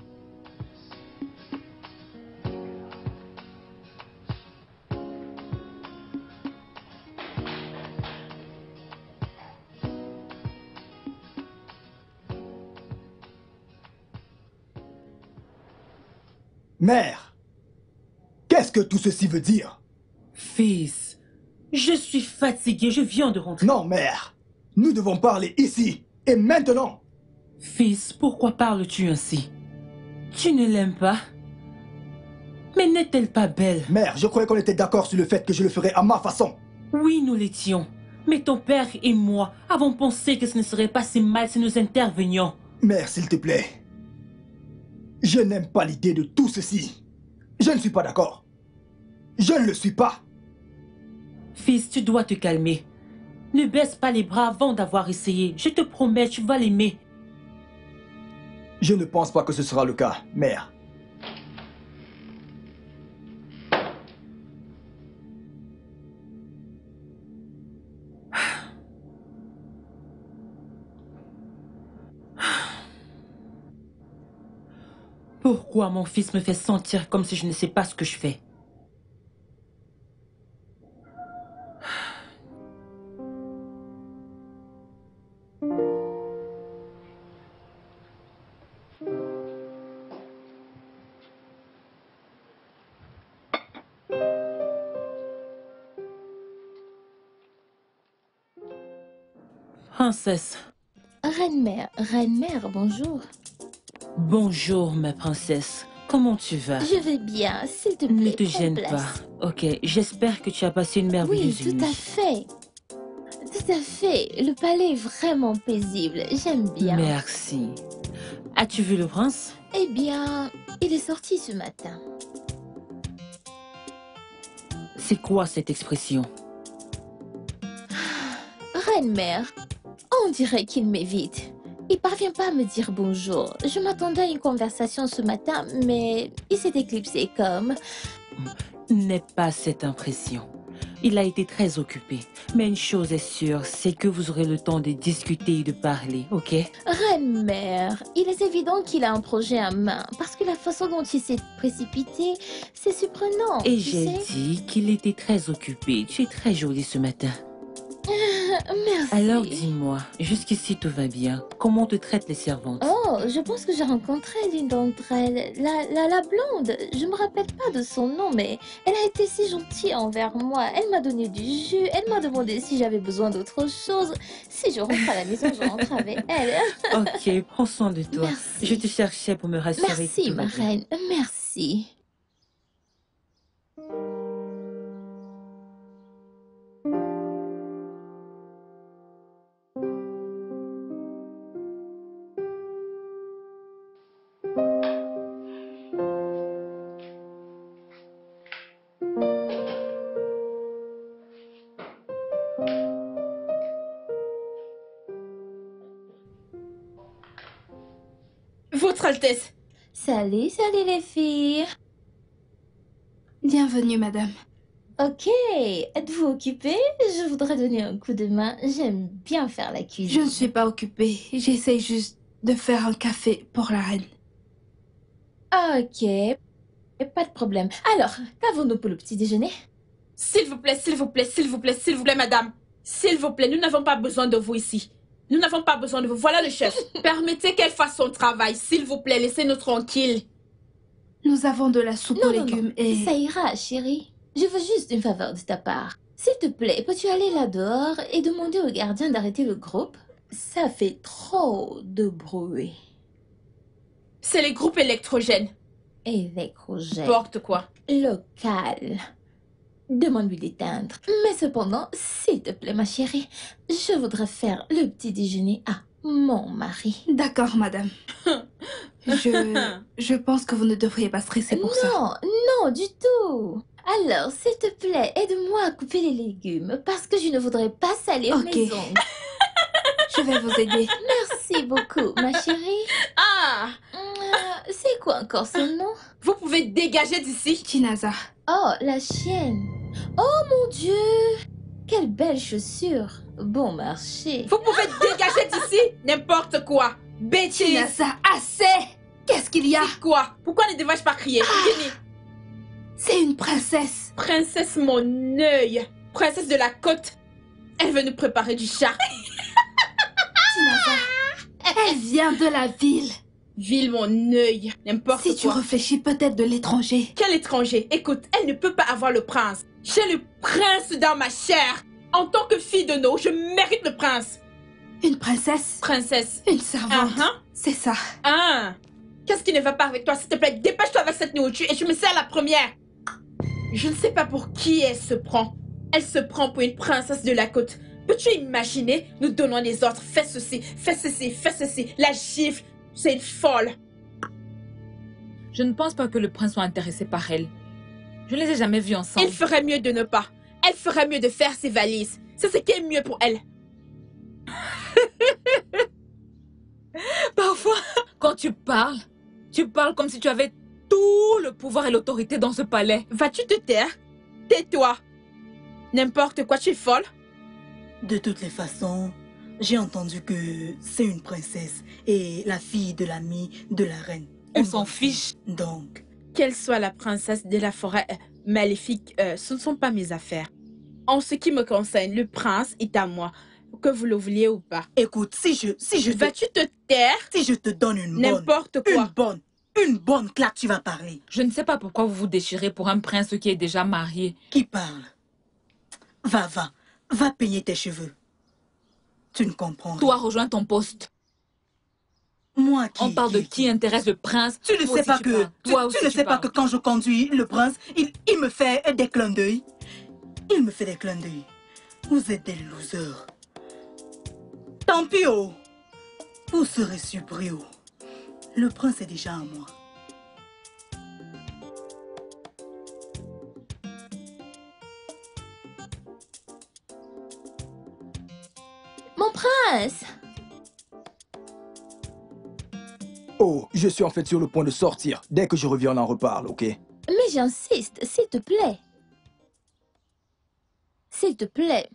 Mère! Qu'est-ce que tout ceci veut dire? Fils, je suis fatigué, je viens de rentrer. Non, mère! Nous devons parler ici et maintenant! Fils, pourquoi parles-tu ainsi? Tu ne l'aimes pas? Mais n'est-elle pas belle? Mère, je croyais qu'on était d'accord sur le fait que je le ferais à ma façon. Oui, nous l'étions. Mais ton père et moi avons pensé que ce ne serait pas si mal si nous intervenions. Mère, s'il te plaît. Je n'aime pas l'idée de tout ceci. Je ne suis pas d'accord. Je ne le suis pas. Fils, tu dois te calmer. Ne baisse pas les bras avant d'avoir essayé. Je te promets, tu vas l'aimer. Je ne pense pas que ce sera le cas, mère. Pourquoi mon fils me fait sentir comme si je ne sais pas ce que je fais? Princesse. Reine-mère, reine-mère, bonjour. Bonjour, ma princesse. Comment tu vas? Je vais bien, s'il te plaît. Ne te prends gêne place. pas. Ok, j'espère que tu as passé une merveilleuse Oui, tout nuit. à fait. Tout à fait. Le palais est vraiment paisible. J'aime bien. Merci. As-tu vu le prince? Eh bien, il est sorti ce matin. C'est quoi cette expression? Reine-mère, on dirait qu'il m'évite. Il parvient pas à me dire bonjour. Je m'attendais à une conversation ce matin, mais il s'est éclipsé comme... N'aie pas cette impression. Il a été très occupé. Mais une chose est sûre, c'est que vous aurez le temps de discuter et de parler, ok? Reine-mère, il est évident qu'il a un projet à main, parce que la façon dont il s'est précipité, c'est surprenant. Et tu j'ai sais. dit qu'il était très occupé. Tu es très jolie ce matin. Merci. Alors dis-moi, jusqu'ici tout va bien. Comment te traitent les servantes? Oh, je pense que j'ai rencontré l'une d'entre elles, la, la, la blonde. Je me rappelle pas de son nom, mais elle a été si gentille envers moi. Elle m'a donné du jus, elle m'a demandé si j'avais besoin d'autre chose. Si je rentre à la maison, je rentre avec elle. Ok, prends soin de toi. Merci. Je te cherchais pour me rassurer. Merci, que tout va ma bien. reine, merci. Votre Altesse. Salut, salut les filles. Bienvenue, madame. Ok, êtes-vous occupée? Je voudrais donner un coup de main. J'aime bien faire la cuisine. Je ne suis pas occupée. J'essaye juste de faire un café pour la reine. Ok, pas de problème. Alors, qu'avons-nous pour le petit déjeuner? S'il vous plaît, s'il vous plaît, s'il vous plaît, s'il vous plaît, madame. S'il vous plaît, nous n'avons pas besoin de vous ici. Nous n'avons pas besoin de vous. Voilà le chef. Permettez qu'elle fasse son travail. S'il vous plaît, laissez-nous tranquilles. Nous avons de la soupe Non, aux non, légumes non. et... Ça ira, chérie. Je veux juste une faveur de ta part. S'il te plaît, peux-tu aller là dehors et demander au gardien d'arrêter le groupe? Ça fait trop de bruit. C'est les groupes électrogènes. Électrogène. N'importe quoi. Local. Demande-lui d'éteindre. Mais cependant, s'il te plaît, ma chérie, je voudrais faire le petit déjeuner à mon mari. D'accord, madame. Je... je pense que vous ne devriez pas stresser pour ça. Non, non, du tout. Alors, s'il te plaît, aide-moi à couper les légumes parce que je ne voudrais pas salir Ok. mes ongles. Je vais vous aider. Merci beaucoup, ma chérie. Ah, Euh, C'est quoi encore son nom? vous pouvez dégager d'ici. Tinaza. Oh, la chienne. Oh mon Dieu. Quelle belle chaussure. Bon marché. Vous pouvez dégager d'ici. N'importe quoi. Bêtise. Tinaza, assez. Qu'est-ce qu'il y a? C'est quoi? Pourquoi ne devrais-je pas crier? Fini. C'est une princesse. Princesse mon œil. Princesse de la côte. Elle veut nous préparer du chat. Tinaza, elle vient de la ville. Ville mon œil. N'importe quoi. Si tu réfléchis peut-être de l'étranger. Quel étranger? Écoute, elle ne peut pas avoir le prince. J'ai le prince dans ma chair. En tant que fille de No, je mérite le prince. Une princesse. Princesse. Une servante. Ah, hein? C'est ça. Ah. Qu'est-ce qui ne va pas avec toi? S'il te plaît, dépêche-toi avec cette nourriture et je me sers la première. Je ne sais pas pour qui elle se prend. Elle se prend pour une princesse de la côte. Peux-tu imaginer? Nous donnons des ordres. Fais ceci, fais ceci, fais ceci. La gifle. C'est une folle. Je ne pense pas que le prince soit intéressé par elle. Je ne les ai jamais vus ensemble. Il ferait mieux de ne pas. Elle ferait mieux de faire ses valises. C'est ce qui est mieux pour elle. Parfois, quand tu parles, tu parles comme si tu avais tout le pouvoir et l'autorité dans ce palais. Vas-tu te taire? Tais-toi. N'importe quoi, tu es folle. De toutes les façons, j'ai entendu que c'est une princesse et la fille de l'ami de la reine. On s'en fiche. Donc, Qu'elle soit la princesse de la forêt euh, maléfique, euh, ce ne sont pas mes affaires. En ce qui me concerne, le prince est à moi, que vous le vouliez ou pas. écoute, si je, si je, te, Vas-tu te taire? si je te donne une bonne, N'importe quoi. une bonne, une bonne claque, tu vas parler. Je ne sais pas pourquoi vous vous déchirez pour un prince qui est déjà marié. Qui parle? Va, va, va peigner tes cheveux. Tu ne comprends rien. Toi, rejoins ton poste. Moi qui... On parle de qui- qui intéresse le prince. Tu ne Toi sais aussi, pas tu que parles. tu, Toi tu aussi, ne tu sais pas parles. que quand je conduis le prince, il, il me fait des clins d'œil. Il me fait des clins d'œil. Vous êtes des losers. Tant pis oh. Vous serez surpris oh. Le prince est déjà à moi. Mon prince! Oh, je suis en fait sur le point de sortir. Dès que je reviens, on en reparle, ok? Mais j'insiste, s'il te plaît. S'il te plaît.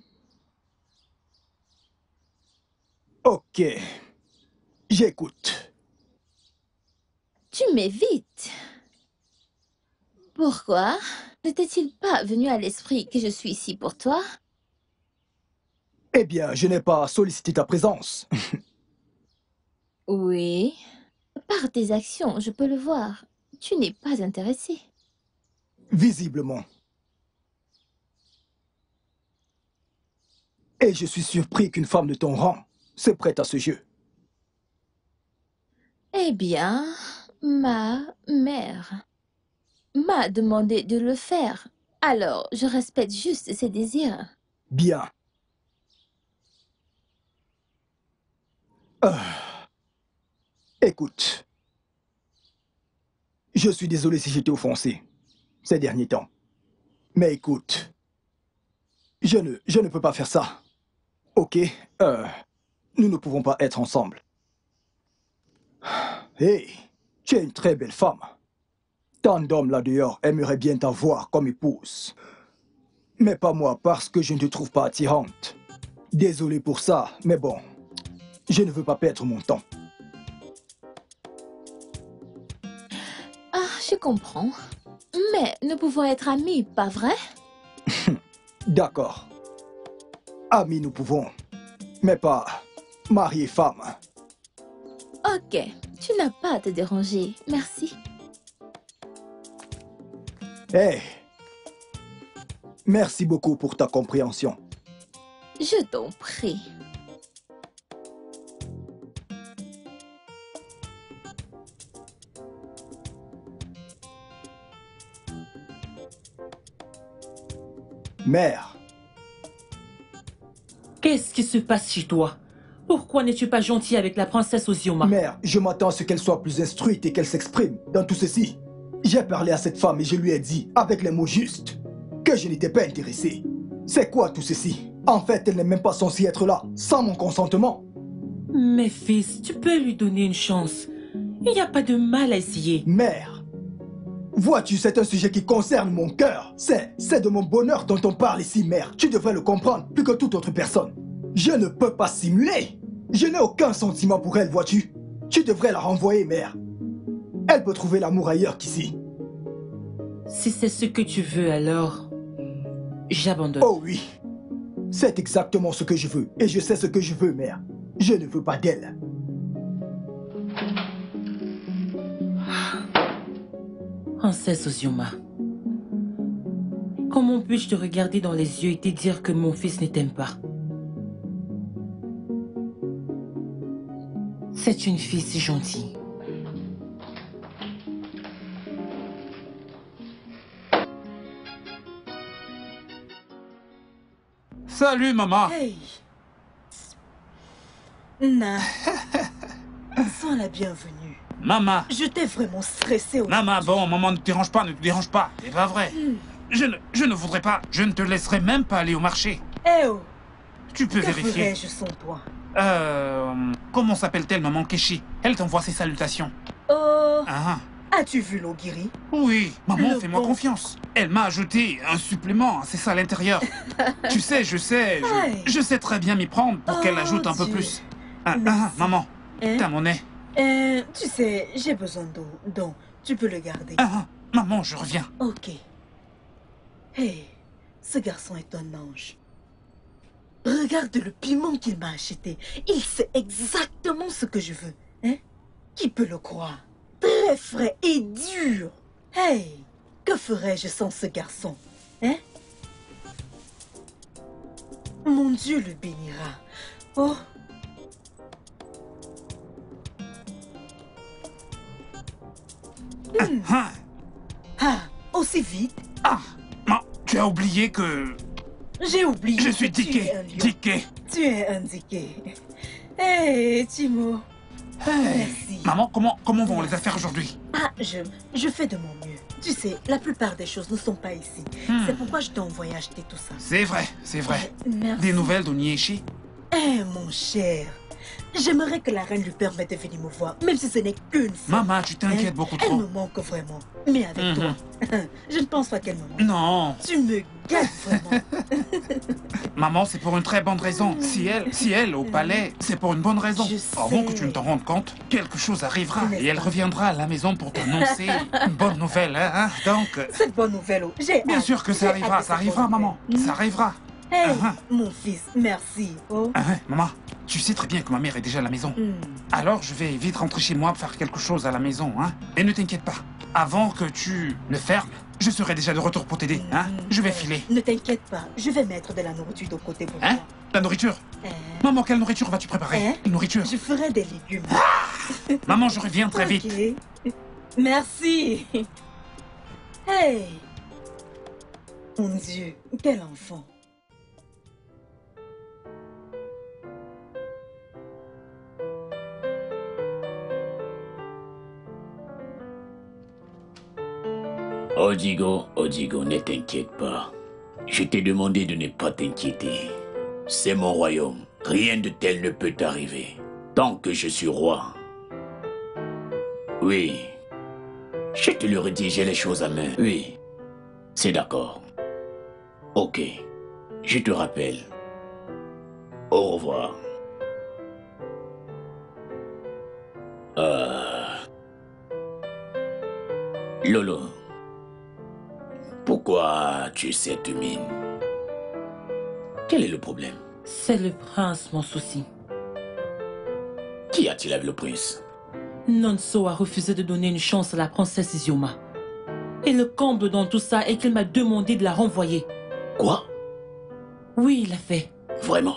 Ok. J'écoute. Tu m'évites. Pourquoi? Ne t'est-il pas venu à l'esprit que je suis ici pour toi? Eh bien, je n'ai pas sollicité ta présence. Oui. Par tes actions, je peux le voir. Tu n'es pas intéressé. Visiblement. Et je suis surpris qu'une femme de ton rang se prête à ce jeu. Eh bien, ma mère m'a demandé de le faire. Alors, je respecte juste ses désirs. Bien. Euh, écoute, je suis désolé si j'étais offensé ces derniers temps. Mais écoute, je ne, je ne peux pas faire ça. Ok, euh, nous ne pouvons pas être ensemble. Hé, hey, tu es une très belle femme. Tant d'hommes là-dehors aimeraient bien t'avoir comme épouse. Mais pas moi, parce que je ne te trouve pas attirante. Désolé pour ça, mais bon, je ne veux pas perdre mon temps. Ah, je comprends. Mais nous pouvons être amis, pas vrai? D'accord. Amis, nous pouvons. Mais pas mari et femme. Ok, tu n'as pas à te déranger. Merci. Hé, hey, merci beaucoup pour ta compréhension. Je t'en prie. Mère. Qu'est-ce qui se passe chez toi? Pourquoi n'es-tu pas gentil avec la princesse Ozioma? Mère, je m'attends à ce qu'elle soit plus instruite et qu'elle s'exprime dans tout ceci. J'ai parlé à cette femme et je lui ai dit, avec les mots justes, que je n'étais pas intéressé. C'est quoi tout ceci? En fait, elle n'est même pas censée être là, sans mon consentement. Mais fils, tu peux lui donner une chance. Il n'y a pas de mal à essayer. Mère, vois-tu, c'est un sujet qui concerne mon cœur. C'est, c'est de mon bonheur dont on parle ici, mère. Tu devrais le comprendre plus que toute autre personne. Je ne peux pas simuler. Je n'ai aucun sentiment pour elle, vois-tu. Tu devrais la renvoyer, mère. Elle peut trouver l'amour ailleurs qu'ici. Si c'est ce que tu veux, alors j'abandonne. Oh oui, c'est exactement ce que je veux. Et je sais ce que je veux, mère. Je ne veux pas d'elle. Princesse Ozioma, comment puis-je te regarder dans les yeux et te dire que mon fils ne t'aime pas? C'est une fille si gentille. Salut, maman. Hey. Na. Sois la bienvenue. Maman. Je t'ai vraiment stressé. Maman, bon, maman, ne te dérange pas, ne te dérange pas. C'est pas vrai. Mm. Je ne, je ne voudrais pas. Je ne te laisserai même pas aller au marché. Eh oh. Tu peux que vérifier. ferais-je sans toi? Euh... Comment s'appelle-t-elle, maman Keshi? Elle t'envoie ses salutations. Oh. Ah. As-tu vu l'Ogiri? Oui, maman, fais-moi bon. confiance. Elle m'a ajouté un supplément, c'est ça à l'intérieur. Tu sais, je sais, je, je sais très bien m'y prendre pour oh, qu'elle ajoute un Dieu. peu plus. Ah, ah, maman, hein? T'as mon nez. Euh, tu sais, j'ai besoin d'eau, donc tu peux le garder. Ah, maman, je reviens. Ok. Hey, ce garçon est un ange. Regarde le piment qu'il m'a acheté. Il sait exactement ce que je veux. Hein? Qui peut le croire? Très frais et dur. Hey, que ferais-je sans ce garçon? Hein? Mon Dieu le bénira. Oh. Ah, hmm. ah. ah, aussi vite? Ah, ma, tu as oublié que... J'ai oublié. Je suis Diké. Diké. Tu es un Diké. Hé, hey, Timo. Hey. Merci. Maman, comment, comment vont les affaires aujourd'hui? Ah, je, je fais de mon mieux. Tu sais, la plupart des choses ne sont pas ici. Hmm. C'est pourquoi je t'ai envoyé acheter tout ça. C'est vrai, c'est vrai. Merci. Des nouvelles d'Onyeishi? Eh, hey, mon cher. J'aimerais que la reine lui permette de venir me voir, même si ce n'est qu'une fois. Maman, tu t'inquiètes hein? beaucoup trop. Elle me manque vraiment. Mais avec mm-hmm. toi, je ne pense pas qu'elle me manque. Non. Tu me gâtes vraiment. Maman, c'est pour une très bonne raison. Si elle, si elle, au palais, c'est pour une bonne raison. Avant que tu ne t'en rendes compte, quelque chose arrivera et elle reviendra à la maison pour t'annoncer une bonne nouvelle. Hein? Donc... Cette bonne nouvelle, j'ai Bien hâte. sûr que ça arrivera, ça arrivera, maman. Mm-hmm. Ça arrivera. Hey, Uh-huh. mon fils, merci. Oh. Ah, maman, tu sais très bien que ma mère est déjà à la maison. Hmm. Alors je vais vite rentrer chez moi faire quelque chose à la maison, hein. Et ne t'inquiète pas, avant que tu ne fermes, je serai déjà de retour pour t'aider, hein. Je vais filer. Ne t'inquiète pas, je vais mettre de la nourriture de côté pour Hein? toi. La nourriture? Hein? Maman, quelle nourriture vas-tu préparer? Hein? Une nourriture? Je ferai des légumes. Maman, je reviens très vite. Ok. Merci. Hey. Mon Dieu, quel enfant. Odigo, Odigo, ne t'inquiète pas. Je t'ai demandé de ne pas t'inquiéter. C'est mon royaume. Rien de tel ne peut t'arriver. Tant que je suis roi. Oui. Je te le redis, j'ai les choses à main. Oui. C'est d'accord. Ok. Je te rappelle. Au revoir. Euh... Lolo. Pourquoi tu es cette mine? Quel est le problème? C'est le prince, mon souci. Qui a-t-il avec le prince? Nonso a refusé de donner une chance à la princesse Izioma. Et le comble dans tout ça est qu'il m'a demandé de la renvoyer. Quoi? Oui, il l'a fait. Vraiment?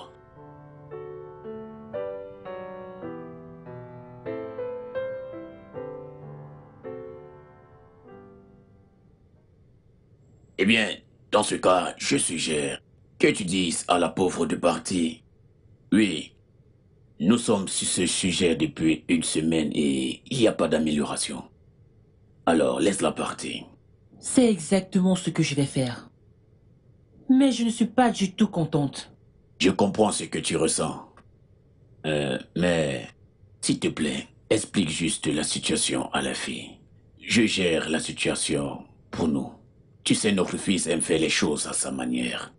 Eh bien, dans ce cas, je suggère que tu dises à la pauvre de partir. Oui, nous sommes sur ce sujet depuis une semaine et il n'y a pas d'amélioration. Alors, laisse-la partir. C'est exactement ce que je vais faire. Mais je ne suis pas du tout contente. Je comprends ce que tu ressens. Euh, mais, s'il te plaît, explique juste la situation à la fille. Je gère la situation pour nous. Tu sais, notre fils aime faire les choses à sa manière.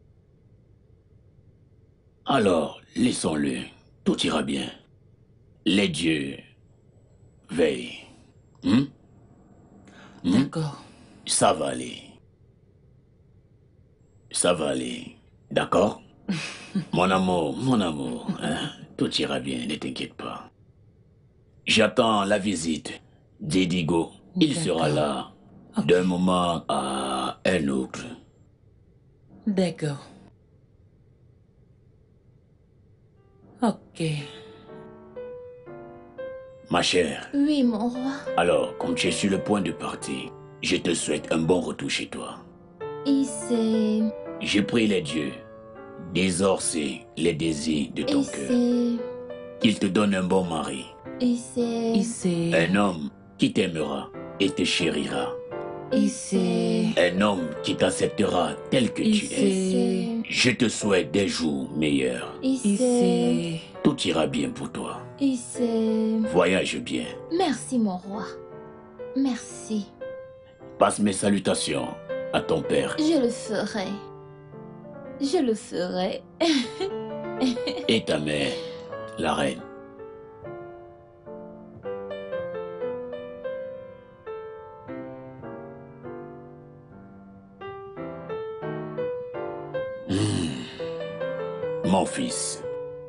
Alors, laissons-le. Tout ira bien. Les dieux veillent. Hmm? Hmm? D'accord. Ça va aller. Ça va aller. D'accord? Mon amour, mon amour, hein? Tout ira bien, ne t'inquiète pas. J'attends la visite d'Edigo. Il sera là okay. D'un moment à un autre. D'accord. Ok. Ma chère. Oui, mon roi. Alors, comme tu es sur le point de partir, je te souhaite un bon retour chez toi. Et c'est... Je prie les dieux d'exorcer les désirs de ton cœur. Qu'il te donne un bon mari. Et c'est... Et c'est... Un homme qui t'aimera et te chérira. Et c'est... Un homme qui t'acceptera tel que Et tu es. Je te souhaite des jours meilleurs. Et c'est... Tout ira bien pour toi. Et c'est... Voyage bien. Merci, mon roi. Merci. Passe mes salutations à ton père. Je le ferai. Je le ferai. Et ta mère, la reine. Mmh. Mon fils.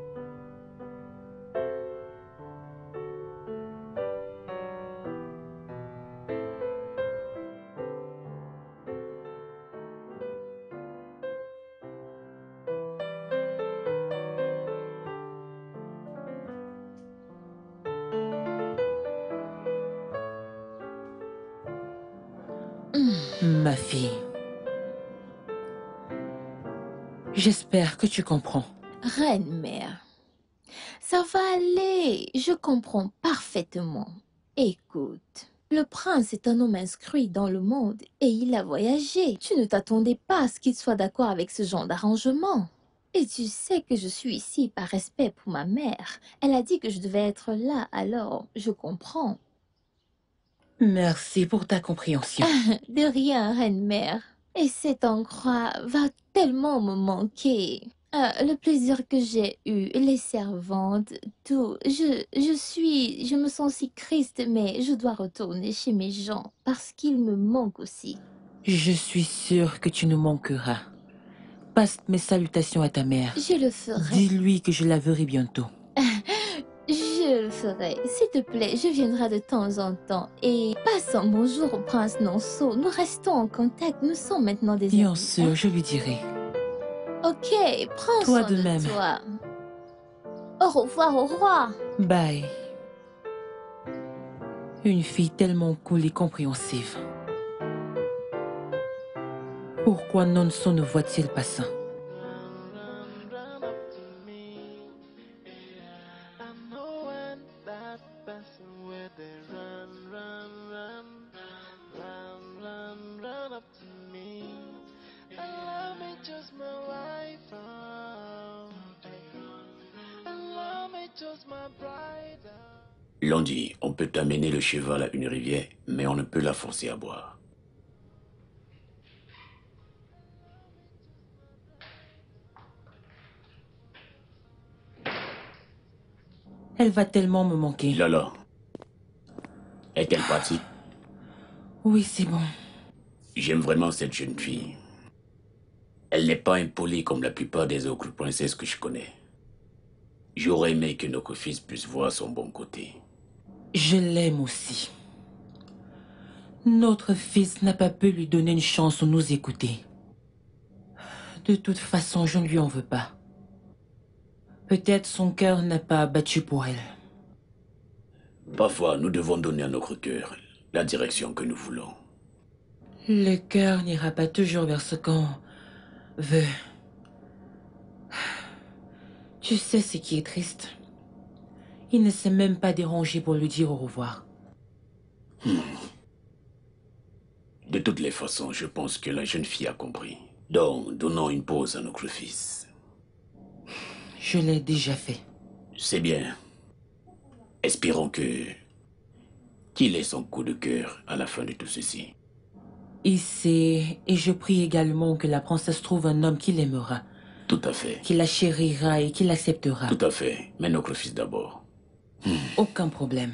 Ma fille, j'espère que tu comprends. Reine-mère, ça va aller, je comprends parfaitement. Écoute, le prince est un homme instruit dans le monde et il a voyagé. Tu ne t'attendais pas à ce qu'il soit d'accord avec ce genre d'arrangement. Et tu sais que je suis ici par respect pour ma mère. Elle a dit que je devais être là, alors je comprends. Merci pour ta compréhension. De rien, reine-mère. Et cet endroit va tellement me manquer. Euh, le plaisir que j'ai eu, les servantes, tout. Je, je suis... Je me sens si triste, mais je dois retourner chez mes gens parce qu'ils me manquent aussi. Je suis sûre que tu nous manqueras. Passe mes salutations à ta mère. Je le ferai. Dis-lui que je la verrai bientôt. Je le ferai. S'il te plaît, je viendrai de temps en temps. Et passe un bonjour au prince Nonso. Nous restons en contact. Nous sommes maintenant des amis. Bien sûr, je lui dirai. Ok, prends Toi soin de de même. toi. Au revoir au roi. Bye. Une fille tellement cool et compréhensive. Pourquoi Nonso ne voit-il pas ça? L'on dit, on peut amener le cheval à une rivière, mais on ne peut la forcer à boire. Elle va tellement me manquer. Lala, est-elle partie? Oui, c'est bon. J'aime vraiment cette jeune fille. Elle n'est pas impolie comme la plupart des autres princesses que je connais. J'aurais aimé que notre fils puisse voir son bon côté. Je l'aime aussi. Notre fils n'a pas pu lui donner une chance ou nous écouter. De toute façon, je ne lui en veux pas. Peut-être son cœur n'a pas battu pour elle. Parfois, nous devons donner à notre cœur la direction que nous voulons. Le cœur n'ira pas toujours vers ce qu'on veut. Tu sais ce qui est triste? Il ne s'est même pas dérangé pour lui dire au revoir. Hmm. De toutes les façons, je pense que la jeune fille a compris. Donc, donnons une pause à notre fils. Je l'ai déjà fait. C'est bien. Espérons que... qu'il ait son coup de cœur à la fin de tout ceci. Il sait, et je prie également que la princesse trouve un homme qui l'aimera. Tout à fait. Qui la chérira et qui l'acceptera. Tout à fait. Mais notre fils d'abord. Hmm. Aucun problème.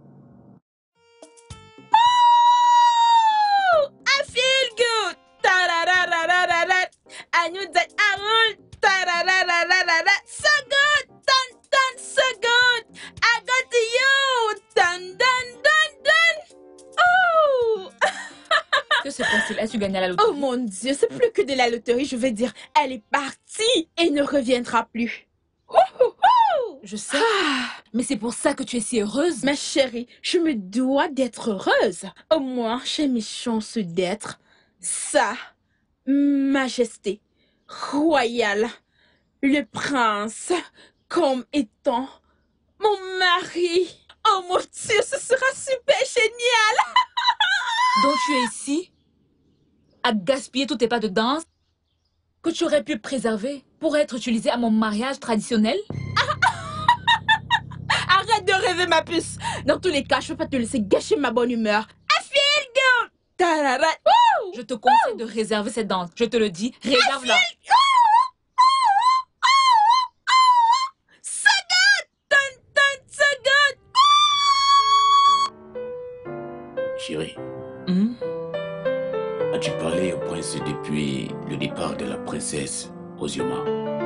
Oh, I feel good. Ta-ra-ra-ra-ra-ra-ra. I knew that I would. Ta-ra-ra-ra-ra-ra-ra. So good. Dun, dun, so good. I got to you. Dun, dun, dun, dun. Oh. Que se passe-t-il? As-tu gagné à la loterie? Oh mon Dieu, c'est plus que de la loterie, je veux dire. Elle est partie et ne reviendra plus. Je sais, mais c'est pour ça que tu es si heureuse. Ma chérie, je me dois d'être heureuse. Au moins, j'ai mes chances d'être Sa Majesté royale, le prince, comme étant mon mari. Oh mon Dieu, ce sera super génial. Donc tu es ici à gaspiller tous tes pas de danse que tu aurais pu préserver pour être utilisé à mon mariage traditionnel? Arrête de rêver, ma puce. Dans tous les cas, je ne peux pas te laisser gâcher ma bonne humeur. I feel good. Ta-ra-ra. Woo! Je te conseille de réserver cette danse. Je te le dis, réserve-la. So good. Dun, dun, so good. Chérie, Hmm? as-tu parlé au prince depuis le départ de la princesse Ozioma?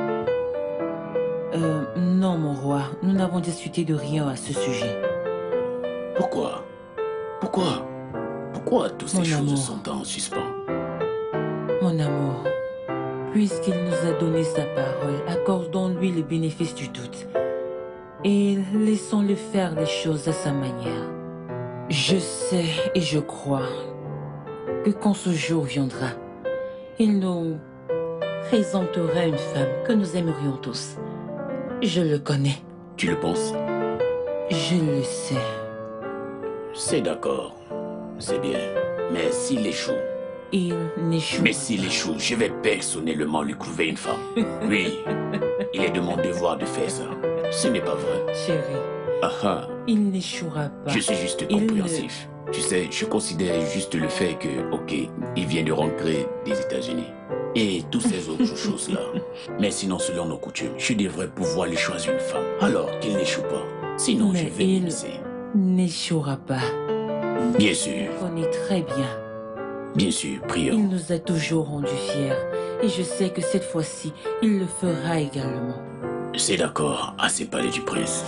Euh, non, mon roi. Nous n'avons discuté de rien à ce sujet. Pourquoi? Pourquoi? Pourquoi toutes ces Mon choses amour. sont en suspens? Mon amour, puisqu'il nous a donné sa parole, accordons-lui le bénéfice du doute. Et laissons-le faire les choses à sa manière. Je sais et je crois que quand ce jour viendra, il nous présentera une femme que nous aimerions tous. Je le connais. Tu le penses? Je le sais. C'est d'accord. C'est bien. Mais s'il échoue... Il n'échoue Mais s'il échoue, je vais personnellement lui trouver une femme. Oui, il est de mon devoir de faire ça. Ce n'est pas vrai. Chérie, Ah ah, il n'échouera pas. je suis juste Il ne- compréhensif. Tu sais, je considère juste le fait que, ok, il vient de rentrer des États-Unis. Et toutes ces autres choses-là. Mais sinon, selon nos coutumes, je devrais pouvoir lui choisir une femme. Alors qu'il n'échoue pas. Sinon, Mais je vais il- m'immiscer. N'échouera pas. Bien sûr. On est très bien. Bien sûr, prions. Il nous a toujours rendus fiers. Et je sais que cette fois-ci, il le fera également. C'est d'accord, assez parlé du prince.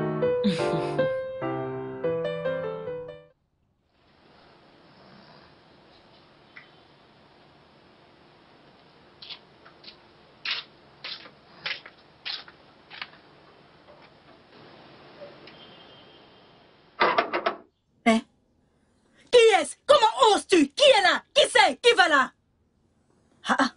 Hein? Qui est-ce? Comment oses-tu? Qui est là? Qui c'est? Qui va là? Ah ah.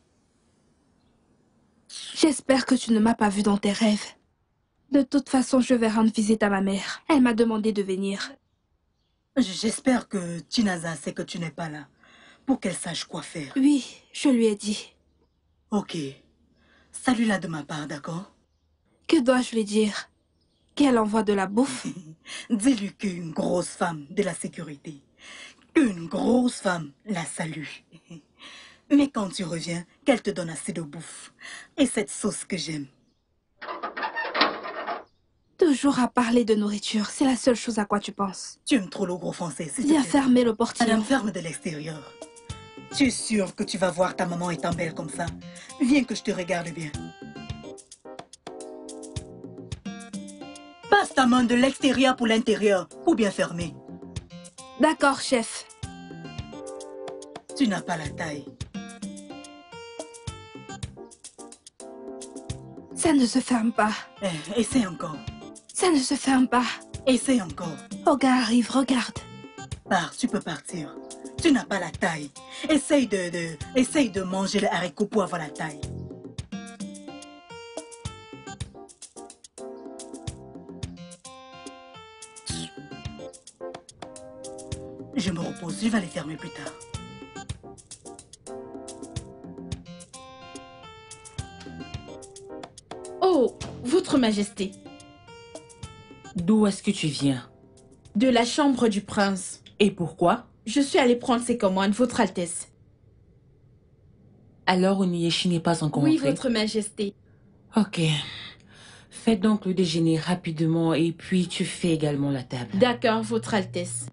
J'espère que tu ne m'as pas vu dans tes rêves. De toute façon, je vais rendre visite à ma mère. Elle m'a demandé de venir. J'espère que Chinaza sait que tu n'es pas là, pour qu'elle sache quoi faire. Oui, je lui ai dit. Ok. Salue-la de ma part, d'accord? Que dois-je lui dire? Qu'elle envoie de la bouffe? Dis-lui qu'une grosse femme de la sécurité, qu'une grosse femme la salue. Mais quand tu reviens, qu'elle te donne assez de bouffe. Et cette sauce que j'aime. Toujours à parler de nourriture, c'est la seule chose à quoi tu penses. Tu aimes trop le gros français, c'est Viens fermer le portillon. Madame, ferme de l'extérieur. Tu es sûre que tu vas voir ta maman étant belle comme ça? Viens que je te regarde bien. Passe ta main de l'extérieur pour l'intérieur, ou bien fermer. D'accord, chef. Tu n'as pas la taille. Ça ne se ferme pas. Eh, essaie encore. Ça ne se ferme pas. Essaie encore. Oga arrive, regarde. Pars, tu peux partir. Tu n'as pas la taille. Essaye de, de, essaye de manger le haricot pour avoir la taille. Je me repose, je vais les fermer plus tard. Oh, Votre Majesté. D'où est-ce que tu viens? De la chambre du prince. Et pourquoi? Je suis allée prendre ses commandes, Votre Altesse. Alors Onyiechi n'est pas encore Oui, entré? Votre Majesté. Ok. Fais donc le déjeuner rapidement et puis tu fais également la table. D'accord, Votre Altesse.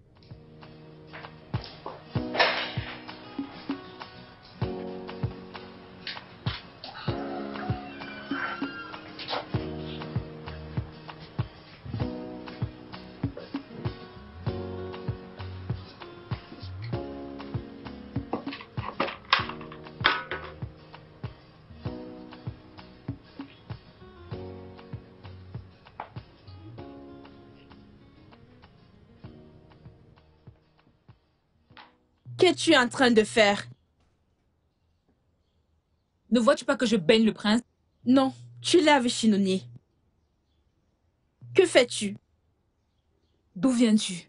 Qu'es-tu en train de faire? Ne vois-tu pas que je baigne le prince? Non, tu laves Chinonier. Que fais-tu? D'où viens-tu?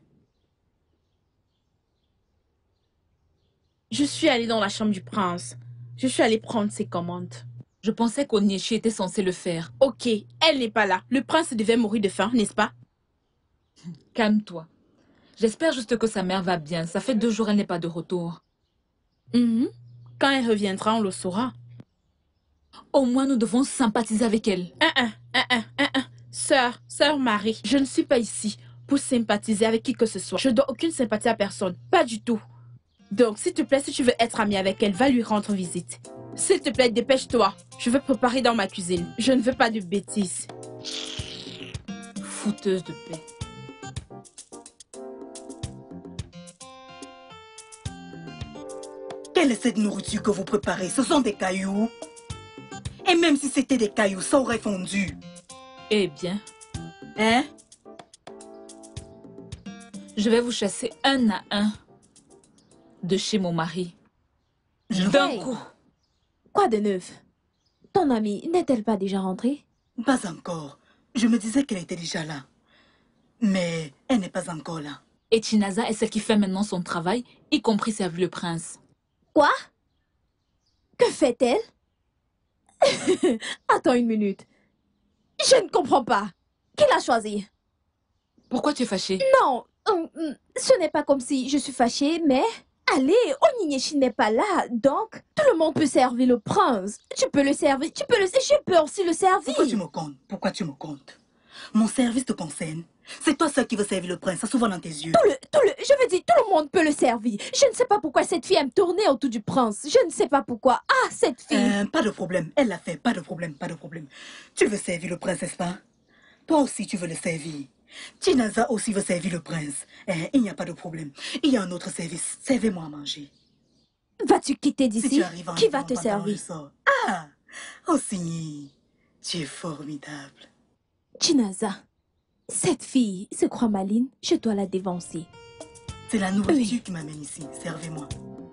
Je suis allée dans la chambre du prince. Je suis allée prendre ses commandes. Je pensais qu'Onyiechi était censé le faire. Ok, elle n'est pas là. Le prince devait mourir de faim, n'est-ce pas? Calme-toi. J'espère juste que sa mère va bien. Ça fait deux jours qu'elle n'est pas de retour. Mm-hmm. Quand elle reviendra, on le saura. Au moins, nous devons sympathiser avec elle. Un, un, un, un, un, un. Sœur, sœur Marie, je ne suis pas ici pour sympathiser avec qui que ce soit. Je ne dois aucune sympathie à personne. Pas du tout. Donc, s'il te plaît, si tu veux être amie avec elle, va lui rendre visite. S'il te plaît, dépêche-toi. Je veux préparer dans ma cuisine. Je ne veux pas de bêtises. Fouteuse de paix. Quelle est cette nourriture que vous préparez? Ce sont des cailloux. Et même si c'était des cailloux, ça aurait fondu. Eh bien. Hein? Je vais vous chasser un à un de chez mon mari. D'un Hey. coup. Quoi de neuf? Ton amie n'est-elle pas déjà rentrée? Pas encore. Je me disais qu'elle était déjà là. Mais elle n'est pas encore là. Et Chinaza est celle qui fait maintenant son travail, y compris servir le prince. Quoi? Que fait-elle? Attends une minute. Je ne comprends pas. Qui l'a choisi? Pourquoi tu es fâchée? Non, hum, hum, ce n'est pas comme si je suis fâchée, mais... Allez, Onyiechi n'est pas là, donc tout le monde peut servir le prince. Tu peux le servir, tu peux le... Je peux aussi le servir. Pourquoi tu me comptes? Pourquoi tu me comptes? Mon service te concerne. C'est toi seul qui veux servir le prince, ça s'ouvre dans tes yeux. Tout le, tout le, je veux dire, tout le monde peut le servir. Je ne sais pas pourquoi cette fille aime tourner autour du prince. Je ne sais pas pourquoi. Ah, cette fille. Euh, pas de problème, elle l'a fait, pas de problème, pas de problème. Tu veux servir le prince, n'est-ce pas? Toi aussi, tu veux le servir. Chinaza aussi veut servir le prince. Eh, il n'y a pas de problème. Il y a un autre service. Servez-moi à manger. Vas-tu quitter d'ici? Si tu arrives en Qui va arrivant te en pantalon, servir? je sors. Ah, Osigny, tu es formidable. Chinaza, cette fille se croit maline. Je dois la dévancer. C'est la nourriture Oui. qui m'amène ici. Servez-moi.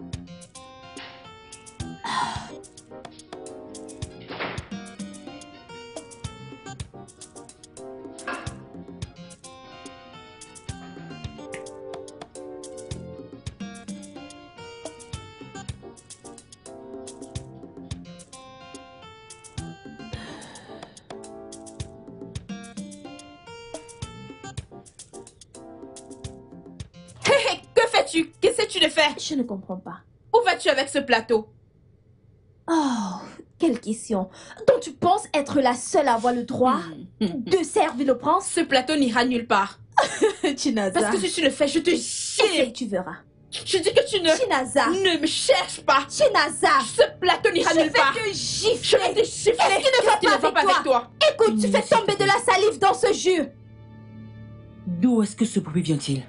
Hé, hé, que fais-tu? Qu'est-ce que tu le fais? Je ne comprends pas. Où vas-tu avec ce plateau? Oh, quelle question. Donc tu penses être la seule à avoir le droit de servir le prince? Ce plateau n'ira nulle part. Chinaza. Parce que si tu le fais, je te chie. Ok, tu verras. Je dis que tu ne... Chinaza. Ne me cherche pas. Chinaza. Ce plateau n'ira Je nulle part. vais te gifler. Je vais te gifler. Qu'est-ce qui ne va pas avec toi? Écoute, tu fais tomber de la salive dans ce jus. D'où est-ce que ce bruit vient-il?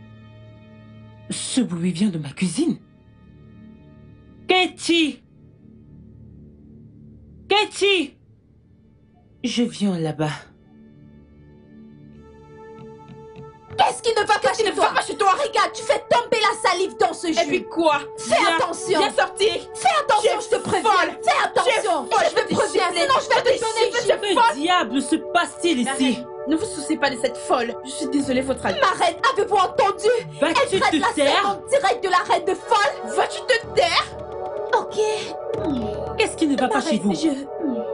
Ce bruit vient de ma cuisine. Katie! Katie! Je viens là-bas. Qu'est-ce qui ne va pas chez ne toi? va pas chez toi? Regarde, tu fais tomber la salive dans ce jus. Et puis quoi? Fais Viens, attention. Viens sortir. Fais attention, Tu es je te préviens. folle. Fais attention. Tu es folle, Je te te préviens, gifler. sinon je vais te te donner gifler, je tu es Que diable se passe-t-il ici? Arrête. Ne vous souciez pas de cette folle. Je suis désolée, votre Altesse. Ma reine, avez-vous entendu? Vas-tu Elle traite te la taire? servante directe de la reine de folle. Vas-tu te taire? Ok. Qu'est-ce qui ne va pas Ma chez reine, vous? je...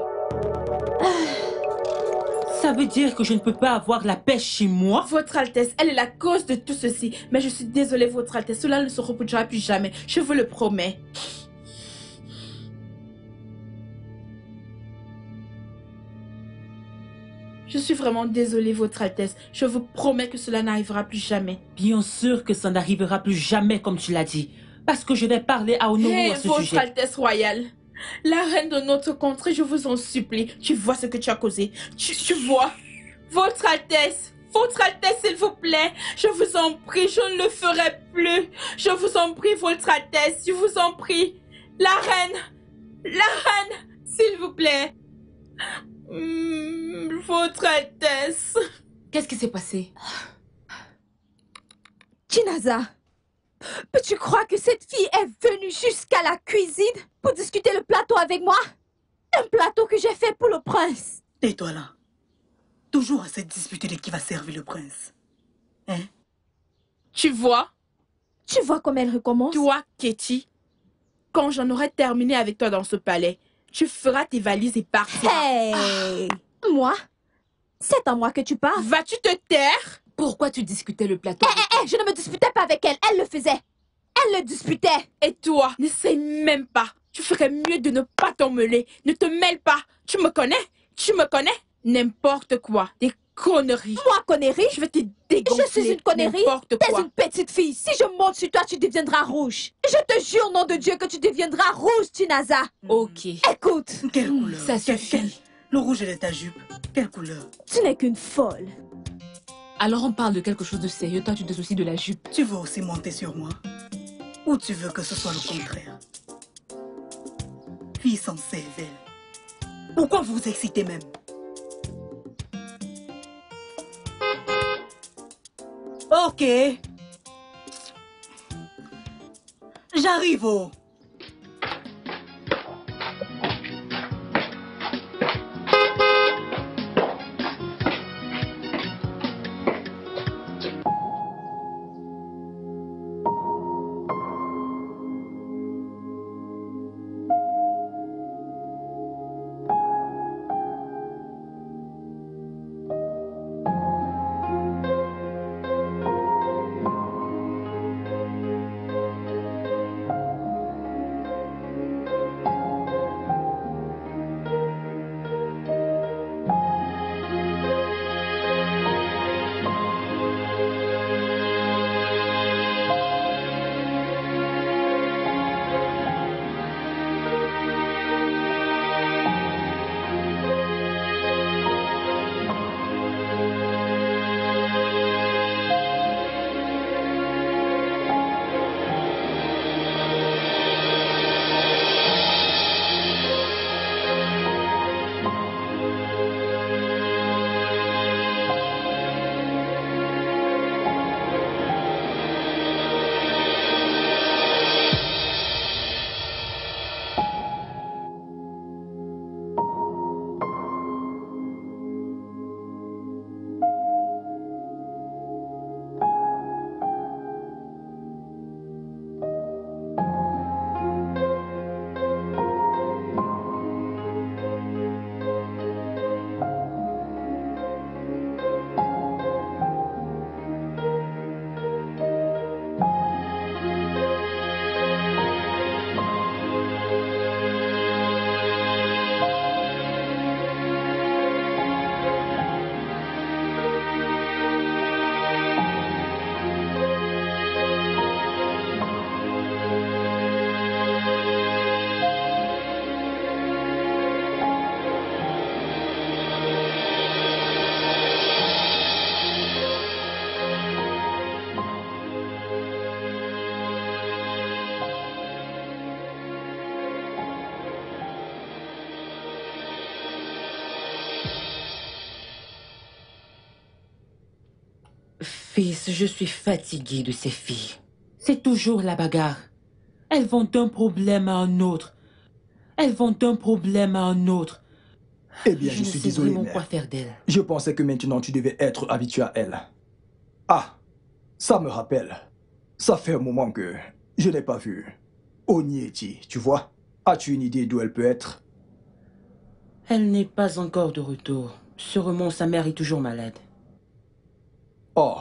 Ça veut dire que je ne peux pas avoir la pêche chez moi? Votre Altesse, elle est la cause de tout ceci. Mais je suis désolée, votre Altesse. Cela ne se reproduira plus jamais. Je vous le promets. Je suis vraiment désolée, votre Altesse. Je vous promets que cela n'arrivera plus jamais. Bien sûr que ça n'arrivera plus jamais comme tu l'as dit. Parce que je vais parler à Onowu Hé, à ce votre sujet. Altesse royale. La reine de notre contrée, je vous en supplie. Tu vois ce que tu as causé. Tu, tu vois. Votre Altesse. Votre Altesse, s'il vous plaît. Je vous en prie, je ne le ferai plus. Je vous en prie, votre Altesse. Je vous en prie. La reine. La reine. S'il vous plaît. Hmm, votre Altesse. Qu'est-ce qui s'est passé? Chinaza, peux-tu croire que cette fille est venue jusqu'à la cuisine pour discuter le plateau avec moi? Un plateau que j'ai fait pour le prince. Tais-toi là. Toujours à se disputer de qui va servir le prince. Hein? Tu vois? Tu vois comme elle recommence? Toi, Katie, quand j'en aurai terminé avec toi dans ce palais, tu feras tes valises et partiras. Hey! Moi? C'est à moi que tu parles? Vas-tu te taire? Pourquoi tu discutais le plateau? Hé, hé, hé, je ne me disputais pas avec elle. Elle le faisait. Elle le disputait. Et toi, n'essaye même pas. Tu ferais mieux de ne pas t'en mêler. Ne te mêle pas. Tu me connais? Tu me connais? N'importe quoi. Des conneries. Moi, connerie? Je vais te dégonfler. Je suis une connerie? N'importe T'es quoi. une petite fille. Si je monte sur toi, tu deviendras rouge. Je te jure, au nom de Dieu, que tu deviendras rouge, Chinaza. Ok. Écoute. Quelle couleur? Ça Quelle- suffit. quelle- Le rouge de ta jupe. Quelle couleur? Tu n'es qu'une folle. Alors on parle de quelque chose de sérieux. Toi, tu te soucies de la jupe. Tu veux aussi monter sur moi? Ou tu veux que ce soit le contraire? Fille sans cervelle. Pourquoi vous vous excitez même? Ok. J'arrive. Oh. Fils, je suis fatiguée de ces filles. C'est toujours la bagarre. Elles vont d'un problème à un autre. Elles vont d'un problème à un autre. Eh bien, je, je suis ne sais désolé, vraiment mère. quoi faire d'elles. Je pensais que maintenant tu devais être habitué à elle. Ah, ça me rappelle. Ça fait un moment que je n'ai pas vu Onyeti, tu vois? As-tu une idée d'où elle peut être? Elle n'est pas encore de retour. Sûrement, sa mère est toujours malade. Oh.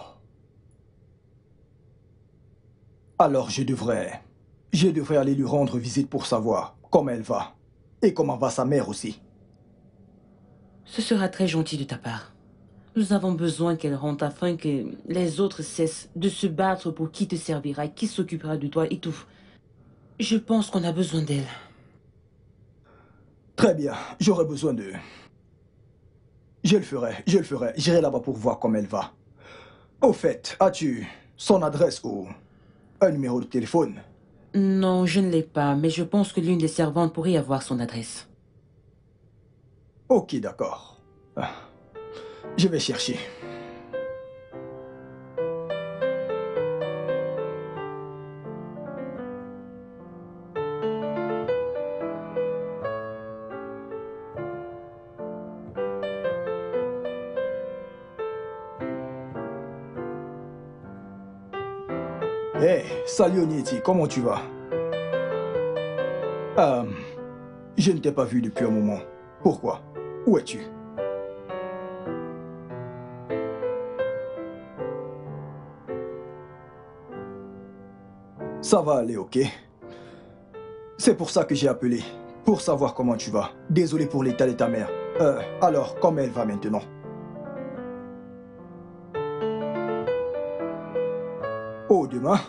Alors je devrais... Je devrais aller lui rendre visite pour savoir comment elle va. Et comment va sa mère aussi. Ce sera très gentil de ta part. Nous avons besoin qu'elle rentre afin que les autres cessent de se battre pour qui te servira, qui s'occupera de toi et tout. Je pense qu'on a besoin d'elle. Très bien, j'aurai besoin d'eux. Je le ferai, je le ferai. J'irai là-bas pour voir comment elle va. Au fait, as-tu son adresse ou un numéro de téléphone? Non, je ne l'ai pas, mais je pense que l'une des servantes pourrait avoir son adresse. Ok, d'accord. Ah, je vais chercher. Hey, salut Onyeti, comment tu vas? Euh, je ne t'ai pas vu depuis un moment. Pourquoi? Où es-tu? Ça va aller, ok? C'est pour ça que j'ai appelé, pour savoir comment tu vas. Désolé pour l'état de ta mère. Euh, alors, comment elle va maintenant? Oh, demain?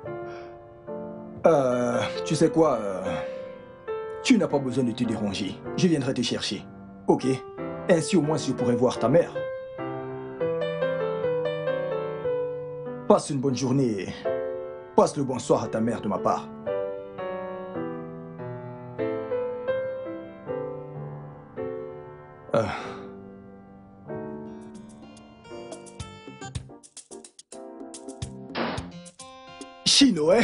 Euh, tu sais quoi? euh, Tu n'as pas besoin de te déranger. Je viendrai te chercher. Ok? Ainsi au moins je pourrai voir ta mère. Passe une bonne journée et passe le bonsoir à ta mère de ma part. Euh... Chinoé?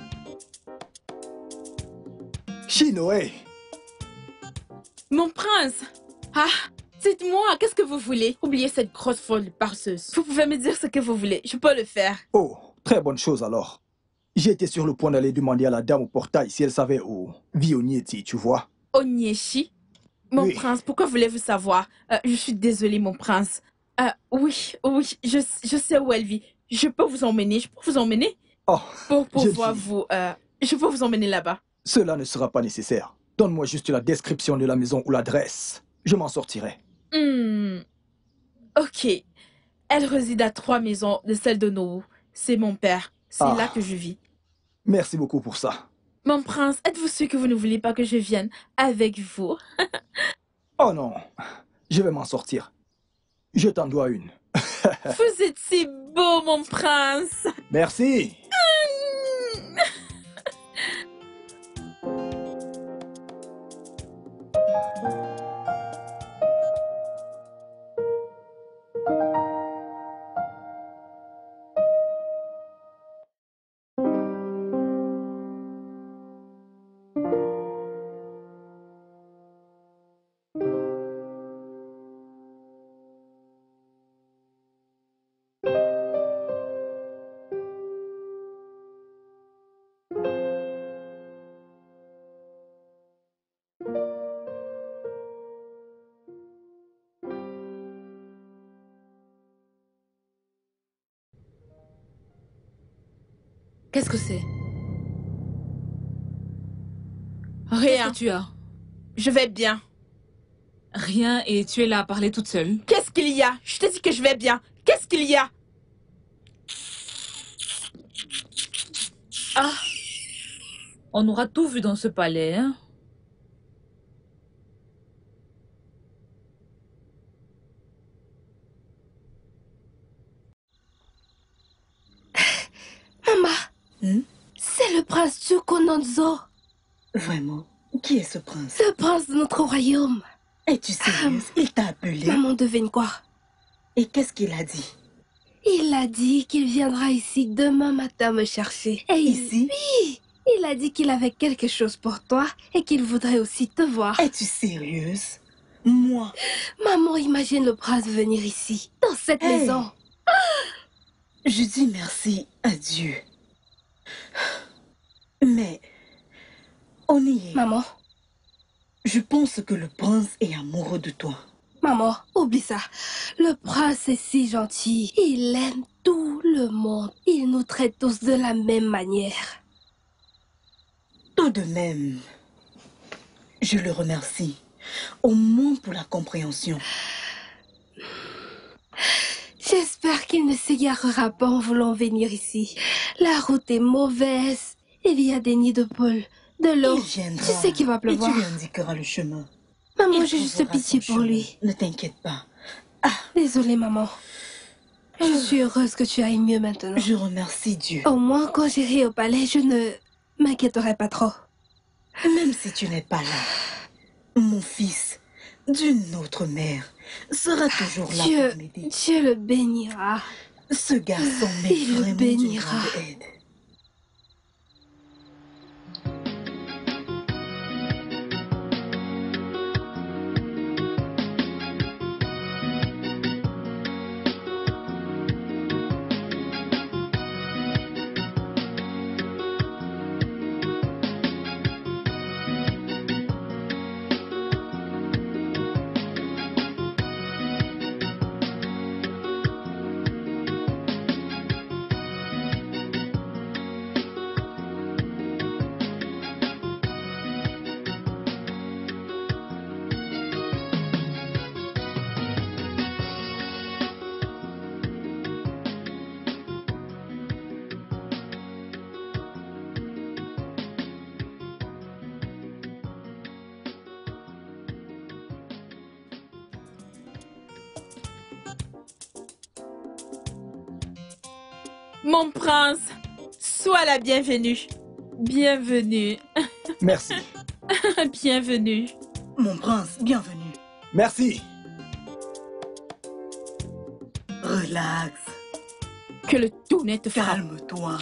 Chinoé? Mon prince! Ah, dites-moi, qu'est-ce que vous voulez? Oubliez cette grosse folle parceuse. Vous pouvez me dire ce que vous voulez, je peux le faire. Oh, très bonne chose alors. J'étais sur le point d'aller demander à la dame au portail si elle savait où vit Onyeti, tu vois. Onyeti? Mon Oui. prince, pourquoi voulez-vous savoir? Euh, je suis désolée, mon prince. Euh, oui, oui, je, je sais où elle vit. Je peux vous emmener, je peux vous emmener? Oh, Pour pouvoir jeune fille. vous... Euh, je peux vous emmener là-bas. Cela ne sera pas nécessaire. Donne-moi juste la description de la maison ou l'adresse. Je m'en sortirai. Hmm. Ok. Elle réside à trois maisons de celle de Nobu. C'est mon père. C'est Ah. là que je vis. Merci beaucoup pour ça. Mon prince, êtes-vous sûr que vous ne voulez pas que je vienne avec vous? Oh non, je vais m'en sortir. Je t'en dois une. Vous êtes si beau, mon prince. Merci. Qu'est-ce que c'est? Rien. Qu'est-ce que tu as? Je vais bien. Rien et tu es là à parler toute seule? Qu'est-ce qu'il y a? Je te dis que je vais bien. Qu'est-ce qu'il y a? Ah! On aura tout vu dans ce palais, hein? Maman, Hein? c'est le prince Chukononzo, Vraiment? Qui est ce prince? le prince de notre royaume. Es-tu sérieuse? Il t'a appelé? Maman devine quoi? Et qu'est-ce qu'il a dit? Il a dit qu'il viendra ici demain matin me chercher. Et Ici? Oui. Il a dit qu'il avait quelque chose pour toi et qu'il voudrait aussi te voir. Es-tu sérieuse? Moi? Maman, imagine le prince venir ici, dans cette Hey. maison. Je dis merci à Dieu. Mais, on y est. Maman? Je pense que le prince est amoureux de toi. Maman, oublie ça. Le prince est si gentil. Il aime tout le monde. Il nous traite tous de la même manière. Tout de même, je le remercie. Au moins pour la compréhension. J'espère qu'il ne s'égarera pas en voulant venir ici. La route est mauvaise. Il y a des nids de poules, de l'eau. Il viendra. Tu sais qu'il va pleuvoir. Et tu lui indiqueras le chemin. Maman, Il j'ai juste trouvera pitié son pour chemin. lui. Ne t'inquiète pas. Désolée, maman. Je suis heureuse que tu ailles mieux maintenant. Je remercie Dieu. Au moins, quand j'irai au palais, je ne m'inquiéterai pas trop. Même si tu n'es pas là, mon fils, d'une autre mère, sera toujours là Dieu, pour m'aider. Dieu le bénira. Ce garçon m'est Il le vraiment d'une bénira. grande aide. Mon prince, sois la bienvenue. Bienvenue. Merci. Bienvenue. Mon prince, bienvenue. Merci. Relax. Que le tonnet te frappe. Calme-toi.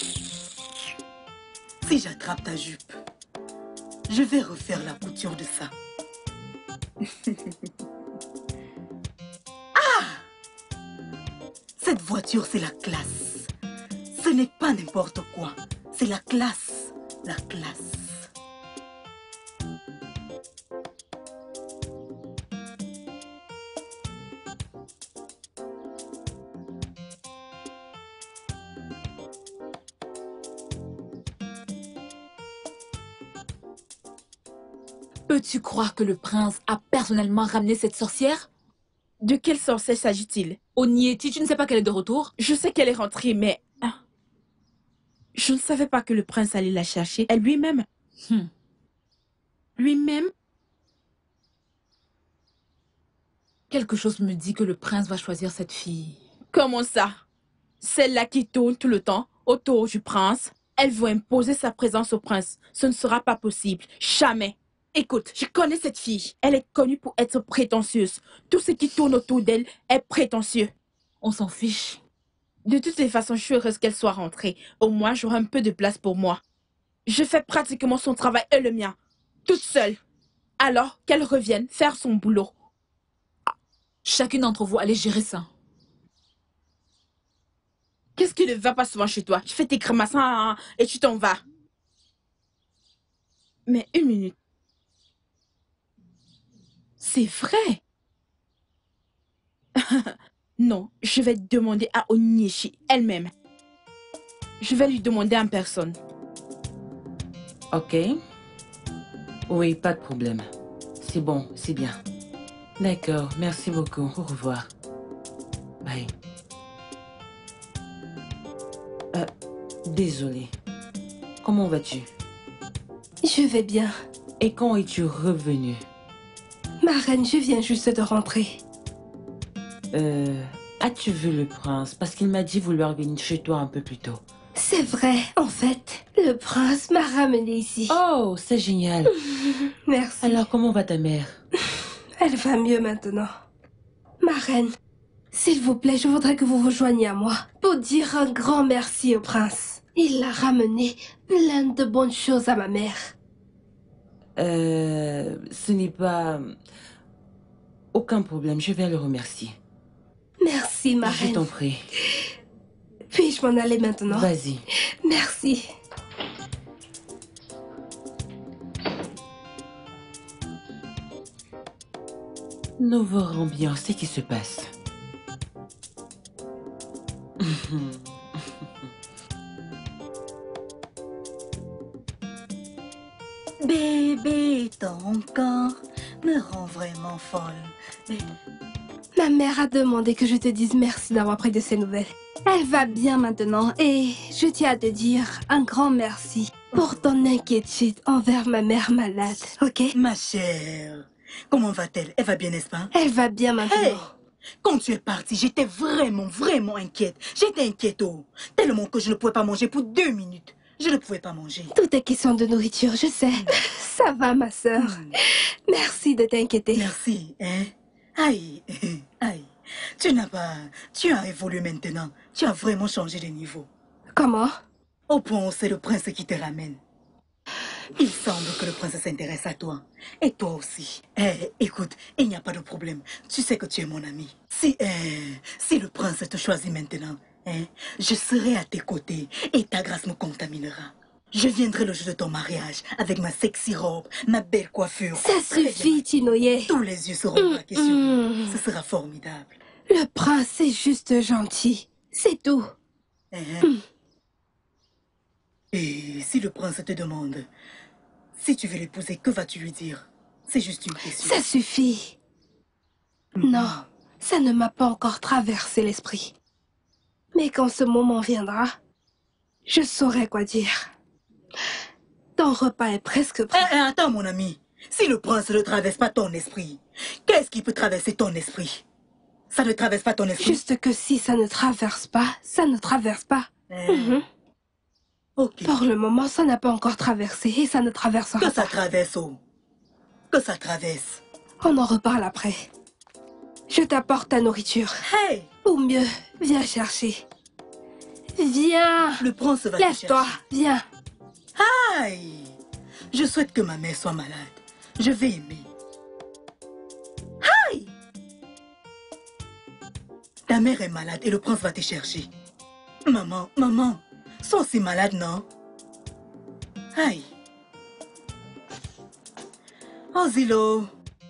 Si j'attrape ta jupe, je vais refaire la couture de ça. Ah! Cette voiture, c'est la classe. Ce n'est pas n'importe quoi. C'est la classe. La classe. Peux-tu croire que le prince a personnellement ramené cette sorcière? De quelle sorcière s'agit-il? Onieti, tu ne sais pas qu'elle est de retour? Je sais qu'elle est rentrée, mais... ah, je ne savais pas que le prince allait la chercher. Elle lui-même. Hmm. Lui-même. Quelque chose me dit que le prince va choisir cette fille. Comment ça? Celle-là qui tourne tout le temps autour du prince. Elle veut imposer sa présence au prince. Ce ne sera pas possible. Jamais. Écoute, je connais cette fille. Elle est connue pour être prétentieuse. Tout ce qui tourne autour d'elle est prétentieux. On s'en fiche. De toutes les façons, je suis heureuse qu'elle soit rentrée. Au moins, j'aurai un peu de place pour moi. Je fais pratiquement son travail et le mien. Toute seule. Alors qu'elle revienne faire son boulot. Chacune d'entre vous, allez gérer ça. Qu'est-ce qui ne va pas souvent chez toi? Tu fais tes grimaces hein, hein, et tu t'en vas. Mais une minute. C'est vrai. Non, je vais demander à Onyeishi elle-même. Je vais lui demander en personne. Ok. Oui, pas de problème. C'est bon, c'est bien. D'accord, merci beaucoup. Au revoir. Bye. Euh, désolé. Comment vas-tu? Je vais bien. Et quand es-tu revenue? Ma reine, je viens juste de rentrer. Euh, as-tu vu le prince? Parce qu'il m'a dit vouloir venir chez toi un peu plus tôt. C'est vrai, en fait, le prince m'a ramené ici. Oh, c'est génial. Merci. Alors, comment va ta mère? Elle va mieux maintenant. Ma reine, S'il vous plaît, je voudrais que vous rejoigniez à moi pour dire un grand merci au prince. Il a ramené plein de bonnes choses à ma mère. Euh, ce n'est pas... Aucun problème, je vais le remercier. Merci, ma reine. Je t'en prie. Puis-je m'en aller maintenant? Vas-y. Merci. Nous verrons bien ce qui se passe. Bébé, ton corps me rend vraiment folle. Mais... Ma mère a demandé que je te dise merci d'avoir pris de ses nouvelles. Elle va bien maintenant et je tiens à te dire un grand merci pour ton inquiétude envers ma mère malade, ok? Ma chère, comment va-t-elle? Elle va bien, n'est-ce pas? Elle va bien maintenant. Hey, quand tu es partie, j'étais vraiment, vraiment inquiète. J'étais inquiète, oh, tellement que je ne pouvais pas manger pour deux minutes. Je ne pouvais pas manger. Tout est question de nourriture, je sais. Ça va, ma sœur. Mm. Merci de t'inquiéter. Merci, hein? Aïe, aïe. Tu n'as pas... Tu as évolué maintenant. Tu as vraiment changé de niveau. Comment? Au point où c'est le prince qui te ramène. Il semble que le prince s'intéresse à toi. Et toi aussi. Eh, écoute, il n'y a pas de problème. Tu sais que tu es mon ami. Si, eh, si le prince te choisit maintenant, hein, je serai à tes côtés et ta grâce me contaminera. Je viendrai le jour de ton mariage avec ma sexy robe, ma belle coiffure. Ça suffit, Tinoye. Tous les yeux seront braqués sur moi. Ce sera formidable. Le prince est juste gentil. C'est tout. Uh-huh. mm. Et si le prince te demande si tu veux l'épouser, que vas-tu lui dire? C'est juste une question. Ça suffit. Mm. Non, ça ne m'a pas encore traversé l'esprit. Mais quand ce moment viendra, je saurai quoi dire. Ton repas est presque prêt. Eh, eh, attends, mon ami. Si le prince ne traverse pas ton esprit, qu'est-ce qui peut traverser ton esprit? Ça ne traverse pas ton esprit? Juste que si ça ne traverse pas, ça ne traverse pas. Eh. Mm-hmm. Okay. Pour le moment, ça n'a pas encore traversé et ça ne traversera pas. Que ça traverse, oh. Que ça traverse. On en reparle après. Je t'apporte ta nourriture. Hey! Ou mieux, viens chercher. Viens. Le prince va te chercher. Lève-toi, viens. Aïe! Je souhaite que ma mère soit malade. Je vais aimer. Aïe! Ta mère est malade et le prince va te chercher. Maman, maman, sont si malades, non? Aïe! Oh, Zilo!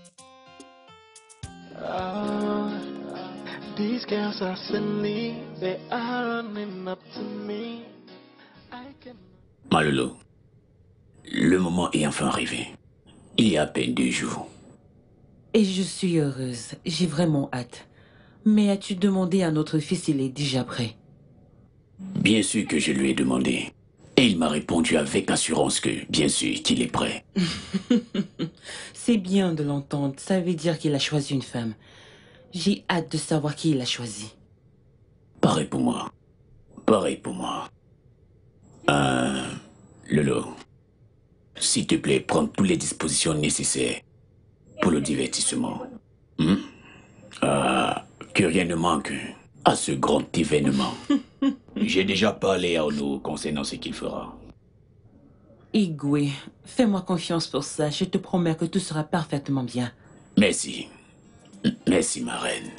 Uh, these girls are silly, they are running up to me. I can... Malolo, le moment est enfin arrivé. Il y a à peine deux jours. Et je suis heureuse. J'ai vraiment hâte. Mais as-tu demandé à notre fils s'il est déjà prêt? Bien sûr que je lui ai demandé. Et il m'a répondu avec assurance que, bien sûr, qu'il est prêt. C'est bien de l'entendre. Ça veut dire qu'il a choisi une femme. J'ai hâte de savoir qui il a choisi. Pareil pour moi. Pareil pour moi. Euh... Lolo, s'il te plaît, prends toutes les dispositions nécessaires pour le divertissement. Hmm? Euh, que rien ne manque à ce grand événement. J'ai déjà parlé à Ono concernant ce qu'il fera. Igwe, fais-moi confiance pour ça. Je te promets que tout sera parfaitement bien. Merci. Merci, ma reine.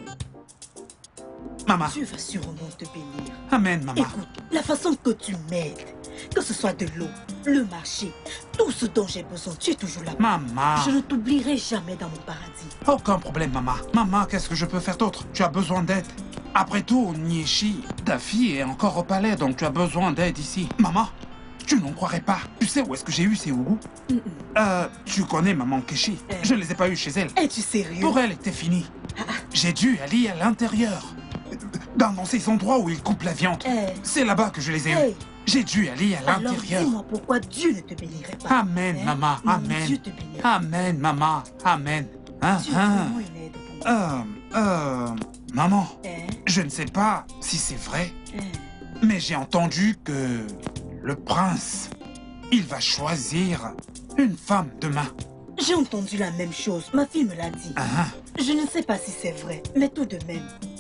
Maman. Dieu va sûrement te bénir. Amen, maman. Écoute, la façon que tu m'aides, que ce soit de l'eau, le marché, tout ce dont j'ai besoin, tu es toujours là. Maman. Je ne t'oublierai jamais dans mon paradis. Aucun problème, maman. Maman, qu'est-ce que je peux faire d'autre? Tu as besoin d'aide. Après tout, Nieshi, ta fille est encore au palais, donc tu as besoin d'aide ici. Maman, tu n'en croirais pas. Tu sais où est-ce que j'ai eu ces ougous? mm -mm. Euh, tu connais maman Keshi. Euh... Je ne les ai pas eus chez elle. Es-tu sérieux? Pour elle, c'était fini. J'ai dû aller à l'intérieur. Dans, dans ces endroits où ils coupent la viande. Euh... C'est là-bas que je les ai eus. Hey. J'ai dû aller à l'intérieur. Alors dis-moi pourquoi Dieu ne te bénirait pas. Amen, hein? Maman, non, amen. Dieu te bénira. Amen, maman, amen. Hein, Dieu hein. est une aide pour moi. Euh, euh, maman, hein? Je ne sais pas si c'est vrai, hein? mais j'ai entendu que le prince, il va choisir une femme demain. J'ai entendu la même chose, ma fille me l'a dit. Ah. Je ne sais pas si c'est vrai, mais tout de même,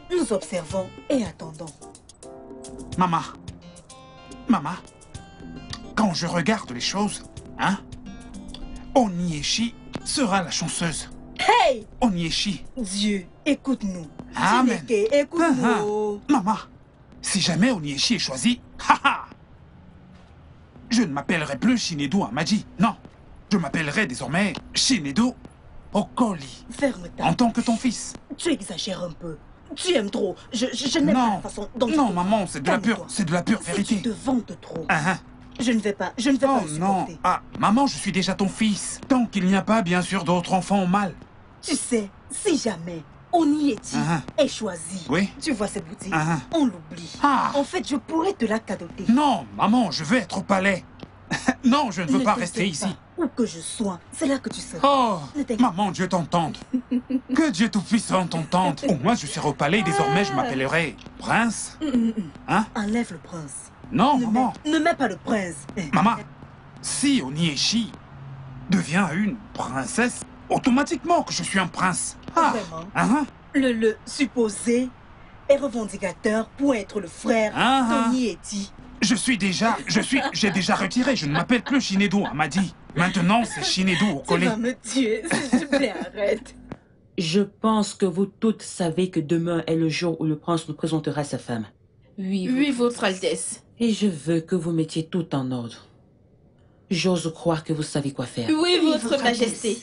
Nous observons et attendons. Maman, maman, quand je regarde les choses, hein, Onyieshi sera la chanceuse. Hey! Onyieshi. Dieu, écoute-nous. Amen. Chineke, écoute-nous. Ah, ah. Maman, si jamais Onyieshi est choisi, haha, je ne m'appellerai plus Shinedo Amadi. Non, je m'appellerai désormais Shinedo Okoli. Ferme ta En tant que ton fils. Tu exagères un peu. Tu aimes trop. Je, je, je n'aime pas la façon dont tu Non, te- maman, c'est de la pure, Calme-toi. c'est de la pure Si vérité. tu te vantes trop. Ah, ah. Je ne vais pas, je ne vais pas Oh le non. supporter. Ah, maman, je suis déjà ton fils. Tant qu'il n'y a pas, bien sûr, d'autres enfants au mal. Tu sais, si jamais Onyiechi Ah, est choisi, Oui. tu vois cette boutique, Ah. on l'oublie. Ah. En fait, je pourrais te la cadoter. Non, maman, je veux être au palais. Non, je ne veux Ne pas t'inquiète rester ici. pas. Où que je sois, c'est là que tu seras. Oh, Ne t'inquiète maman, Dieu t'entende. Que Dieu tout-puissant t'entende. Au moins, je serai au palais. Désormais, je m'appellerai prince. Hum, hum, hum. Hein? Enlève le prince. Non, ne maman. Mets, ne mets pas le prince. Maman, si Onyieshi devient une princesse, automatiquement que je suis un prince. Ah, Vraiment. hein? Le, le supposé est revendicateur pour être le frère Ah, ah. d'Onyiechi. Je suis déjà, je suis, j'ai déjà retiré. Je ne m'appelle plus Shinedo Amadi. Maintenant, c'est Shinedo Tu Okoli. vas me tuer, s'il te plaît, arrête. Je pense que vous toutes savez que demain est le jour où le prince nous présentera sa femme. Oui, oui, votre Altesse. Et je veux que vous mettiez tout en ordre. J'ose croire que vous savez quoi faire. Oui, votre Majesté.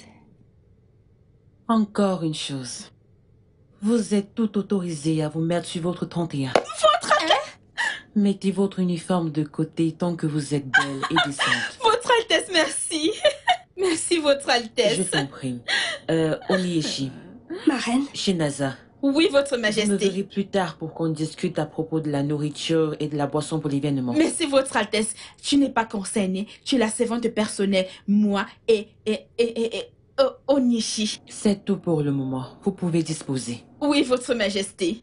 Encore une chose. Vous êtes tout autorisé à vous mettre sur votre trente et un. Votre Altesse. Mettez votre uniforme de côté tant que vous êtes belle et décente. Votre Altesse, merci. Merci, votre Altesse. Je t'en prie. Euh, Onyieshi. Ma reine. Shinaza. Oui, votre Je me Majesté. verrai plus tard pour qu'on discute à propos de la nourriture et de la boisson pour l'événement. Merci, votre Altesse. Tu n'es pas concernée. Tu es la servante personnelle. Moi et... et... et... et... et oh, Onyieshi. C'est tout pour le moment. Vous pouvez disposer. Oui, votre Majesté.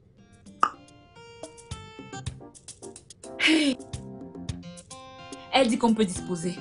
Hey. Elle dit qu'on peut disposer.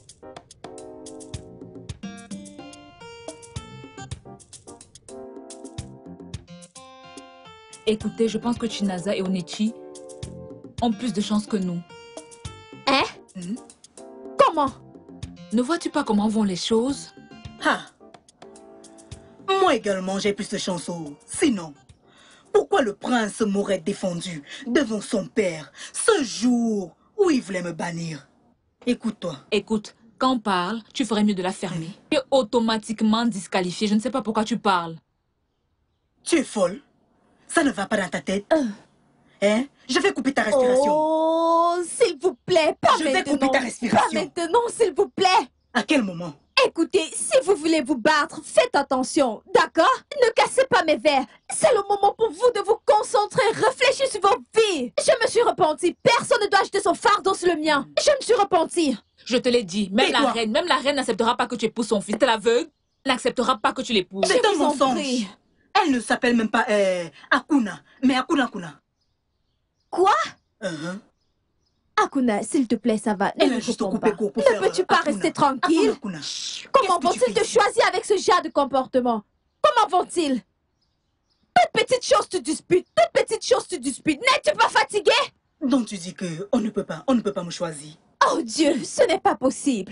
Écoutez, je pense que Chinaza et Onyiechi ont plus de chance que nous. Hein? Hmm? Comment? Ne vois-tu pas comment vont les choses? Ah. Moi également, j'ai plus de chance. oh. Sinon, pourquoi le prince m'aurait défendu devant son père ce jour où il voulait me bannir? Écoute-toi. Écoute, quand on parle, tu ferais mieux de la fermer. Tu es automatiquement disqualifié. Je ne sais pas pourquoi tu parles. Tu es folle? Ça ne va pas dans ta tête? Hein? Je vais couper ta respiration. Oh, s'il vous plaît, pas Je maintenant. vais couper ta respiration. Pas maintenant, s'il vous plaît. À quel moment? Écoutez, si vous voulez vous battre, faites attention, d'accord? Ne cassez pas mes verres. C'est le moment pour vous de vous concentrer, réfléchir sur vos vies. Je me suis repentie. Personne ne doit acheter son fardeau sur le mien. Je me suis repentie. Je te l'ai dit, même la reine, même la reine n'acceptera pas que tu épouses son fils. T'es l'aveugle, n'acceptera pas que tu l'épouses. C'est un vous en mensonge. prie. Elle ne s'appelle même pas euh, Akuna, mais Akuna Akuna. Quoi? Uh-huh. Akuna, s'il te plaît, ça va. Ne Elle a me juste réponds coupé pas. court pour Ne faire, peux-tu euh, pas Akuna. rester tranquille? Akuna, Akuna. Comment Qu'est-ce que tu vont-ils te fais choisir avec ce genre de comportement? Comment vont-ils? Toute petite chose tu disputes, toute petite chose tu disputes. N'es-tu pas fatigué? Donc tu dis que on ne peut pas, on ne peut pas me choisir. Oh Dieu, ce n'est pas possible.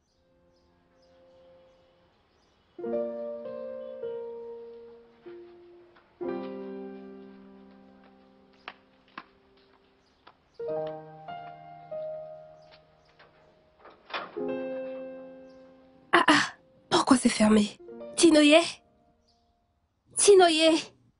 Ah ah, pourquoi c'est fermé? Tinoye? Tinoye?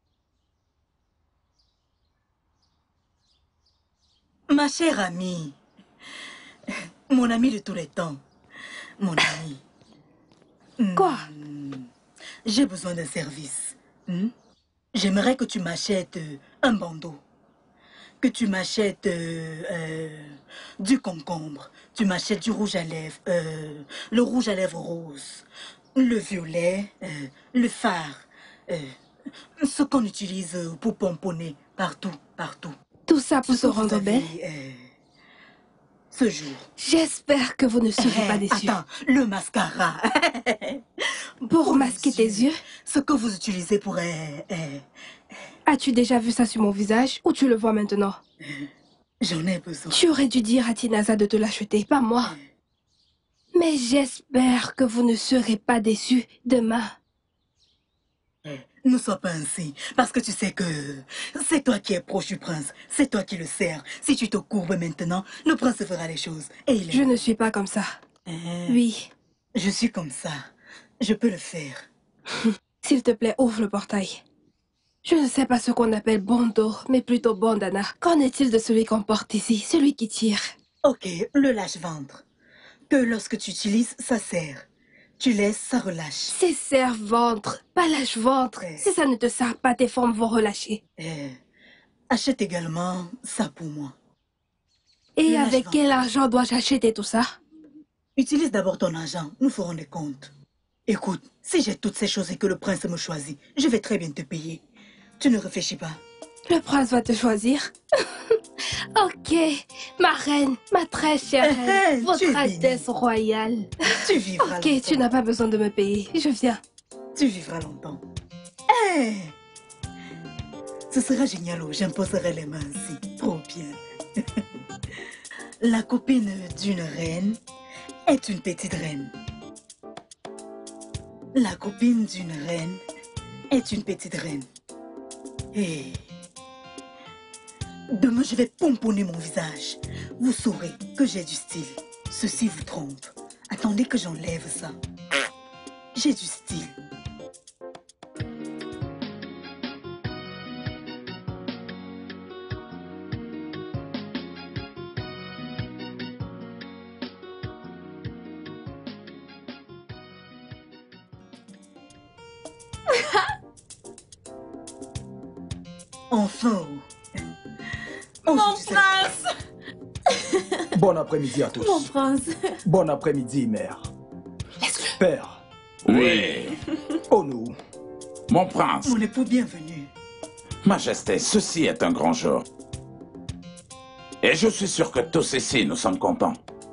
Ma chère amie, mon amie de tous les temps, mon amie. Quoi? Hmm, j'ai besoin d'un service. Hmm? J'aimerais que tu m'achètes euh, un bandeau, que tu m'achètes euh, euh, du concombre, tu m'achètes du rouge à lèvres, euh, le rouge à lèvres rose, le violet, euh, le fard, euh, ce qu'on utilise pour pomponner partout, partout. Tout ça pour Ce se que vous rendre avez, belle? euh, ce jour. J'espère que vous ne serez Eh, pas déçus. Attends, le mascara. Pour masquer tes yeux? Ce que vous utilisez pour... euh, euh, As-tu déjà vu ça sur mon visage ou tu le vois maintenant? J'en ai besoin. Tu aurais dû dire à Tinaza de te l'acheter, pas moi. Mais j'espère que vous ne serez pas déçus demain. Ne sois pas ainsi, parce que tu sais que c'est toi qui es proche du prince, c'est toi qui le sers. Si tu te courbes maintenant, le prince fera les choses. Et il est... Je ne suis pas comme ça. Hein? Oui. Je suis comme ça. Je peux le faire. S'il te plaît, ouvre le portail. Je ne sais pas ce qu'on appelle bondo, mais plutôt bandana. Qu'en est-il de celui qu'on porte ici, celui qui tire? Ok, le lâche-ventre. Que lorsque tu utilises, ça serre. Tu laisses, ça relâche. C'est serre-ventre, pas lâche-ventre. Eh. Si ça ne te sert pas, tes formes vont relâcher. Eh, achète également ça pour moi. Et Le avec lâche-ventre. quel argent dois-je acheter tout ça? Utilise d'abord ton argent, nous ferons des comptes. Écoute, si j'ai toutes ces choses et que le prince me choisit, je vais très bien te payer. Tu ne réfléchis pas. Le prince va te choisir? Ok, ma reine, ma très chère Eh, reine, tu votre es Altesse royale. Tu vivras Ok, longtemps. tu n'as pas besoin de me payer, je viens. Tu vivras longtemps. Eh, ce sera génial, oh, j'imposerai les mains ainsi. Trop bien. La copine d'une reine est une petite reine. La copine d'une reine est une petite reine. Et demain, je vais pomponner mon visage. Vous saurez que j'ai du style. Ceci vous trompe. Attendez que j'enlève ça. J'ai du style. Enfin. Mon prince! Bon après-midi à tous. Mon prince. Bon après-midi, mère. Père. Oui. Oh nous. Mon prince. Mon époux bienvenu. Majesté, ceci est un grand jour. Et je suis sûr que tous ici, nous sommes contents.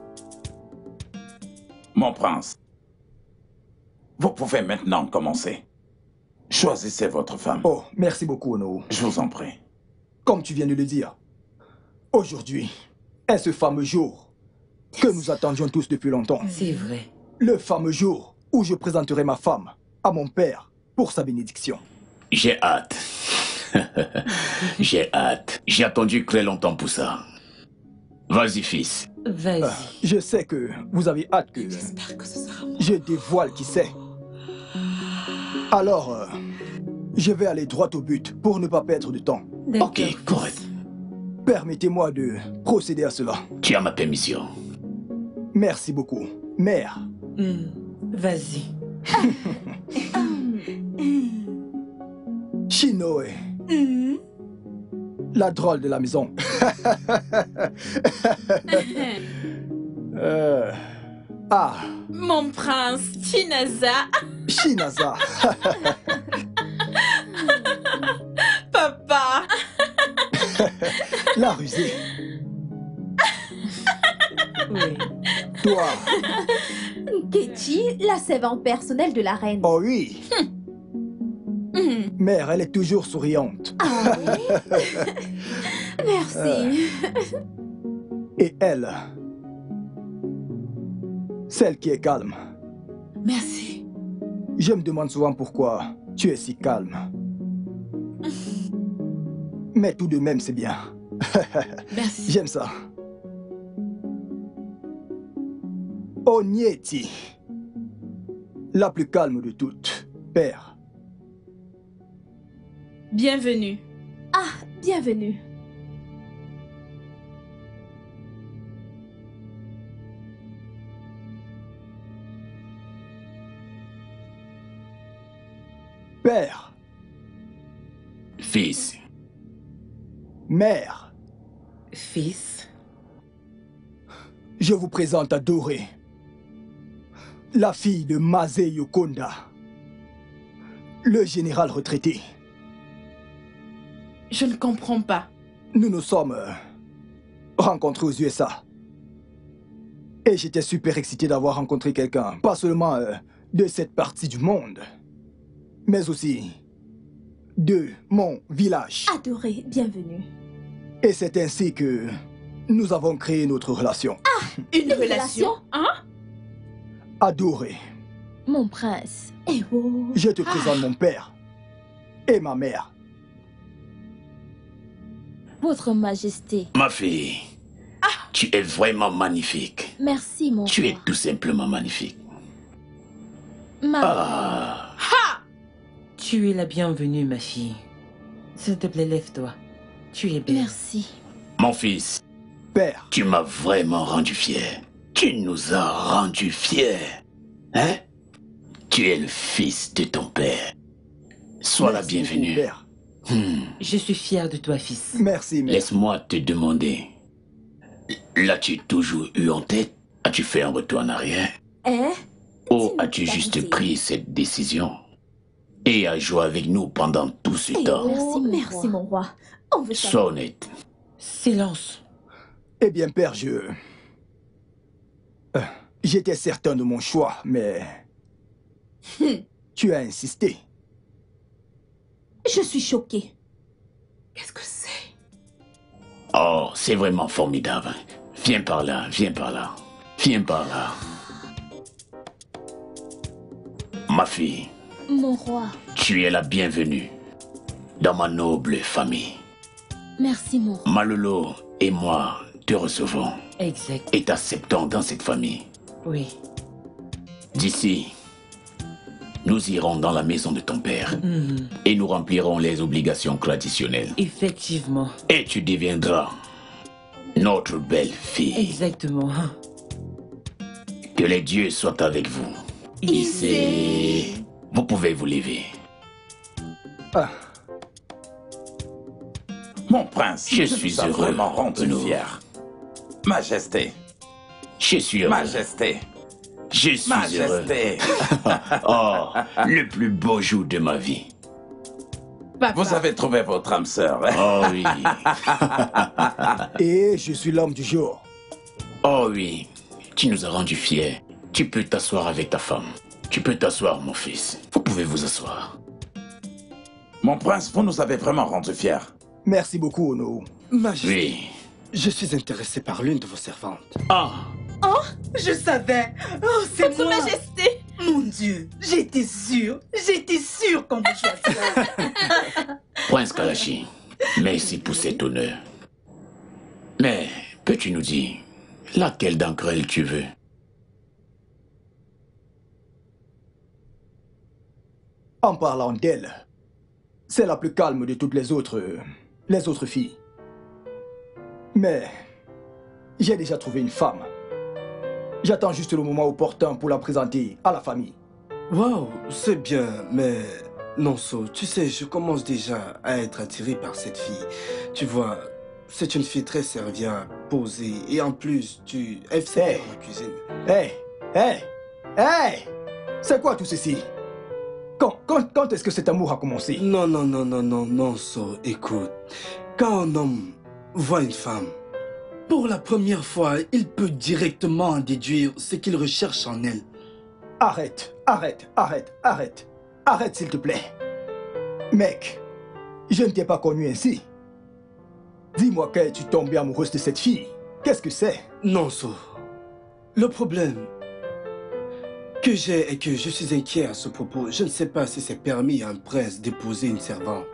Mon prince, vous pouvez maintenant commencer. Choisissez votre femme. Oh, merci beaucoup, Ono. Je vous en prie. Comme tu viens de le dire, aujourd'hui est ce fameux jour que nous attendions tous depuis longtemps. C'est vrai. Le fameux jour où je présenterai ma femme à mon père pour sa bénédiction. J'ai hâte. J'ai hâte. J'ai attendu très longtemps pour ça. Vas-y, fils. Vas-y. Euh, je sais que vous avez hâte que je dévoile qui c'est. Alors, euh, je vais aller droit au but pour ne pas perdre de temps. Ok, correct. Permettez-moi de procéder à cela. Tu as ma permission. Merci beaucoup. Mère. Hmm, Vas-y. Chinoé. La drôle de la maison. Euh, Ah, Mon prince, Tinaza. Chinaza. Papa. La rusée. Oui. Toi. Nkechi, la servante personnelle de la reine. Oh oui. Mère, elle est toujours souriante. Ah oui. Merci. Et elle, celle qui est calme. Merci. Je me demande souvent pourquoi tu es si calme. Mais tout de même, c'est bien. Merci. J'aime ça. Onyeti, la plus calme de toutes, père. Bienvenue. Ah, bienvenue. Père, Fils. mère, Fils. je vous présente à Doré, la fille de Maze Yokonda, le général retraité. Je ne comprends pas. Nous nous sommes euh, rencontrés aux U S A. Et j'étais super excité d'avoir rencontré quelqu'un, pas seulement euh, de cette partie du monde, mais aussi de mon village. Adoré, bienvenue. Et c'est ainsi que nous avons créé notre relation. Ah, une, une relation, relation hein? Adoré. Mon prince. Eh oh. Je te présente ah. mon père et ma mère. Votre Majesté. Ma fille, ah. tu es vraiment magnifique. Merci, mon Tu roi. es tout simplement magnifique. Ma... Ah. Ha! Tu es la bienvenue, ma fille. S'il te plaît, lève-toi. Tu es belle. Merci. Mon fils, père, tu m'as vraiment rendu fier. Tu nous as rendu fiers. Hein? Tu es le fils de ton père. Sois Merci la bienvenue. Père. Hmm. Je suis fier de toi, fils. Merci, mère. Laisse-moi te demander. L'as-tu toujours eu en tête? As-tu fait un retour en arrière? Hein? Ou as-tu juste pris cette décision et as joué avec nous pendant tout ce hey, temps? Merci, mon merci, roi. Mon roi. On veut Sois honnête. Silence. Eh bien, père, je... Euh, J'étais certain de mon choix, mais... tu as insisté. Je suis choquée. Qu'est-ce que c'est? Oh, c'est vraiment formidable. Viens par là, viens par là. Viens par là. Ma fille. Mon roi. Tu es la bienvenue dans ma noble famille. Merci, mon roi. Malolo et moi te recevons. Exact. Et t'acceptons dans cette famille. Oui. D'ici, nous irons dans la maison de ton père mm-hmm. et nous remplirons les obligations traditionnelles. Effectivement. Et tu deviendras notre belle fille. Exactement. Que les dieux soient avec vous. Ici. Vous pouvez vous lever. Ah. Mon prince, je suis heureux. Vraiment rendu fier. Majesté. Je suis heureux. Majesté. Je suis Majesté. heureux. Oh, le plus beau jour de ma vie. Papa. Vous avez trouvé votre âme sœur. Oh oui. Et je suis l'homme du jour. Oh oui. Tu nous as rendus fiers. Tu peux t'asseoir avec ta femme. Tu peux t'asseoir, mon fils. Vous pouvez vous asseoir. Mon prince, vous nous avez vraiment rendus fiers. Merci beaucoup, Ono. Majesté, oui. Je suis intéressé par l'une de vos servantes. Ah. Oh, je savais. Oh, c'est Votre moi. Majesté. Mon Dieu, j'étais sûre. J'étais sûre qu'on me choisirait. Prince Kalashi, merci pour cet honneur. Mais, peux-tu nous dire laquelle d'entre elles tu veux? En parlant d'elle, c'est la plus calme de toutes les autres, les autres filles. Mais j'ai déjà trouvé une femme. J'attends juste le moment opportun pour la présenter à la famille. Waouh, c'est bien, mais Nonso, tu sais, je commence déjà à être attiré par cette fille. Tu vois, c'est une fille très serviable, posée, et en plus, tu... elle fait hey. la cuisine. Hé, hé, hé, c'est quoi tout ceci? Quand, quand, quand est-ce que cet amour a commencé? Non, non, non, non, non, Nonso, écoute. Quand un homme voit une femme, pour la première fois, il peut directement en déduire ce qu'il recherche en elle. Arrête, arrête, arrête, arrête. Arrête, s'il te plaît. Mec, je ne t'ai pas connu ainsi. Dis-moi que tu tombé amoureuse de cette fille. Qu'est-ce que c'est? Non, So. Le problème que j'ai est que je suis inquiet à ce propos. Je ne sais pas si c'est permis à un prince d'épouser une servante.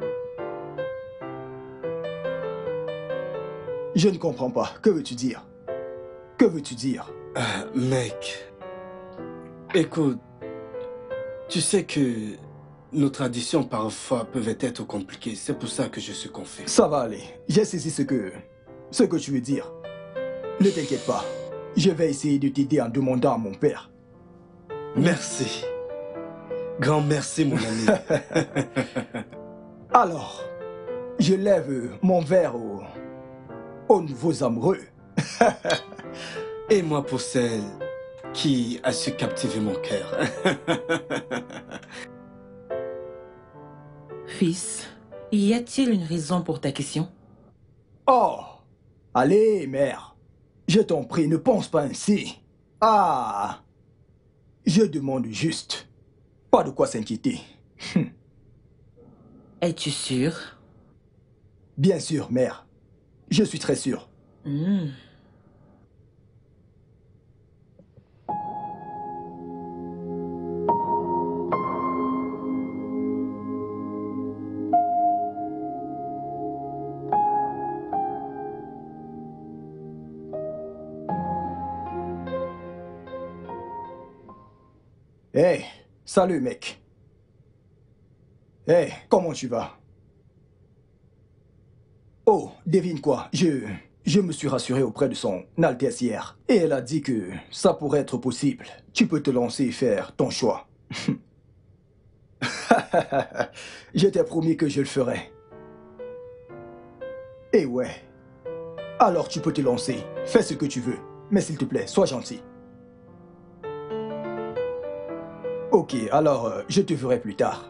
Je ne comprends pas. Que veux-tu dire? Que veux-tu dire? euh, Mec, écoute, tu sais que nos traditions parfois peuvent être compliquées. C'est pour ça que je suis confus. Ça va aller. J'ai saisi ce que, ce que tu veux dire. Ne t'inquiète pas. Je vais essayer de t'aider en demandant à mon père. Merci. Grand merci, mon ami. Alors, je lève mon verre aux, aux nouveaux amoureux. Et moi pour celle qui a su captiver mon cœur. Fils, y a-t-il une raison pour ta question? Oh, allez, mère. Je t'en prie, ne pense pas ainsi. Ah, je demande juste. Pas de quoi s'inquiéter. Es-tu sûr? Bien sûr, mère. Je suis très sûr. Hmm. Hey, salut mec. Hey, comment tu vas? Oh, devine quoi, je... Je me suis rassuré auprès de son Altesse hier. Et elle a dit que ça pourrait être possible. Tu peux te lancer et faire ton choix. Je t'ai promis que je le ferais. Eh ouais. Alors tu peux te lancer. Fais ce que tu veux. Mais s'il te plaît, sois gentil. Ok, alors euh, je te verrai plus tard.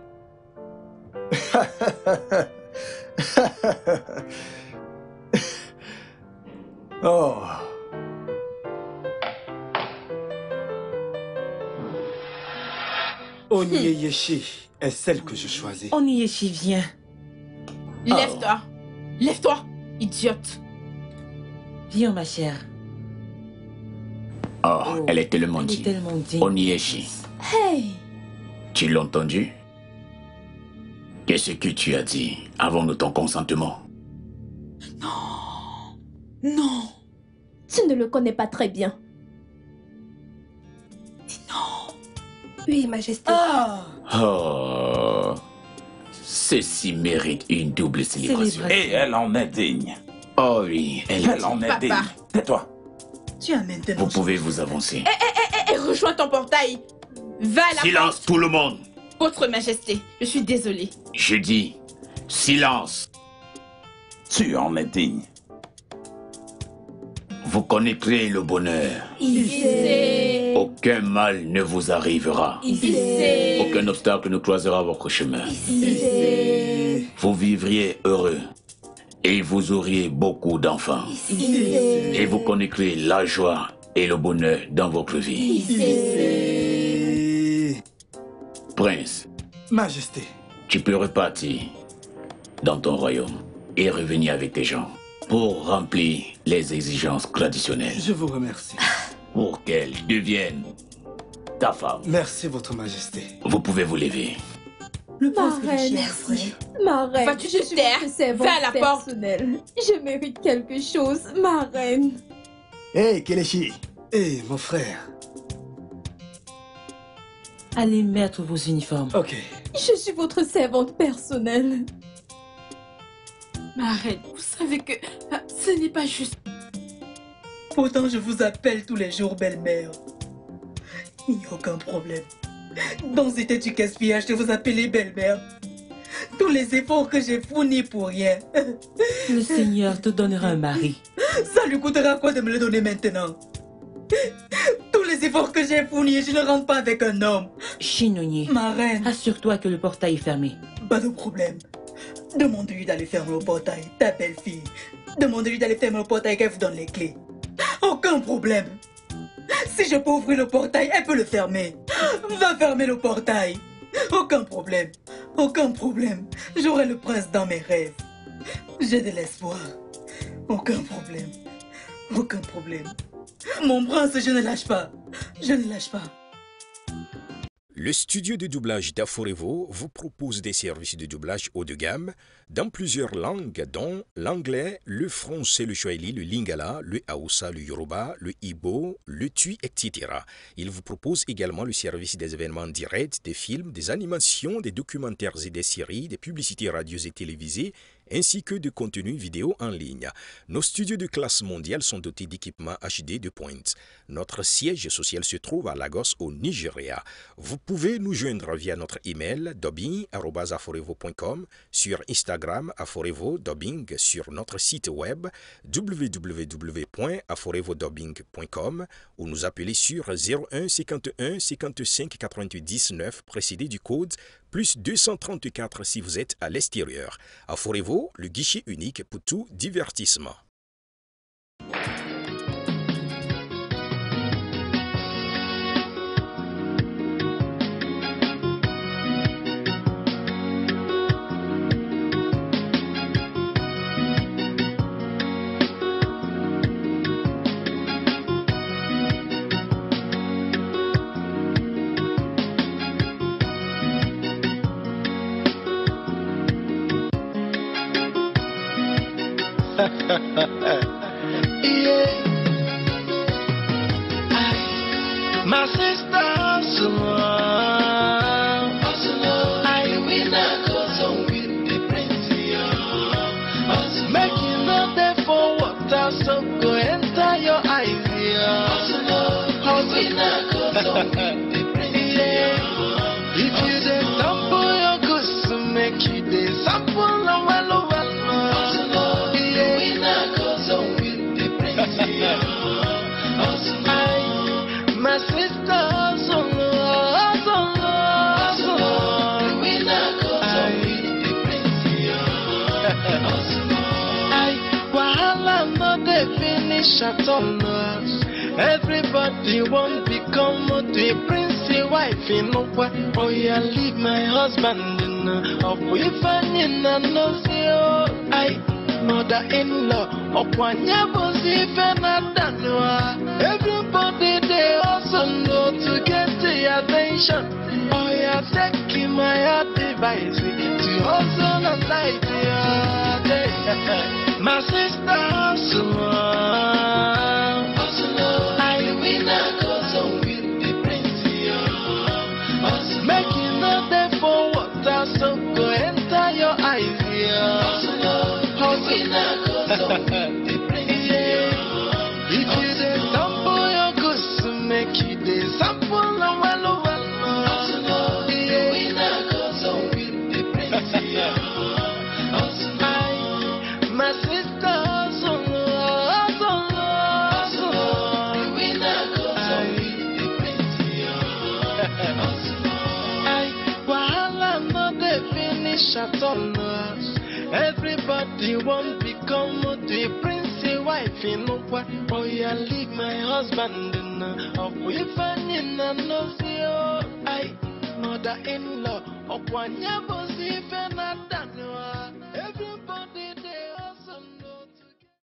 Oh. Onyeyeshi est celle que je choisis. Onyeyeshi, viens. Lève-toi. Lève-toi, idiote. Viens, ma chère. Oh, elle est tellement Elle est digne. tellement digne. Onyeyeshi, Hey! tu l'as entendu? Qu'est-ce que tu as dit? Avons-nous ton consentement? Non. Tu ne le connais pas très bien. Oui, Majesté. Oh, ceci mérite une double célébration. Et elle en est digne. Oh oui, elle, Elle en est Papa. digne. Tais-toi. Tu as maintenant... Vous pouvez vous avancer. Eh, eh, eh, rejoins ton portail. Va à la Silence, tout le monde. Votre Majesté, je suis désolée. Je dis silence. Tu en es digne. Vous connaîtrez le bonheur. Il sait. Aucun mal ne vous arrivera. Il sait. Aucun obstacle ne croisera votre chemin. Il sait. Vous vivriez heureux. Et vous auriez beaucoup d'enfants. Il sait. Et vous connaîtrez la joie et le bonheur dans votre vie. Il sait. Prince, Majesté. tu peux repartir dans ton royaume et revenir avec tes gens pour remplir les exigences traditionnelles. Je vous remercie. Pour qu'elle devienne ta femme. Merci, Votre Majesté. Vous pouvez vous lever. Le Ma prince reine, merci. Ma reine, Vas-tu je te suis taire? votre servante Va à la porte. personnelle. Je mérite quelque chose, ma reine. Hey, Kelechi. Hé, mon frère. Allez mettre vos uniformes. Ok. Je suis votre servante personnelle. Ma reine, vous savez que ah, ce n'est pas juste. Pourtant, je vous appelle tous les jours belle-mère. Il n'y a aucun problème. Dans cet état du gaspillage de vous appeler belle-mère. Tous les efforts que j'ai fournis pour rien. Le Seigneur te donnera un mari. Ça lui coûtera quoi de me le donner maintenant? Tous les efforts que j'ai fournis, je ne rentre pas avec un homme. Chinonier, Ma reine, assure-toi que le portail est fermé. pas de problème. Demande-lui d'aller fermer le portail, ta belle-fille. Demande-lui d'aller fermer le portail, qu'elle vous donne les clés. Aucun problème. Si je peux ouvrir le portail, elle peut le fermer. Va fermer le portail. Aucun problème. Aucun problème. J'aurai le prince dans mes rêves. J'ai de l'espoir. Aucun problème. Aucun problème. Mon prince, je ne lâche pas. Je ne lâche pas. Le studio de doublage d'Aforevo vous propose des services de doublage haut de gamme dans plusieurs langues, dont l'anglais, le français, le swahili, le lingala, le hausa, le yoruba, le igbo, le tui, et cetera. Il vous propose également le service des événements directs, des films, des animations, des documentaires et des séries, des publicités radio et télévisées, ainsi que de contenus vidéo en ligne. Nos studios de classe mondiale sont dotés d'équipements H D de pointe. Notre siège social se trouve à Lagos, au Nigeria. Vous pouvez nous joindre via notre email dubbing arobase aforevo point com, sur Instagram aforevo dubbing, sur notre site web w w w point aforevo dubbing point com ou nous appeler sur zéro un cinquante et un cinquante-cinq quatre-vingt-huit dix-neuf précédé du code plus deux cent trente-quatre si vous êtes à l'extérieur. Aforevo, le guichet unique pour tout divertissement. Yeah. My sister Asuma, I will not go on with the prince. Making up there for water, so go enter your eyes. How will not go on with the prince. If you dey sample your goods to make you dey sample no well well. Yeah, we not go on with the prince. My sister, solo, solo, solo. We not go on with the prince. I wahala no dey finish at all. Everybody won't become the prince wife in no way. Oh yeah, leave my husband in up with an in a nosio. I mother-in-law up one yabos even at everybody they also know to get the attention. Oh yeah, taking my advice to hustle and light. My sister Asuma, I will not go on with the prince. Making up there for water, so go enter your eyes. How will not go on with the prince. If you dey sample your goods to make you dey sample no well well. Yeah, we not go on with the prince. My sister, solo, solo, solo. We not go on with the prince. I wahala no dey finish at all. Everybody won't become the prince wife in no way. Oh yeah, leave my husband in up with an in a nosio. I mother-in-law up one yabos even at